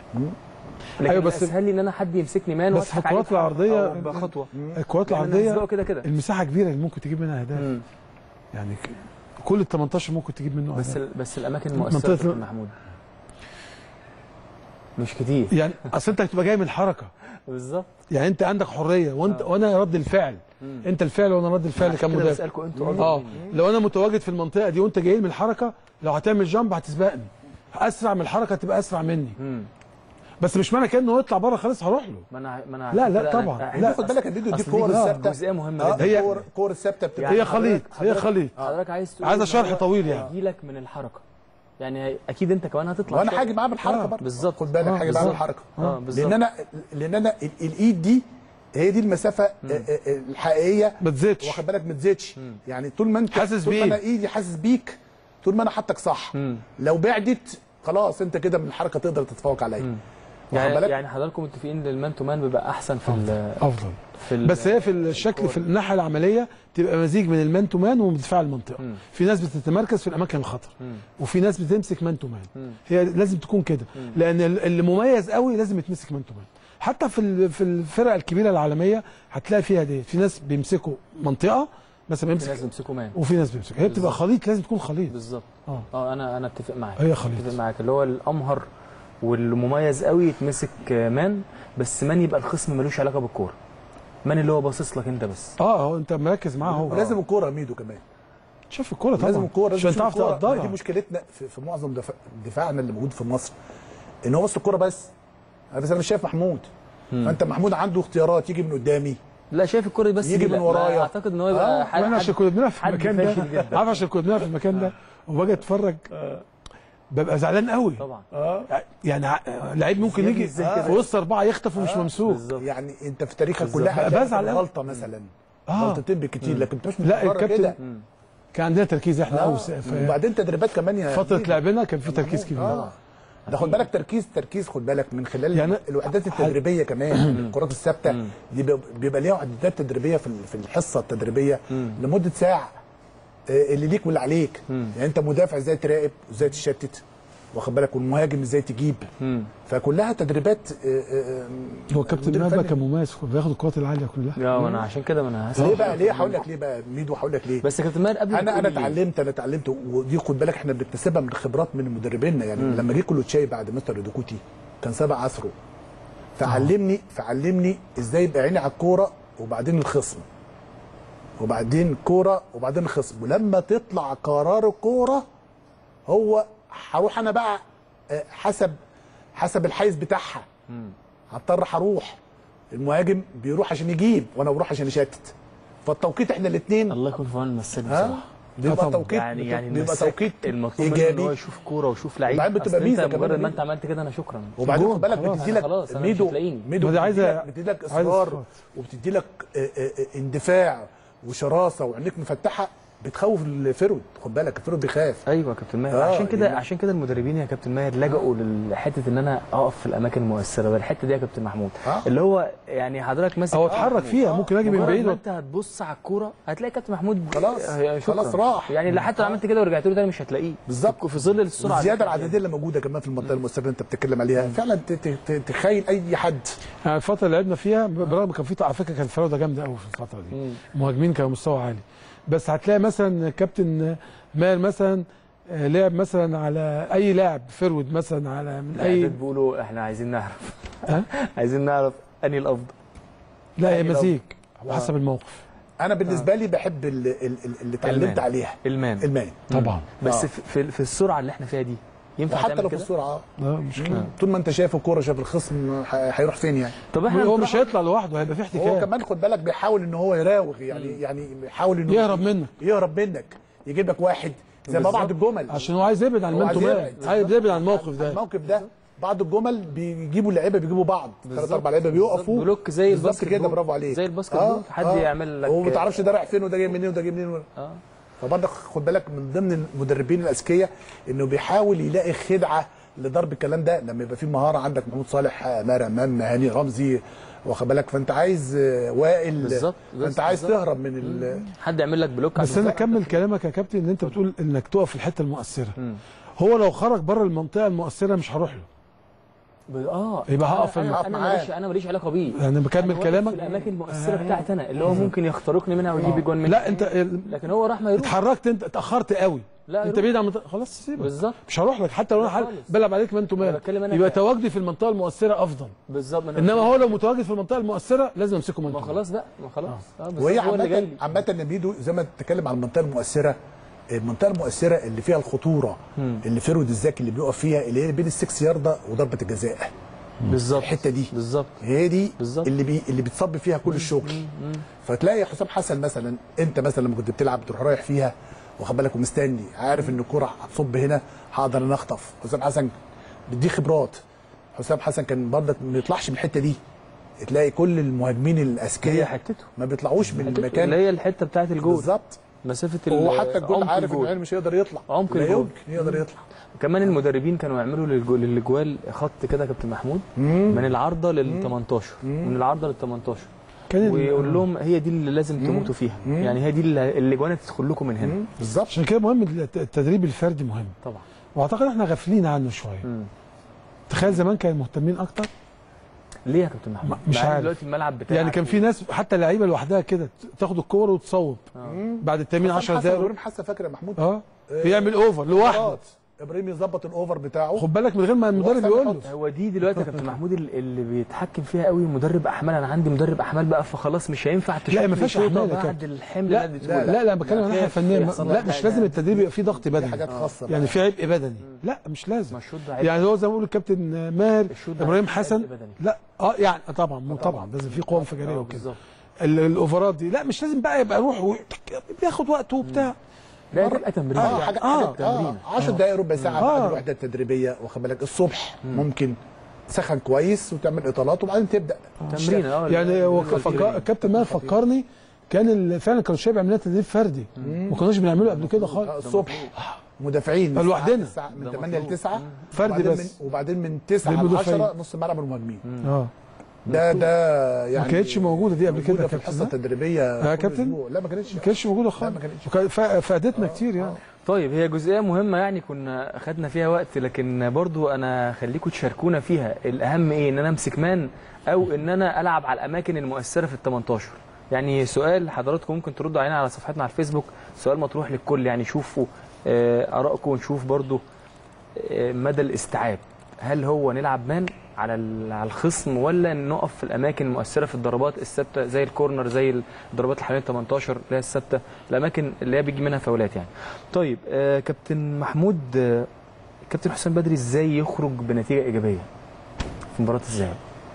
لكن أيوة، بس- اسهل لي ان انا حد يمسكني مان بس في واضحك عليه الكرات العرضيه أو بخطوه. الكرات لأن أنا العرضيه هسبقه كده كده. المساحه كبيره اللي ممكن تجيب منها اهداف. مم. يعني ك- كل ال تمنتاشر ممكن تجيب منه بس اهداف. ال... بس الاماكن منطقة المؤثره ال- في محمود. مش كتير يعني اصل انت هتبقى جاي من حركه بالظبط، يعني انت عندك حريه وانت وانا رد الفعل، مم. انت الفعل وانا رد الفعل كمدافع. بسالكم انتوا اه لو انا متواجد في المنطقه دي وانت جاي من الحركه، لو هتعمل جامب هتسبقني، اسرع من الحركه تبقى اسرع مني. مم. بس مش معنى كده انه يطلع بره خلاص هروح له. ما انا ما انا لا لا طبعا لا خد بالك الفيديو دي كور الثابته جزئيه مهمه آه جدا. هي كور الثابته بتبقى هي خليط هي خليط حضرتك عايز تقول عايزه شرح طويل يعني. هيجي لك من الحركه، يعني اكيد انت كمان هتطلع وانا هاجي معاه بالحركه برضه بالظبط، خد بالك هاجي معاه بالحركه اه بالظبط، لان انا لان انا الايد دي هي دي المسافه الحقيقيه ما تزيدش، واخد بالك ما تزيدش، يعني طول ما انت حاسس طول بيه، ما انا ايدي حاسس بيك، طول ما انا حاطك صح. مم. لو بعدت خلاص انت كده من الحركه تقدر تتفوق عليا. يعني يعني حضراتكم متفقين ان المان تو مان بيبقى احسن في افضل في بس هي في الشكل في الناحيه العمليه تبقى مزيج من المان تو مان ومدفع المنطقه. مم. في ناس بتتمركز في الاماكن الخطر، مم. وفي ناس بتمسك مان تو مان. هي لازم تكون كده، لان اللي مميز قوي لازم يتمسك مان تو مان. حتى في في الفرق الكبيره العالميه هتلاقي فيها دي، في ناس بيمسكوا منطقه مثلا بيمسك، في ناس بيمسكوا مان، وفي ناس بيمسكوا، هي بتبقى خليط، لازم تكون خليط بالظبط. اه اه انا انا اتفق معاك، هي خليط، اتفق معاك اللي هو الامهر والمميز قوي يتمسك مان، بس مان يبقى الخصم ملوش علاقه بالكوره، مان اللي هو باصص لك انت بس. اه هو انت مركز معاه هو. ولازم الكوره ميدو كمان شوف الكوره طبعا، لازم الكوره عشان تعرف تقدرها. دي مشكلتنا في, في معظم دفاع دفاعنا اللي موجود في مصر، ان هو بس الكوره بس. انا بس انا مش شايف محمود، مم. فانت محمود عنده اختيارات، يجي من قدامي، لا شايف الكوره بس يجي من ورايا. اعتقد ان هو يبقى آه حد احنا عشان كنا بنلعب في المكان ده، عارف عشان كنا بنلعب في المكان ده وباجي اتفرج آه. ببقى زعلان قوي طبعا. اه يعني لعيب ممكن يجي في وسط اربعه يخطف ومش آه. ممسوك. يعني انت في تاريخك كلها بزعل غلطه مثلا، آه. غلطتين بالكتير، لكن انت مش لا الكابتن كان عندنا تركيز احنا قوي آه. وبعدين تدريبات كمان يا فتره لعبنا كان في تركيز كبير. آه. ده خد بالك تركيز تركيز خد بالك من خلال يعني الوحدات التدريبيه كمان، الكرات الثابته دي بيبقى ليها وحدات تدريبيه في في الحصه التدريبيه لمده ساعه، اللي ليك واللي عليك. يعني انت مدافع ازاي تراقب وازاي تشتت، واخد بالك، والمهاجم ازاي تجيب. مم. فكلها تدريبات. هو كابتن مهبه كان مميز، بياخد الكرات العاليه كلها. لا انا عشان كده ما انا ليه بقى ليه هقول لك ليه بقى ميدو، هقول لك ليه. بس كابتن ماهر قبل انا انا اتعلمت انا اتعلمت ودي خد بالك احنا بنكتسبها من خبرات من مدربينا. يعني مم. لما جه كلوتشاي بعد مستر دوكوتي كان سابق عصره، فعلمني فعلمني ازاي يبقى عيني على الكوره وبعدين الخصم، وبعدين كوره وبعدين الخصم، ولما تطلع قرار الكوره هو هروح انا بقى حسب حسب الحيز بتاعها، هضطر هروح. المهاجم بيروح عشان يجيب وانا بروح عشان اشتت، فالتوقيت احنا الاثنين الله يكون في عون المساك بصراحه. بيبقى توقيت يعني يعني بيبقى توقيت المطلوب منه ان هو يشوف كوره ويشوف لعيب. وبعدين بتبقى ميزه كمان، مجرد ما انت عملت كده انا شكرا. وبعدين خد بالك بتدي لك ميدو ميدو دي عايزه بتدي لك اصرار وبتدي لك اندفاع وشراسه وعينيك مفتحه، بتخوف الفرود. خد بالك الفرود بيخاف. ايوه يا كابتن ماهر. آه عشان كده يعني عشان كده المدربين يا كابتن ماهر لجأوا لحته ان انا اقف في الاماكن المؤثره. الحته دي يا كابتن محمود آه. اللي هو يعني حضرتك ماسك او اتحرك فيها، ممكن اجي من بعيد انت هتبص على الكوره هتلاقي كابتن محمود خلاص خلاص راح. يعني حتى لو عملت كده ورجعت له تاني مش هتلاقيه بالظبط في ظل السرعه. الزياده العدديه اللي موجوده كمان في المنطقه المؤثره اللي انت بتتكلم عليها فعلا تخيل اي حد. يعني الفتره اللي لعبنا فيها برغم كان في على فكره كان فراوده جامده قوي في الفتره دي، المهاجمين كانوا مستوى عالي، بس هتلاقي مثلا كابتن ماهر مثلا لعب مثلا على اي لاعب فرود مثلا على من اي بيقولوا احنا عايزين نعرف عايزين نعرف انهي الافضل. لا هي مزيج حسب الموقف. انا بالنسبه لي بحب اللي, اللي اتعلمت عليها المان المان طبعا. بس آه. في في السرعه اللي احنا فيها دي ينفع حتى لو في السرعه لا مشكله. طول ما انت شايف الكوره شايف الخصم هيروح فين يعني. طب احنا هو مش هيطلع لوحده، هيبقى في احتكاك. هو كمان خد بالك بيحاول ان هو يراوغ يعني م. يعني بيحاول انه يهرب منك يهرب منك يجيب لك واحد زي ما بعض الجمل عشان هو عايز يبعد عن المنتو مان، عايز يبعد عن الموقف ده. الموقف ده بعض الجمل بيجيبوا اللعيبه بيجيبوا بعض ثلاث اربع لعيبه بيوقفوا بلوك زي الباسكت كده. برافو عليك زي الباسكت بول. حد آه يعمل لك وما تعرفش ده رايح فين وده جاي منين وده جاي منين. اه فبرضه خد بالك من ضمن المدربين الاذكياء انه بيحاول يلاقي خدعه لضرب الكلام ده لما يبقى في مهاره. عندك محمود صالح، ماهر امام، هاني رمزي، واخد بالك، فانت عايز وائل بالظبط، فانت عايز بالزبط. تهرب من ال... حد يعمل لك بلوك. بس انا اكمل كلامك يا كابتن ان انت بتقول انك تقف في الحته المؤثره. م. هو لو خرج بره المنطقه المؤثره مش هروح له. اه يبقى هقف انا انا ماليش انا ماليش علاقه بيه. انا بكمل كلامك في الاماكن المؤثره آه. بتاعتي انا اللي هو ممكن يخترقني منها ويجيب جوان منها. لا انت لكن هو راح ما يروح. اتحركت انت اتاخرت قوي لا انت بعيد عن المنطقه خلاص تسيبك بالظبط، مش هروح لك حتى لو انا بلعب عليك ما انتوا مالك، يبقى تواجدي في المنطقه المؤثره افضل بالظبط. انما هو لو متواجد في المنطقه المؤثره لازم امسكه منطقه. ما خلاص بقى ما خلاص آه. وهي عامه عامه نبيدو زي ما تتكلم عن المنطقه المؤثره، المنطقه المؤثره اللي فيها الخطوره مم. اللي فرود الزكي اللي بيقف فيها اللي هي بين السكس ياردة وضربه الجزاء بالظبط، الحته دي بالظبط هي دي بالزبط. اللي بي اللي بتصب فيها كل الشغل. مم. فتلاقي حسام حسن مثلا انت مثلا لما كنت بتلعب تروح رايح فيها واخد بالك ومستني عارف ان الكوره هتصب هنا هقدر انا اخطف. حسام حسن بيديه خبرات. حسام حسن كان برضك ما بيطلعش من الحته دي، تلاقي كل المهاجمين الاذكياء حتته ما بيطلعوش من المكان اللي هي الحته بتاعه الجول بالظبط. مسافه هو حتى الجول عارف ان مش هيقدر يطلع، عمق لا الجول يمكن يقدر يطلع. كمان المدربين كانوا يعملوا للجول للجوال خط كده يا كابتن محمود مم. من العارضه لل تمنتاشر من العارضه لل تمنتاشر ويقول لهم هي دي اللي لازم تموتوا فيها. مم. يعني هي دي اللي جوانا تدخل لكم من هنا بالظبط. عشان كده مهم التدريب الفردي مهم طبعا، واعتقد احنا غافلين عنه شويه. مم. تخيل زمان كانوا مهتمين اكتر. ليه يا كابتن محمود؟ مش عارف دلوقتي الملعب بتاعك يعني كان في ناس حتى لعيبه لوحدها كده تاخد الكوره وتصوب آه. بعد التمرين عشر دقايق. ابراهيم حسن فاكر يا محمود؟ اه بيعمل اوفر لوحده، ابراهيم يظبط الاوفر بتاعه خد بالك من غير ما المدرب يقول له. هو دي دلوقتي يا كابتن محمود اللي بيتحكم فيها قوي مدرب احمال. انا عندي مدرب احمال بقى فخلاص مش هينفع لا ما فيهاش احمال بعد الحمل. لا لا لا, لا بتكلم عن ناحيه فنيه. لا مش لازم التدريب يبقى فيه ضغط بدني، حاجات خاصه يعني في عبء بدني. لا مش لازم يعني هو زي ما بيقول الكابتن ماهر ابراهيم حسن. لا اه يعني طبعا طبعا لازم في قوه انفجاريه وكده. الاوفرات دي لا مش لازم بقى يبقى يروح بياخد وقته وبتاع. لا تبقى تمرين اه حاجه آه تمرين عشر دقائق ربع ساعه بعد الوحده التدريبيه واخد بالك الصبح. مم. ممكن تسخن كويس وتعمل اطالات وبعدين تبدا تمرين. اه يعني هو الكابتن ماهر فكرني كان فعلا كانوا شباب عاملين تدريب فردي ما كناش بنعمله قبل كده خالص. الصبح مدافعين لوحدنا من ثمانية ل تسعة فردي بس، وبعدين من تسعة ل عشرة نص ملعب المهاجمين. اه ده ده يعني ما كانتش موجوده دي قبل كده في الحصه التدريبيه يا كابتن. لا ما كانتش ما كانتش موجوده خالص، فادتنا كتير يعني. طيب هي جزئيه مهمه يعني كنا اخدنا فيها وقت، لكن برضو انا خليكم تشاركونا فيها. الاهم ايه، ان انا امسك مان او ان انا العب على الاماكن المؤثره في ال تمنتاشر؟ يعني سؤال حضراتكم ممكن تردوا علينا على صفحتنا على الفيسبوك، سؤال مطروح للكل يعني. شوفوا ارائكم ونشوف برضو مدى الاستيعاب. هل هو نلعب مان على على الخصم ولا نقف في الاماكن المؤثره في الضربات الثابته زي الكورنر زي الضربات اللي حوالين تمنتاشر اللي هي الثابته، الاماكن اللي هي بيجي منها فاولات يعني. طيب آه كابتن محمود، آه كابتن حسام بدري ازاي يخرج بنتيجه ايجابيه في مباراه الذهاب؟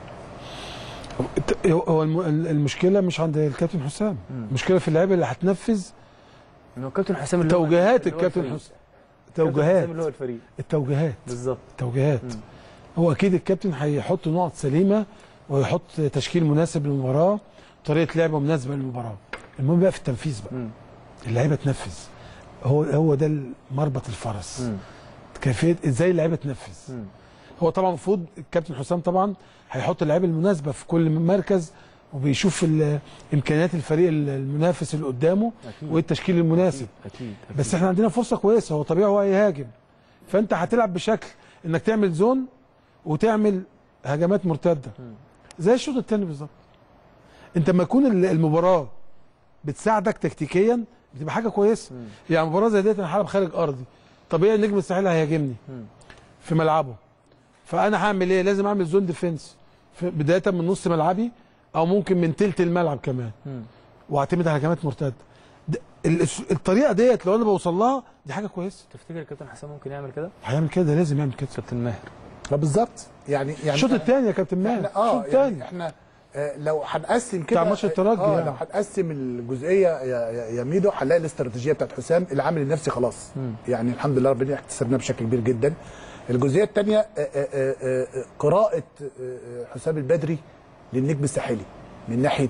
هو المشكله مش عند الكابتن حسام، المشكله في اللعيبه اللي هتنفذ. انه الكابتن حسام اللي توجيهات الكابتن حسام، توجيهات اللي هو الفريق التوجيهات بالظبط توجيهات. هو اكيد الكابتن هيحط نقط سليمه ويحط تشكيل مناسب للمباراه، طريقه لعبه مناسبه للمباراه. المهم بقى في التنفيذ بقى مم. اللعيبه تنفذ. هو هو ده مربط الفرس، كيفيه ازاي اللعيبه تنفذ. مم. هو طبعا المفروض الكابتن حسام طبعا هيحط اللعيبه المناسبه في كل مركز، وبيشوف امكانيات الفريق المنافس اللي قدامه وايه التشكيل المناسب. أكيد. أكيد. أكيد. بس احنا عندنا فرصه كويسه، هو طبيعي هو هيهاجم، فانت هتلعب بشكل انك تعمل زون وتعمل هجمات مرتده زي الشوط الثاني بالظبط. انت لما يكون المباراه بتساعدك تكتيكيا بتبقى حاجه كويسه. مم. يعني مباراه زي ديت انا هلعب خارج ارضي، طبيعي النجم الساحلي هيهاجمني في ملعبه، فانا هعمل ايه؟ لازم اعمل زون ديفنس بدايه من نص ملعبي او ممكن من تلت الملعب كمان، واعتمد على هجمات مرتده. الطريقه ديت لو انا بوصل لها دي حاجه كويسه. تفتكر الكابتن حسام ممكن يعمل كده؟ هيعمل كده، لازم يعمل كده. كابتن ماهر بالظبط. يعني يعني الشوط الثاني يا كابتن ماهر، الشوط الثاني يعني احنا آه لو هنقسم كده بتاع ماتش الترجي اه يعني. لو هنقسم الجزئيه يا, يا, يا ميدو هنلاقي الاستراتيجيه بتاعت حسام العامل النفسي خلاص. مم. يعني الحمد لله ربنا اكتسبناه بشكل كبير جدا. الجزئيه الثانيه قراءه حسام البدري للنجم الساحلي من ناحيه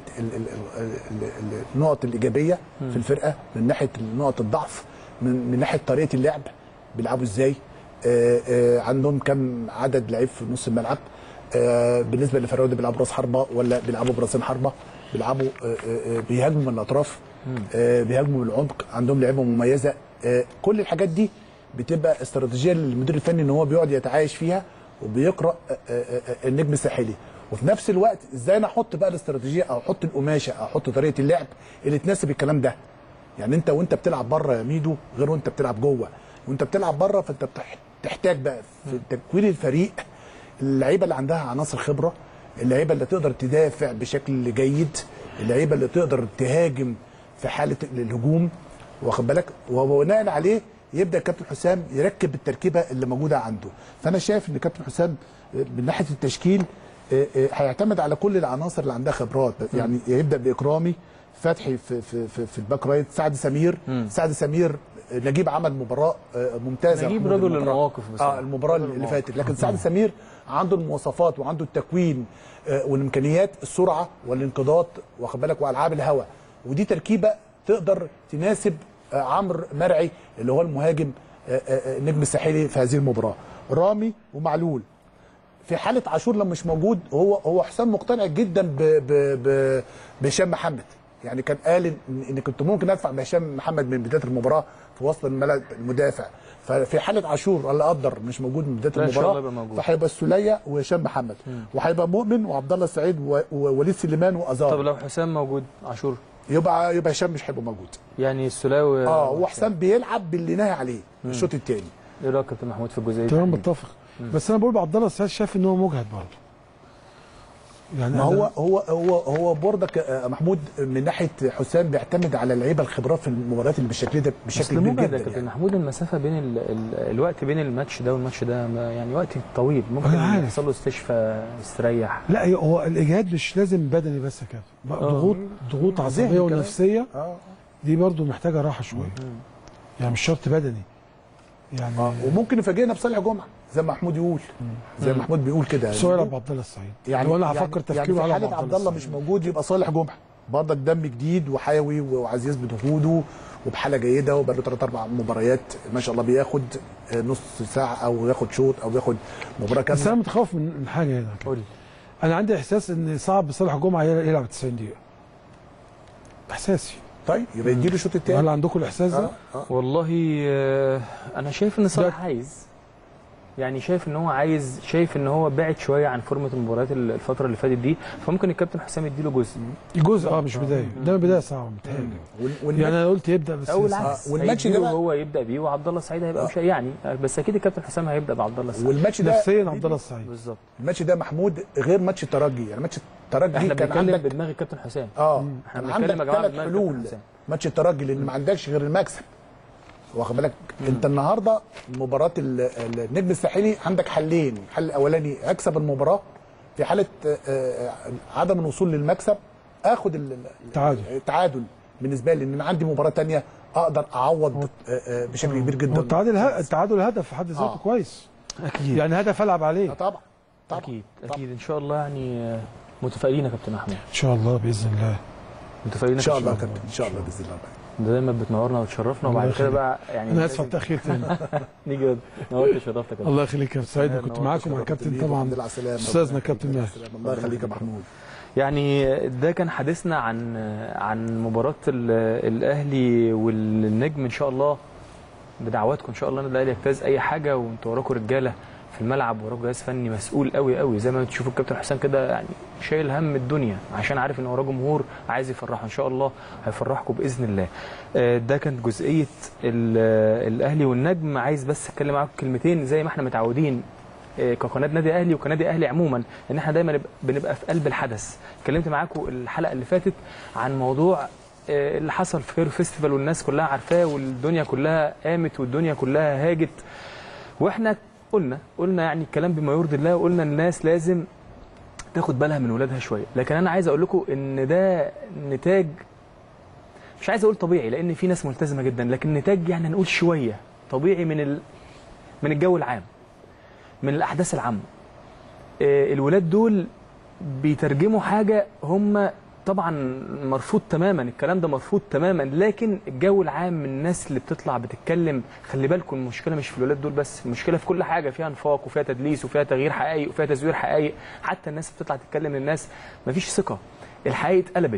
النقط الايجابيه مم. في الفرقه، من ناحيه نقط الضعف، من, من ناحيه طريقه اللعب بيلعبوا ازاي، آآ آآ عندهم كم عدد لعيب في نص الملعب، بالنسبه للفراوده بيلعبوا راس حربه ولا بيلعبوا براسين حربه، بيلعبوا بيهاجموا من الاطراف، بيهاجموا من العمق، عندهم لعيبه مميزه. كل الحاجات دي بتبقى استراتيجيه للمدير الفني ان هو بيقعد يتعايش فيها وبيقرا النجم الساحلي، وفي نفس الوقت ازاي انا احط بقى الاستراتيجيه او احط القماشه او احط طريقه اللعب اللي تناسب الكلام ده. يعني انت وانت بتلعب بره يا ميدو غير وانت بتلعب جوه. وانت بتلعب بره فانت بتحتاج بقى في تكوين الفريق اللعيبه اللي عندها عناصر خبره، اللعيبه اللي تقدر تدافع بشكل جيد، اللعيبه اللي تقدر تهاجم في حاله الهجوم، واخد بالك، وبناء عليه يبدا الكابتن حسام يركب التركيبه اللي موجوده عنده. فانا شايف ان الكابتن حسام من ناحيه التشكيل هيعتمد على كل العناصر اللي عندها خبرات، يعني يبدا باكرامي، فتحي في في في, في الباك رايت، سعد سمير م. سعد سمير نجيب عمل مباراه ممتازه، نجيب رجل المواقف اه المباراه اللي فاتت، لكن سعد سمير عنده المواصفات وعنده التكوين والامكانيات، السرعه والانقضاض، واخد بالك، والعاب الهواء، ودي تركيبه تقدر تناسب عمرو مرعي اللي هو المهاجم النجم الساحلي في هذه المباراه. رامي ومعلول في حاله عاشور لما مش موجود، هو هو حسام مقتنع جدا بهشام محمد، يعني كان قال ان, إن كنت ممكن ادفع بهشام محمد من بدايه المباراه في وسط الملعب المدافع، ففي حاله عاشور الله قدر مش موجود من بدايه المباراه فهيبقى السوليه وهشام محمد، وهيبقى مؤمن وعبد الله السعيد ووليد سليمان وازار. طب لو حسام موجود عاشور يبقى يبقى هشام مش هيبقى موجود، يعني السلاوي اه وحسام بيلعب باللي ناهي عليه الشوط الثاني. ايه رايك يا كابتن محمود في الجزئيه دي؟ تمام متفق، بس انا بقول عبد الله السعيد شايف ان هو مجهد برضه، يعني ما هو هو هو هو برضك محمود من ناحيه حسام بيعتمد على اللعيبه الخبرات في المباريات اللي بالشكل ده بشكل كبير جدا. يعني محمود المسافه بين ال ال الوقت بين الماتش ده والماتش ده يعني وقت طويل، ممكن يحصل له استشفاء يستريح. لا هو الاجهاد مش لازم بدني بس يا كابتن، ضغوط ضغوط عصبيه ونفسيه دي برضه محتاجه راحه شويه، يعني مش شرط بدني يعني آه. وممكن يفاجئنا بصالح جمعه زي ما محمود يقول، زي ما محمود بيقول كده، سؤال ابو عبد الله السعيد، يعني وانا هفكر تفكيره على حاله عبد الله مش موجود يبقى صالح جمعه برضك دم جديد وحيوي وعايز يثبت وجوده وبحاله جيده، وبقى له ثلاث اربع مباريات ما شاء الله بياخد نص ساعه او ياخد شوط او ياخد مباراه كامله. بس انا متخوف من حاجه هنا، قول. انا عندي احساس ان صعب صالح جمعه يلعب تسعين دقيقه، احساسي. طيب يبقى يديله الشوط الثاني. هل عندكم الاحساس ده؟ آه. آه. والله آه انا شايف ان صلاح عايز، يعني شايف ان هو عايز، شايف ان هو بعد شويه عن فورمه المباريات الفتره اللي فاتت دي، فممكن الكابتن حسام يديله جزء جزء اه مش بدايه، ده بدايه صعبه متهيألي، يعني انا قلت يبدا بس او العكس، والماتش ده هو يبدا بيه وعبد الله السعيد هيبقى مش يعني، بس اكيد الكابتن حسام هيبدا بعبد الله السعيد، والماتش ده نفسيا عبد الله السعيد بالظبط. الماتش ده محمود غير ماتش الترجي، يعني ماتش الترجي احنا كان بنتكلم عندك بدماغ الكابتن حسام، اه احنا بنتكلم يا جماعه بدماغ حلول ماتش الترجي، لان ما عندكش غير المكسب، واخد بالك. انت النهارده مباراه النجم الساحلي عندك حلين، الحل الاولاني اكسب المباراه، في حاله عدم الوصول للمكسب اخد التعادل التعادل بالنسبه لي، ان انا عندي مباراه ثانيه اقدر اعوض بشكل كبير جدا. التعادل التعادل هدف في حد ذاته آه. كويس اكيد، يعني هدف العب عليه. آه طبعا طبعا اكيد اكيد ان شاء الله، يعني متفائلين يا كابتن محمود ان شاء الله باذن الله، متفائلين ان شاء الله يا كابتن ان شاء الله باذن الله. ده دايما بتنورنا وتشرفنا، وبعد كده بقى يعني انا اسف على التاخير تاني نيجي نورت وشرفتك. الله يخليك يا سعيد، كنت معاكم مع الكابتن طبعا استاذنا كابتن ماهر. الله يخليك يا محمود. يعني ده كان حديثنا عن عن مباراه الاهلي والنجم، ان شاء الله بدعواتكم ان شاء الله النادي الاهلي يجتاز اي حاجه، وانتوا وراكم رجاله في الملعب، وراكم جهاز فني مسؤول قوي قوي، زي ما تشوفوا الكابتن حسام كده يعني شايل هم الدنيا عشان عارف ان وراه جمهور عايز يفرحه، ان شاء الله هيفرحكم باذن الله. ده كانت جزئيه الاهلي والنجم. عايز بس اتكلم معاكم كلمتين زي ما احنا متعودين كقناه نادي اهلي وكنادي اهلي عموما، ان احنا دايما بنبقى في قلب الحدث. اتكلمت معاكم الحلقه اللي فاتت عن موضوع اللي حصل في كايرو فيستيفال، والناس كلها عارفاه، والدنيا كلها قامت والدنيا كلها هاجت، واحنا قلنا قلنا يعني الكلام بما يرضي الله، وقلنا الناس لازم تاخد بالها من ولادها شويه. لكن انا عايز اقول لكم ان ده نتاج، مش عايز اقول طبيعي لان في ناس ملتزمه جدا، لكن نتاج يعني نقول شويه طبيعي من ال... من الجو العام، من الاحداث العامه. الولاد دول بيترجموا حاجه هم طبعا مرفوض تماما، الكلام ده مرفوض تماما، لكن الجو العام من الناس اللي بتطلع بتتكلم، خلي بالكم المشكله مش في الولاد دول بس، المشكله في كل حاجه، فيها نفاق وفيها تدليس وفيها تغيير حقائق وفيها تزوير حقائق. حتى الناس اللي بتطلع تتكلم للناس مفيش ثقه، الحقيقه اتقلبت،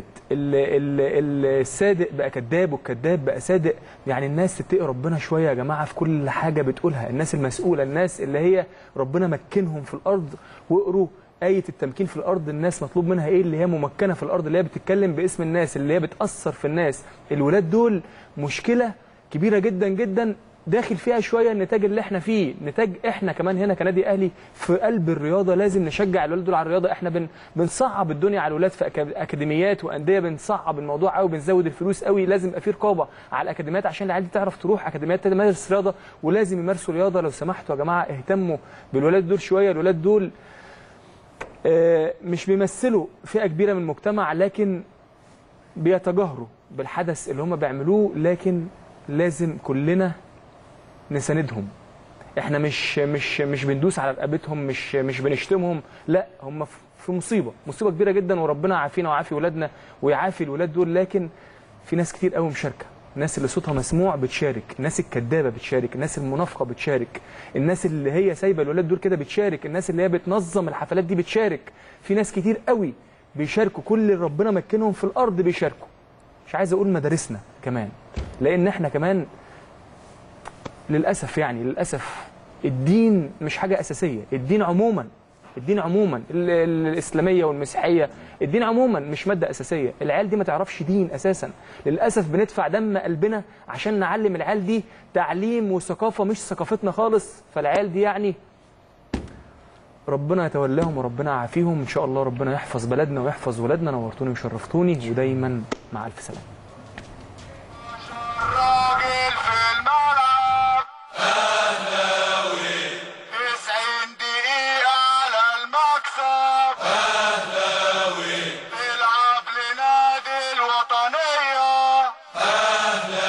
الصادق بقى كذاب والكذاب بقى صادق. يعني الناس تتقي ربنا شويه يا جماعه في كل حاجه بتقولها، الناس المسؤوله، الناس اللي هي ربنا مكنهم في الارض، واقروا آية التمكين في الأرض، الناس مطلوب منها إيه؟ اللي هي ممكنة في الأرض، اللي هي بتتكلم باسم الناس، اللي هي بتأثر في الناس. الولاد دول مشكلة كبيرة جدا جدا داخل فيها شوية النتاج اللي احنا فيه، نتاج احنا كمان هنا كنادي أهلي في قلب الرياضة لازم نشجع الولاد دول على الرياضة. احنا بن بنصعب الدنيا على الولاد في أكاديميات وأندية، بنصعب الموضوع قوي، بنزود الفلوس قوي. لازم يبقى في رقابة على الأكاديميات عشان العيال دي تعرف تروح أكاديميات تمارس رياضة، ولازم يمارسوا رياضة. لو سمحتوا يا جماعة اهتموا بالولاد دول شوية. الولاد دول مش بيمثلوا فئة كبيرة من المجتمع، لكن بيتجاهروا بالحدث اللي هم بيعملوه، لكن لازم كلنا نساندهم. احنا مش مش مش بندوس على رقبتهم، مش مش بنشتمهم، لا، هم في مصيبة مصيبة كبيرة جدا، وربنا يعافينا ويعافي ولادنا ويعافي الولاد دول. لكن في ناس كتير قوي مشاركة، الناس اللي صوتها مسموع بتشارك، الناس الكدابة بتشارك، الناس المنافقة بتشارك، الناس اللي هي سايبة الولاد دول كده بتشارك، الناس اللي هي بتنظم الحفلات دي بتشارك. في ناس كتير قوي بيشاركوا، كل اللي ربنا مكنهم في الأرض بيشاركوا. مش عايز أقول مدارسنا كمان، لأن احنا كمان للأسف يعني للأسف الدين مش حاجة أساسية. الدين عموما الدين عموما الإسلامية والمسيحية، الدين عموما مش مادة أساسية. العيال دي ما تعرفش دين أساسا. للأسف بندفع دم قلبنا عشان نعلم العيال دي تعليم وثقافة مش ثقافتنا خالص. فالعيال دي يعني ربنا يتولاهم وربنا يعافيهم إن شاء الله. ربنا يحفظ بلدنا ويحفظ ولادنا. نورتوني وشرفتوني، ودايما مع ألف سلامة.